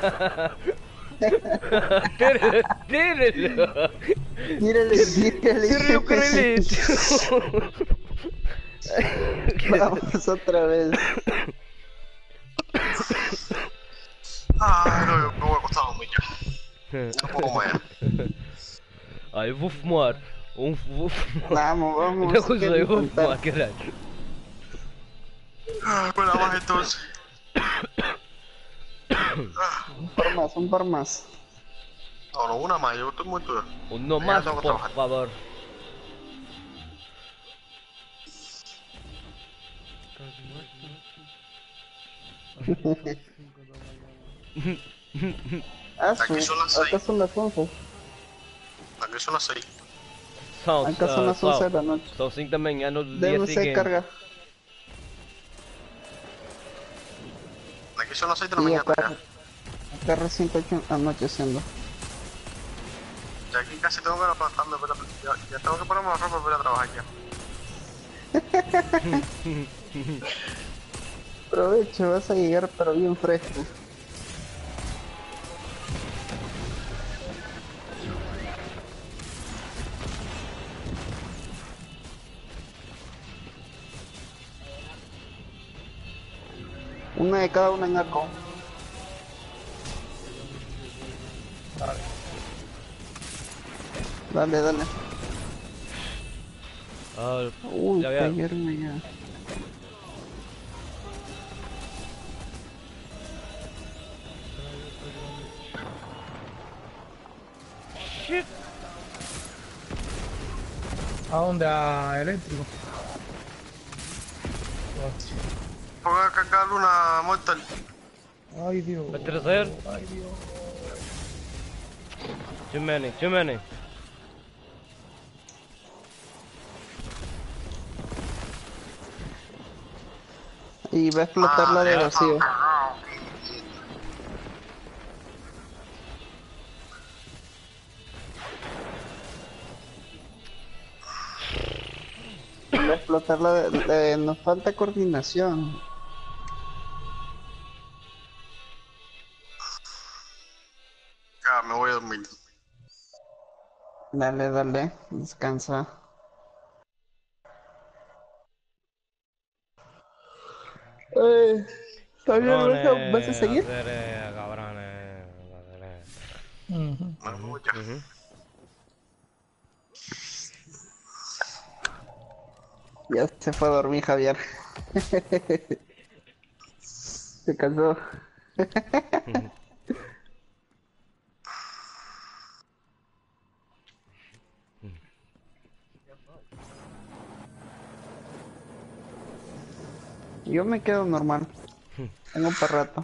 Tíralo, tíralo. Tírale, tírale. Tíralo, Corelito. Vamos otra vez. Ay, no, me voy a acostar a dormir ya. No puedo más. Ah, eu vou fumar. Um, vou fumar. Vamos, vamos. Não, coisa, quiero eu vou intentar. fumar, caralho. Ah, pues nada más entonces. Un par más, un par más. No, no, una más, yo estoy muy duro. Uno Ya más, tengo que por trabajar. favor. Ah, sí. Aquí son las seis. Acá son las once. Aquí son las seis. São, Acá son ah, las once de são, la noche. são cinco da manhã no dia Deben ser seguinte. carga. Aquí son las seis de la Y mañana acá, ya. acá recién está anocheciendo. Ya aquí casi tengo que levantarme, pero ya, ya tengo que ponerme la ropa para ir a trabajar ya. Aprovecho, vas a llegar pero bien fresco. Una de cada una en arco. Dale, dale. Ah, Uy, ya, ya. cayeron allá. shit. ¿A dónde? ¿A eléctrico? Voy a cargar una mortal. Ay, Dios. Vai trazer? Ay, Dios. Too many, too many. Y va a explotar la de vacío. Va a explotar la de, de- nos falta coordinación. Ya, me voy a dormir. Dale, dale, descansa. Eh, ¿Está bien? ¿Vas a, vas a seguir? Cabrones, cabrones, cabrones. Ujú. Me voy ya. Ujú. Ya se fue a dormir, Javier. Se cansó. Yo me quedo normal. Tengo para rato.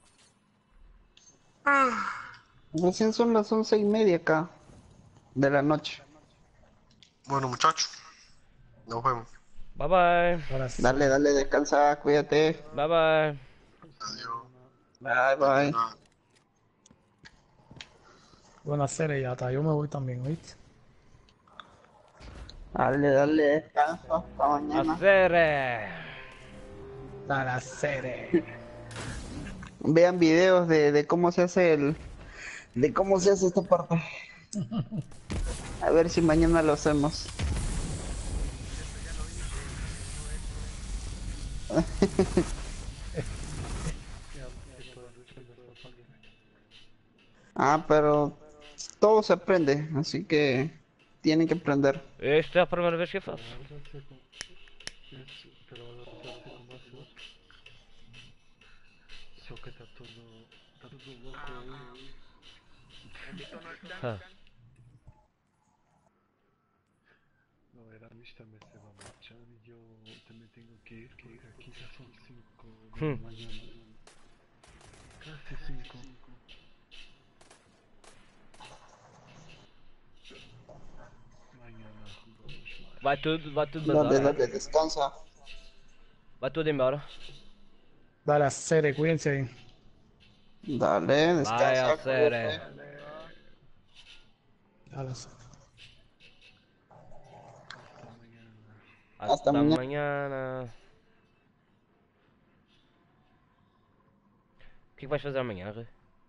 Recién son las once y media acá. De la noche. Bueno, muchachos. Nos vemos. Bye bye. Ahora sí. Dale, dale, descansa, cuídate. Bye bye. Adiós. Bye, bye. Ah. Buenas series ya está. Yo me voy también, ¿oíste? Dale, dale, descanso. Hasta mañana. Hacer. eh, Dale a hacer. Vean videos de, de cómo se hace el... De cómo se hace esta parte. A ver si mañana lo hacemos. Ah, pero todo se aprende, así que tienen que aprender. Esta é a primeira vez que eu faço. Pero adaptarse con vasos. Só que tá todo. Tá tudo louco aí. Ah, No, era Mish también se va a marchar y yo también tengo que ir, que aquí ya son cinco de la Hmm. mañana. Casi cinco. Mañana vamos más. vai tudo, vai tudo Dale, bazar. dale, descansa. Vai tudo embora. Dale a hacer, cuídense bien. Dale, Vai descansa. hacer. Cuídate. eh. Dale a hacer. Hasta mañana. Hasta Hasta mañana. amanhã. O que é que vais fazer amanhã, Rui?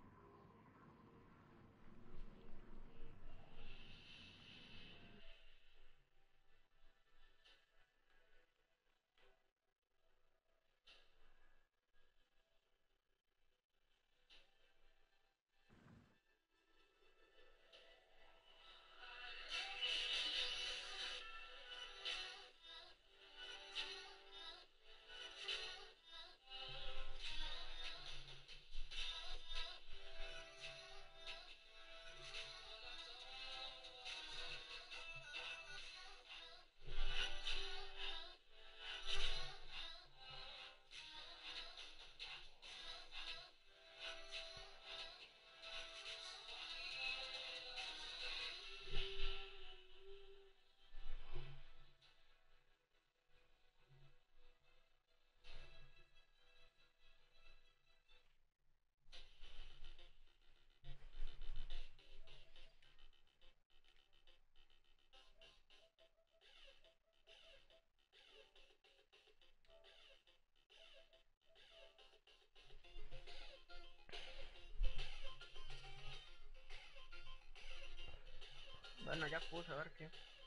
Bueno, ya puse, a ver qué.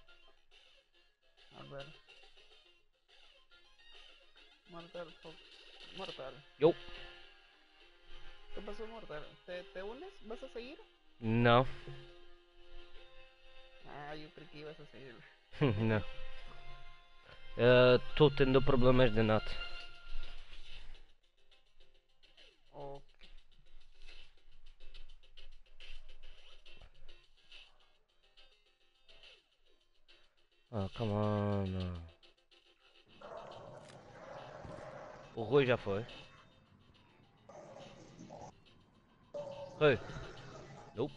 A ver. Mortal, Fox. Mortal. Yo. ¿Qué pasó, Mortal? ¿Te, ¿Te unes? ¿Vas a seguir? Não. Ah, yo creí que ibas a seguir. Não. Estou tendo problemas de net. Ok. Oh, come on. O Rui já foi. Rui. Nope.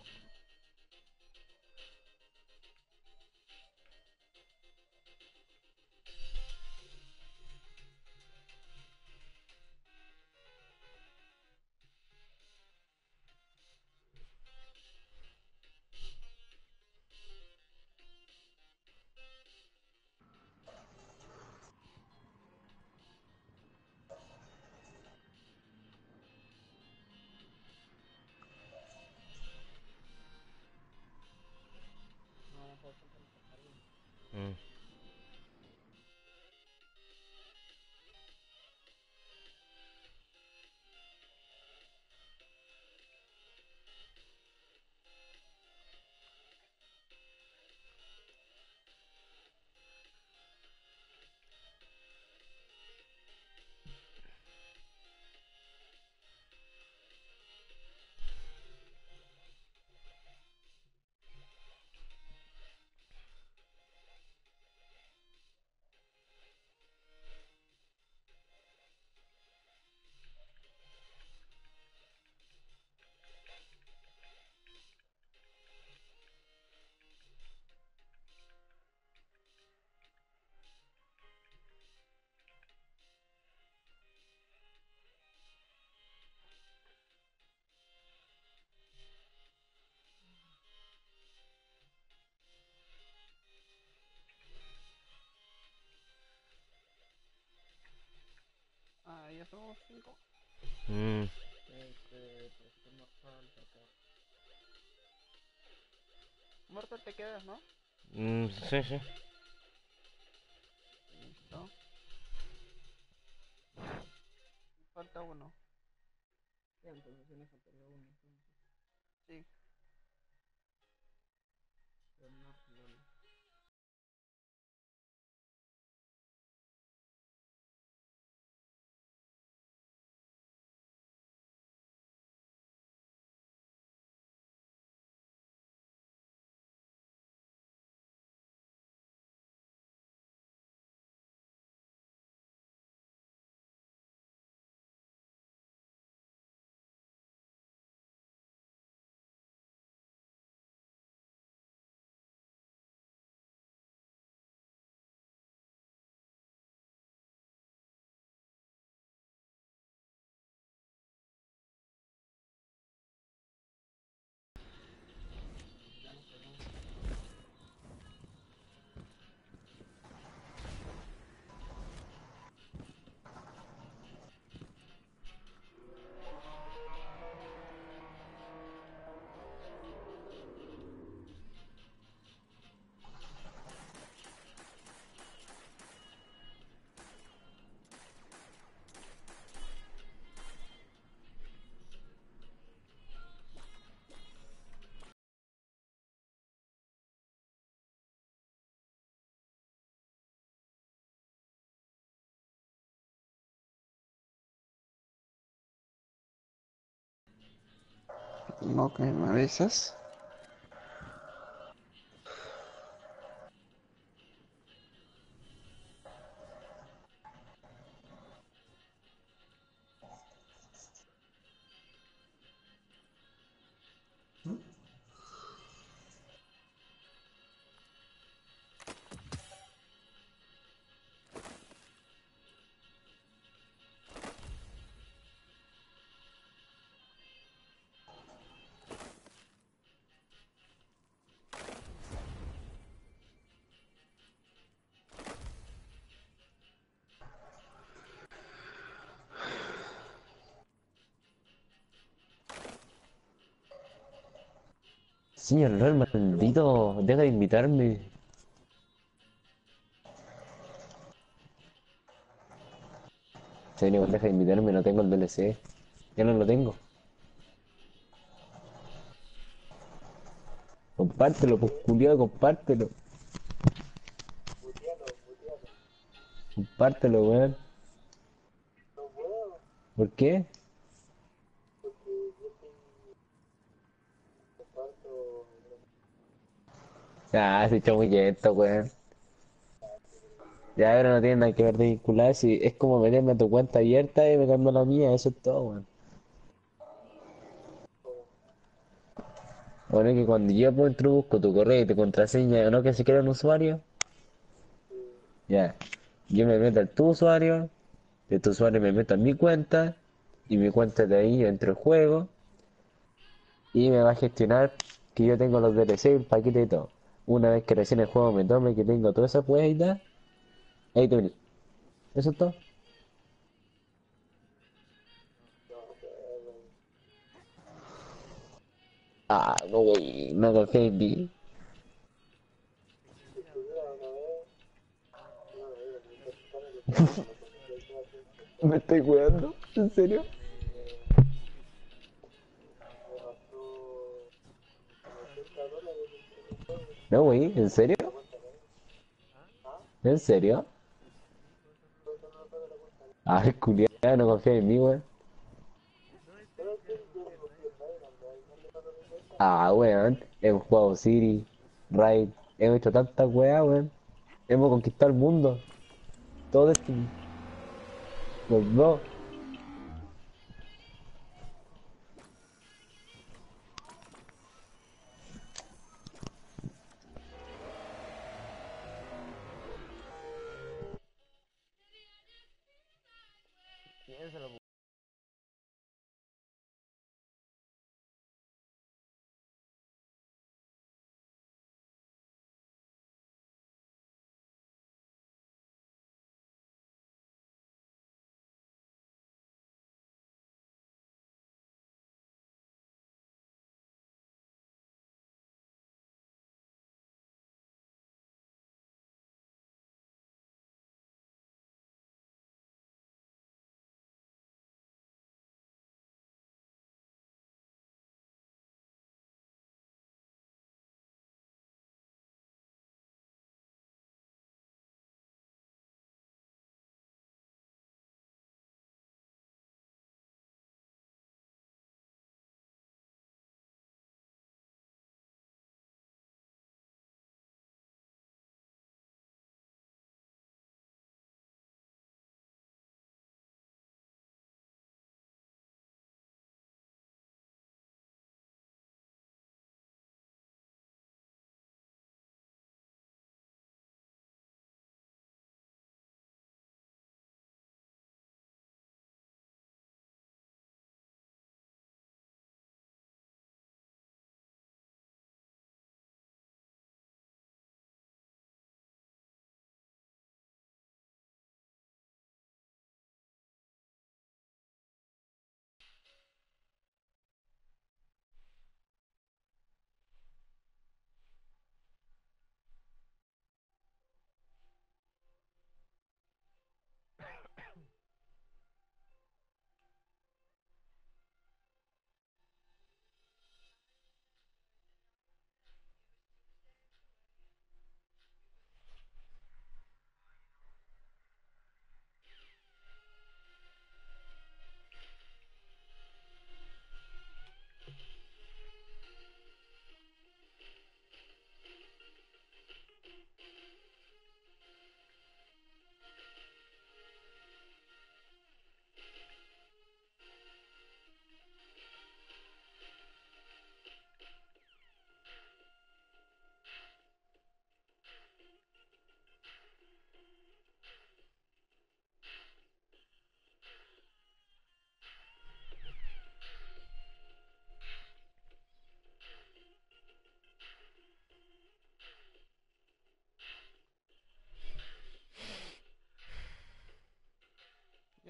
somos cinco. Mm, Este, pues ¿qué más falta acá? Muerto te quedas, ¿no? mm, sí, sí. Listo. Falta uno. Ya, entonces sí me faltaría uno. Entonces. Sí. Pero no, no, no. Ok, ¿me avisas? Señor LOL, maldito, deja de invitarme. Señor, deja de invitarme, no tengo el D L C. Ya no lo tengo. Compártelo, pues culiado, compártelo. Compártelo, weón. ¿Por qué? Ah, se echó muy quieto, weón. Ya ahora no tiene nada que ver de vincular, si es como meterme a tu cuenta abierta y me cambio la mía, eso es todo, weón. Bueno, es que cuando yo pues, introduzco tu correo y tu contraseña, ¿no? Que se crea un usuario, ya. Yo me meto al tu usuario, de tu usuario me meto a mi cuenta, y mi cuenta de ahí entro el juego, y me va a gestionar que yo tengo los D L C, el paquete y todo. Una vez que recién el juego me tome que tengo toda esa puesta, ahí te venís. Eso es todo. Ah, no, güey, no confío en mí. Si tuviera una vez, me, me pondría yo a hacer ¿Me estoy cuidando? ¿En serio? me, me gastó como ochenta dólares en el juego. No, güey, ¿en serio? La cuenta no. ¿Ah? ¿En serio? Sí, por eso no, por eso no lo pago la cuenta. Ah, culiado, no confía en mí, güey. No, en No, serio, es si que yo no yo no confío en confío nadie. en nadie, no, no le paso mi cuenta. Ah, weón, hemos jugado City, Raid, hemos hecho tantas weas, weón. Hemos conquistado el mundo. Todo esto. Los dos. Piénsalo,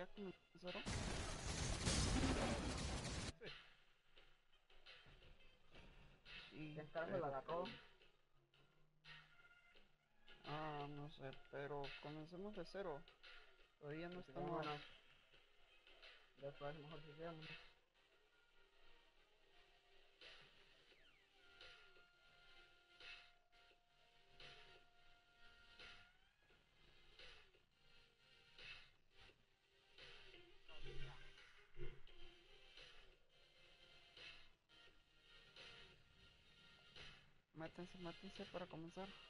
comenzaron? Sí. ¿Quién carajo la agarró? Ah, no sé, pero comencemos de cero. Todavía no Sí, estamos... bueno. Después mejor sigamos. Mátense, mátense para comenzar.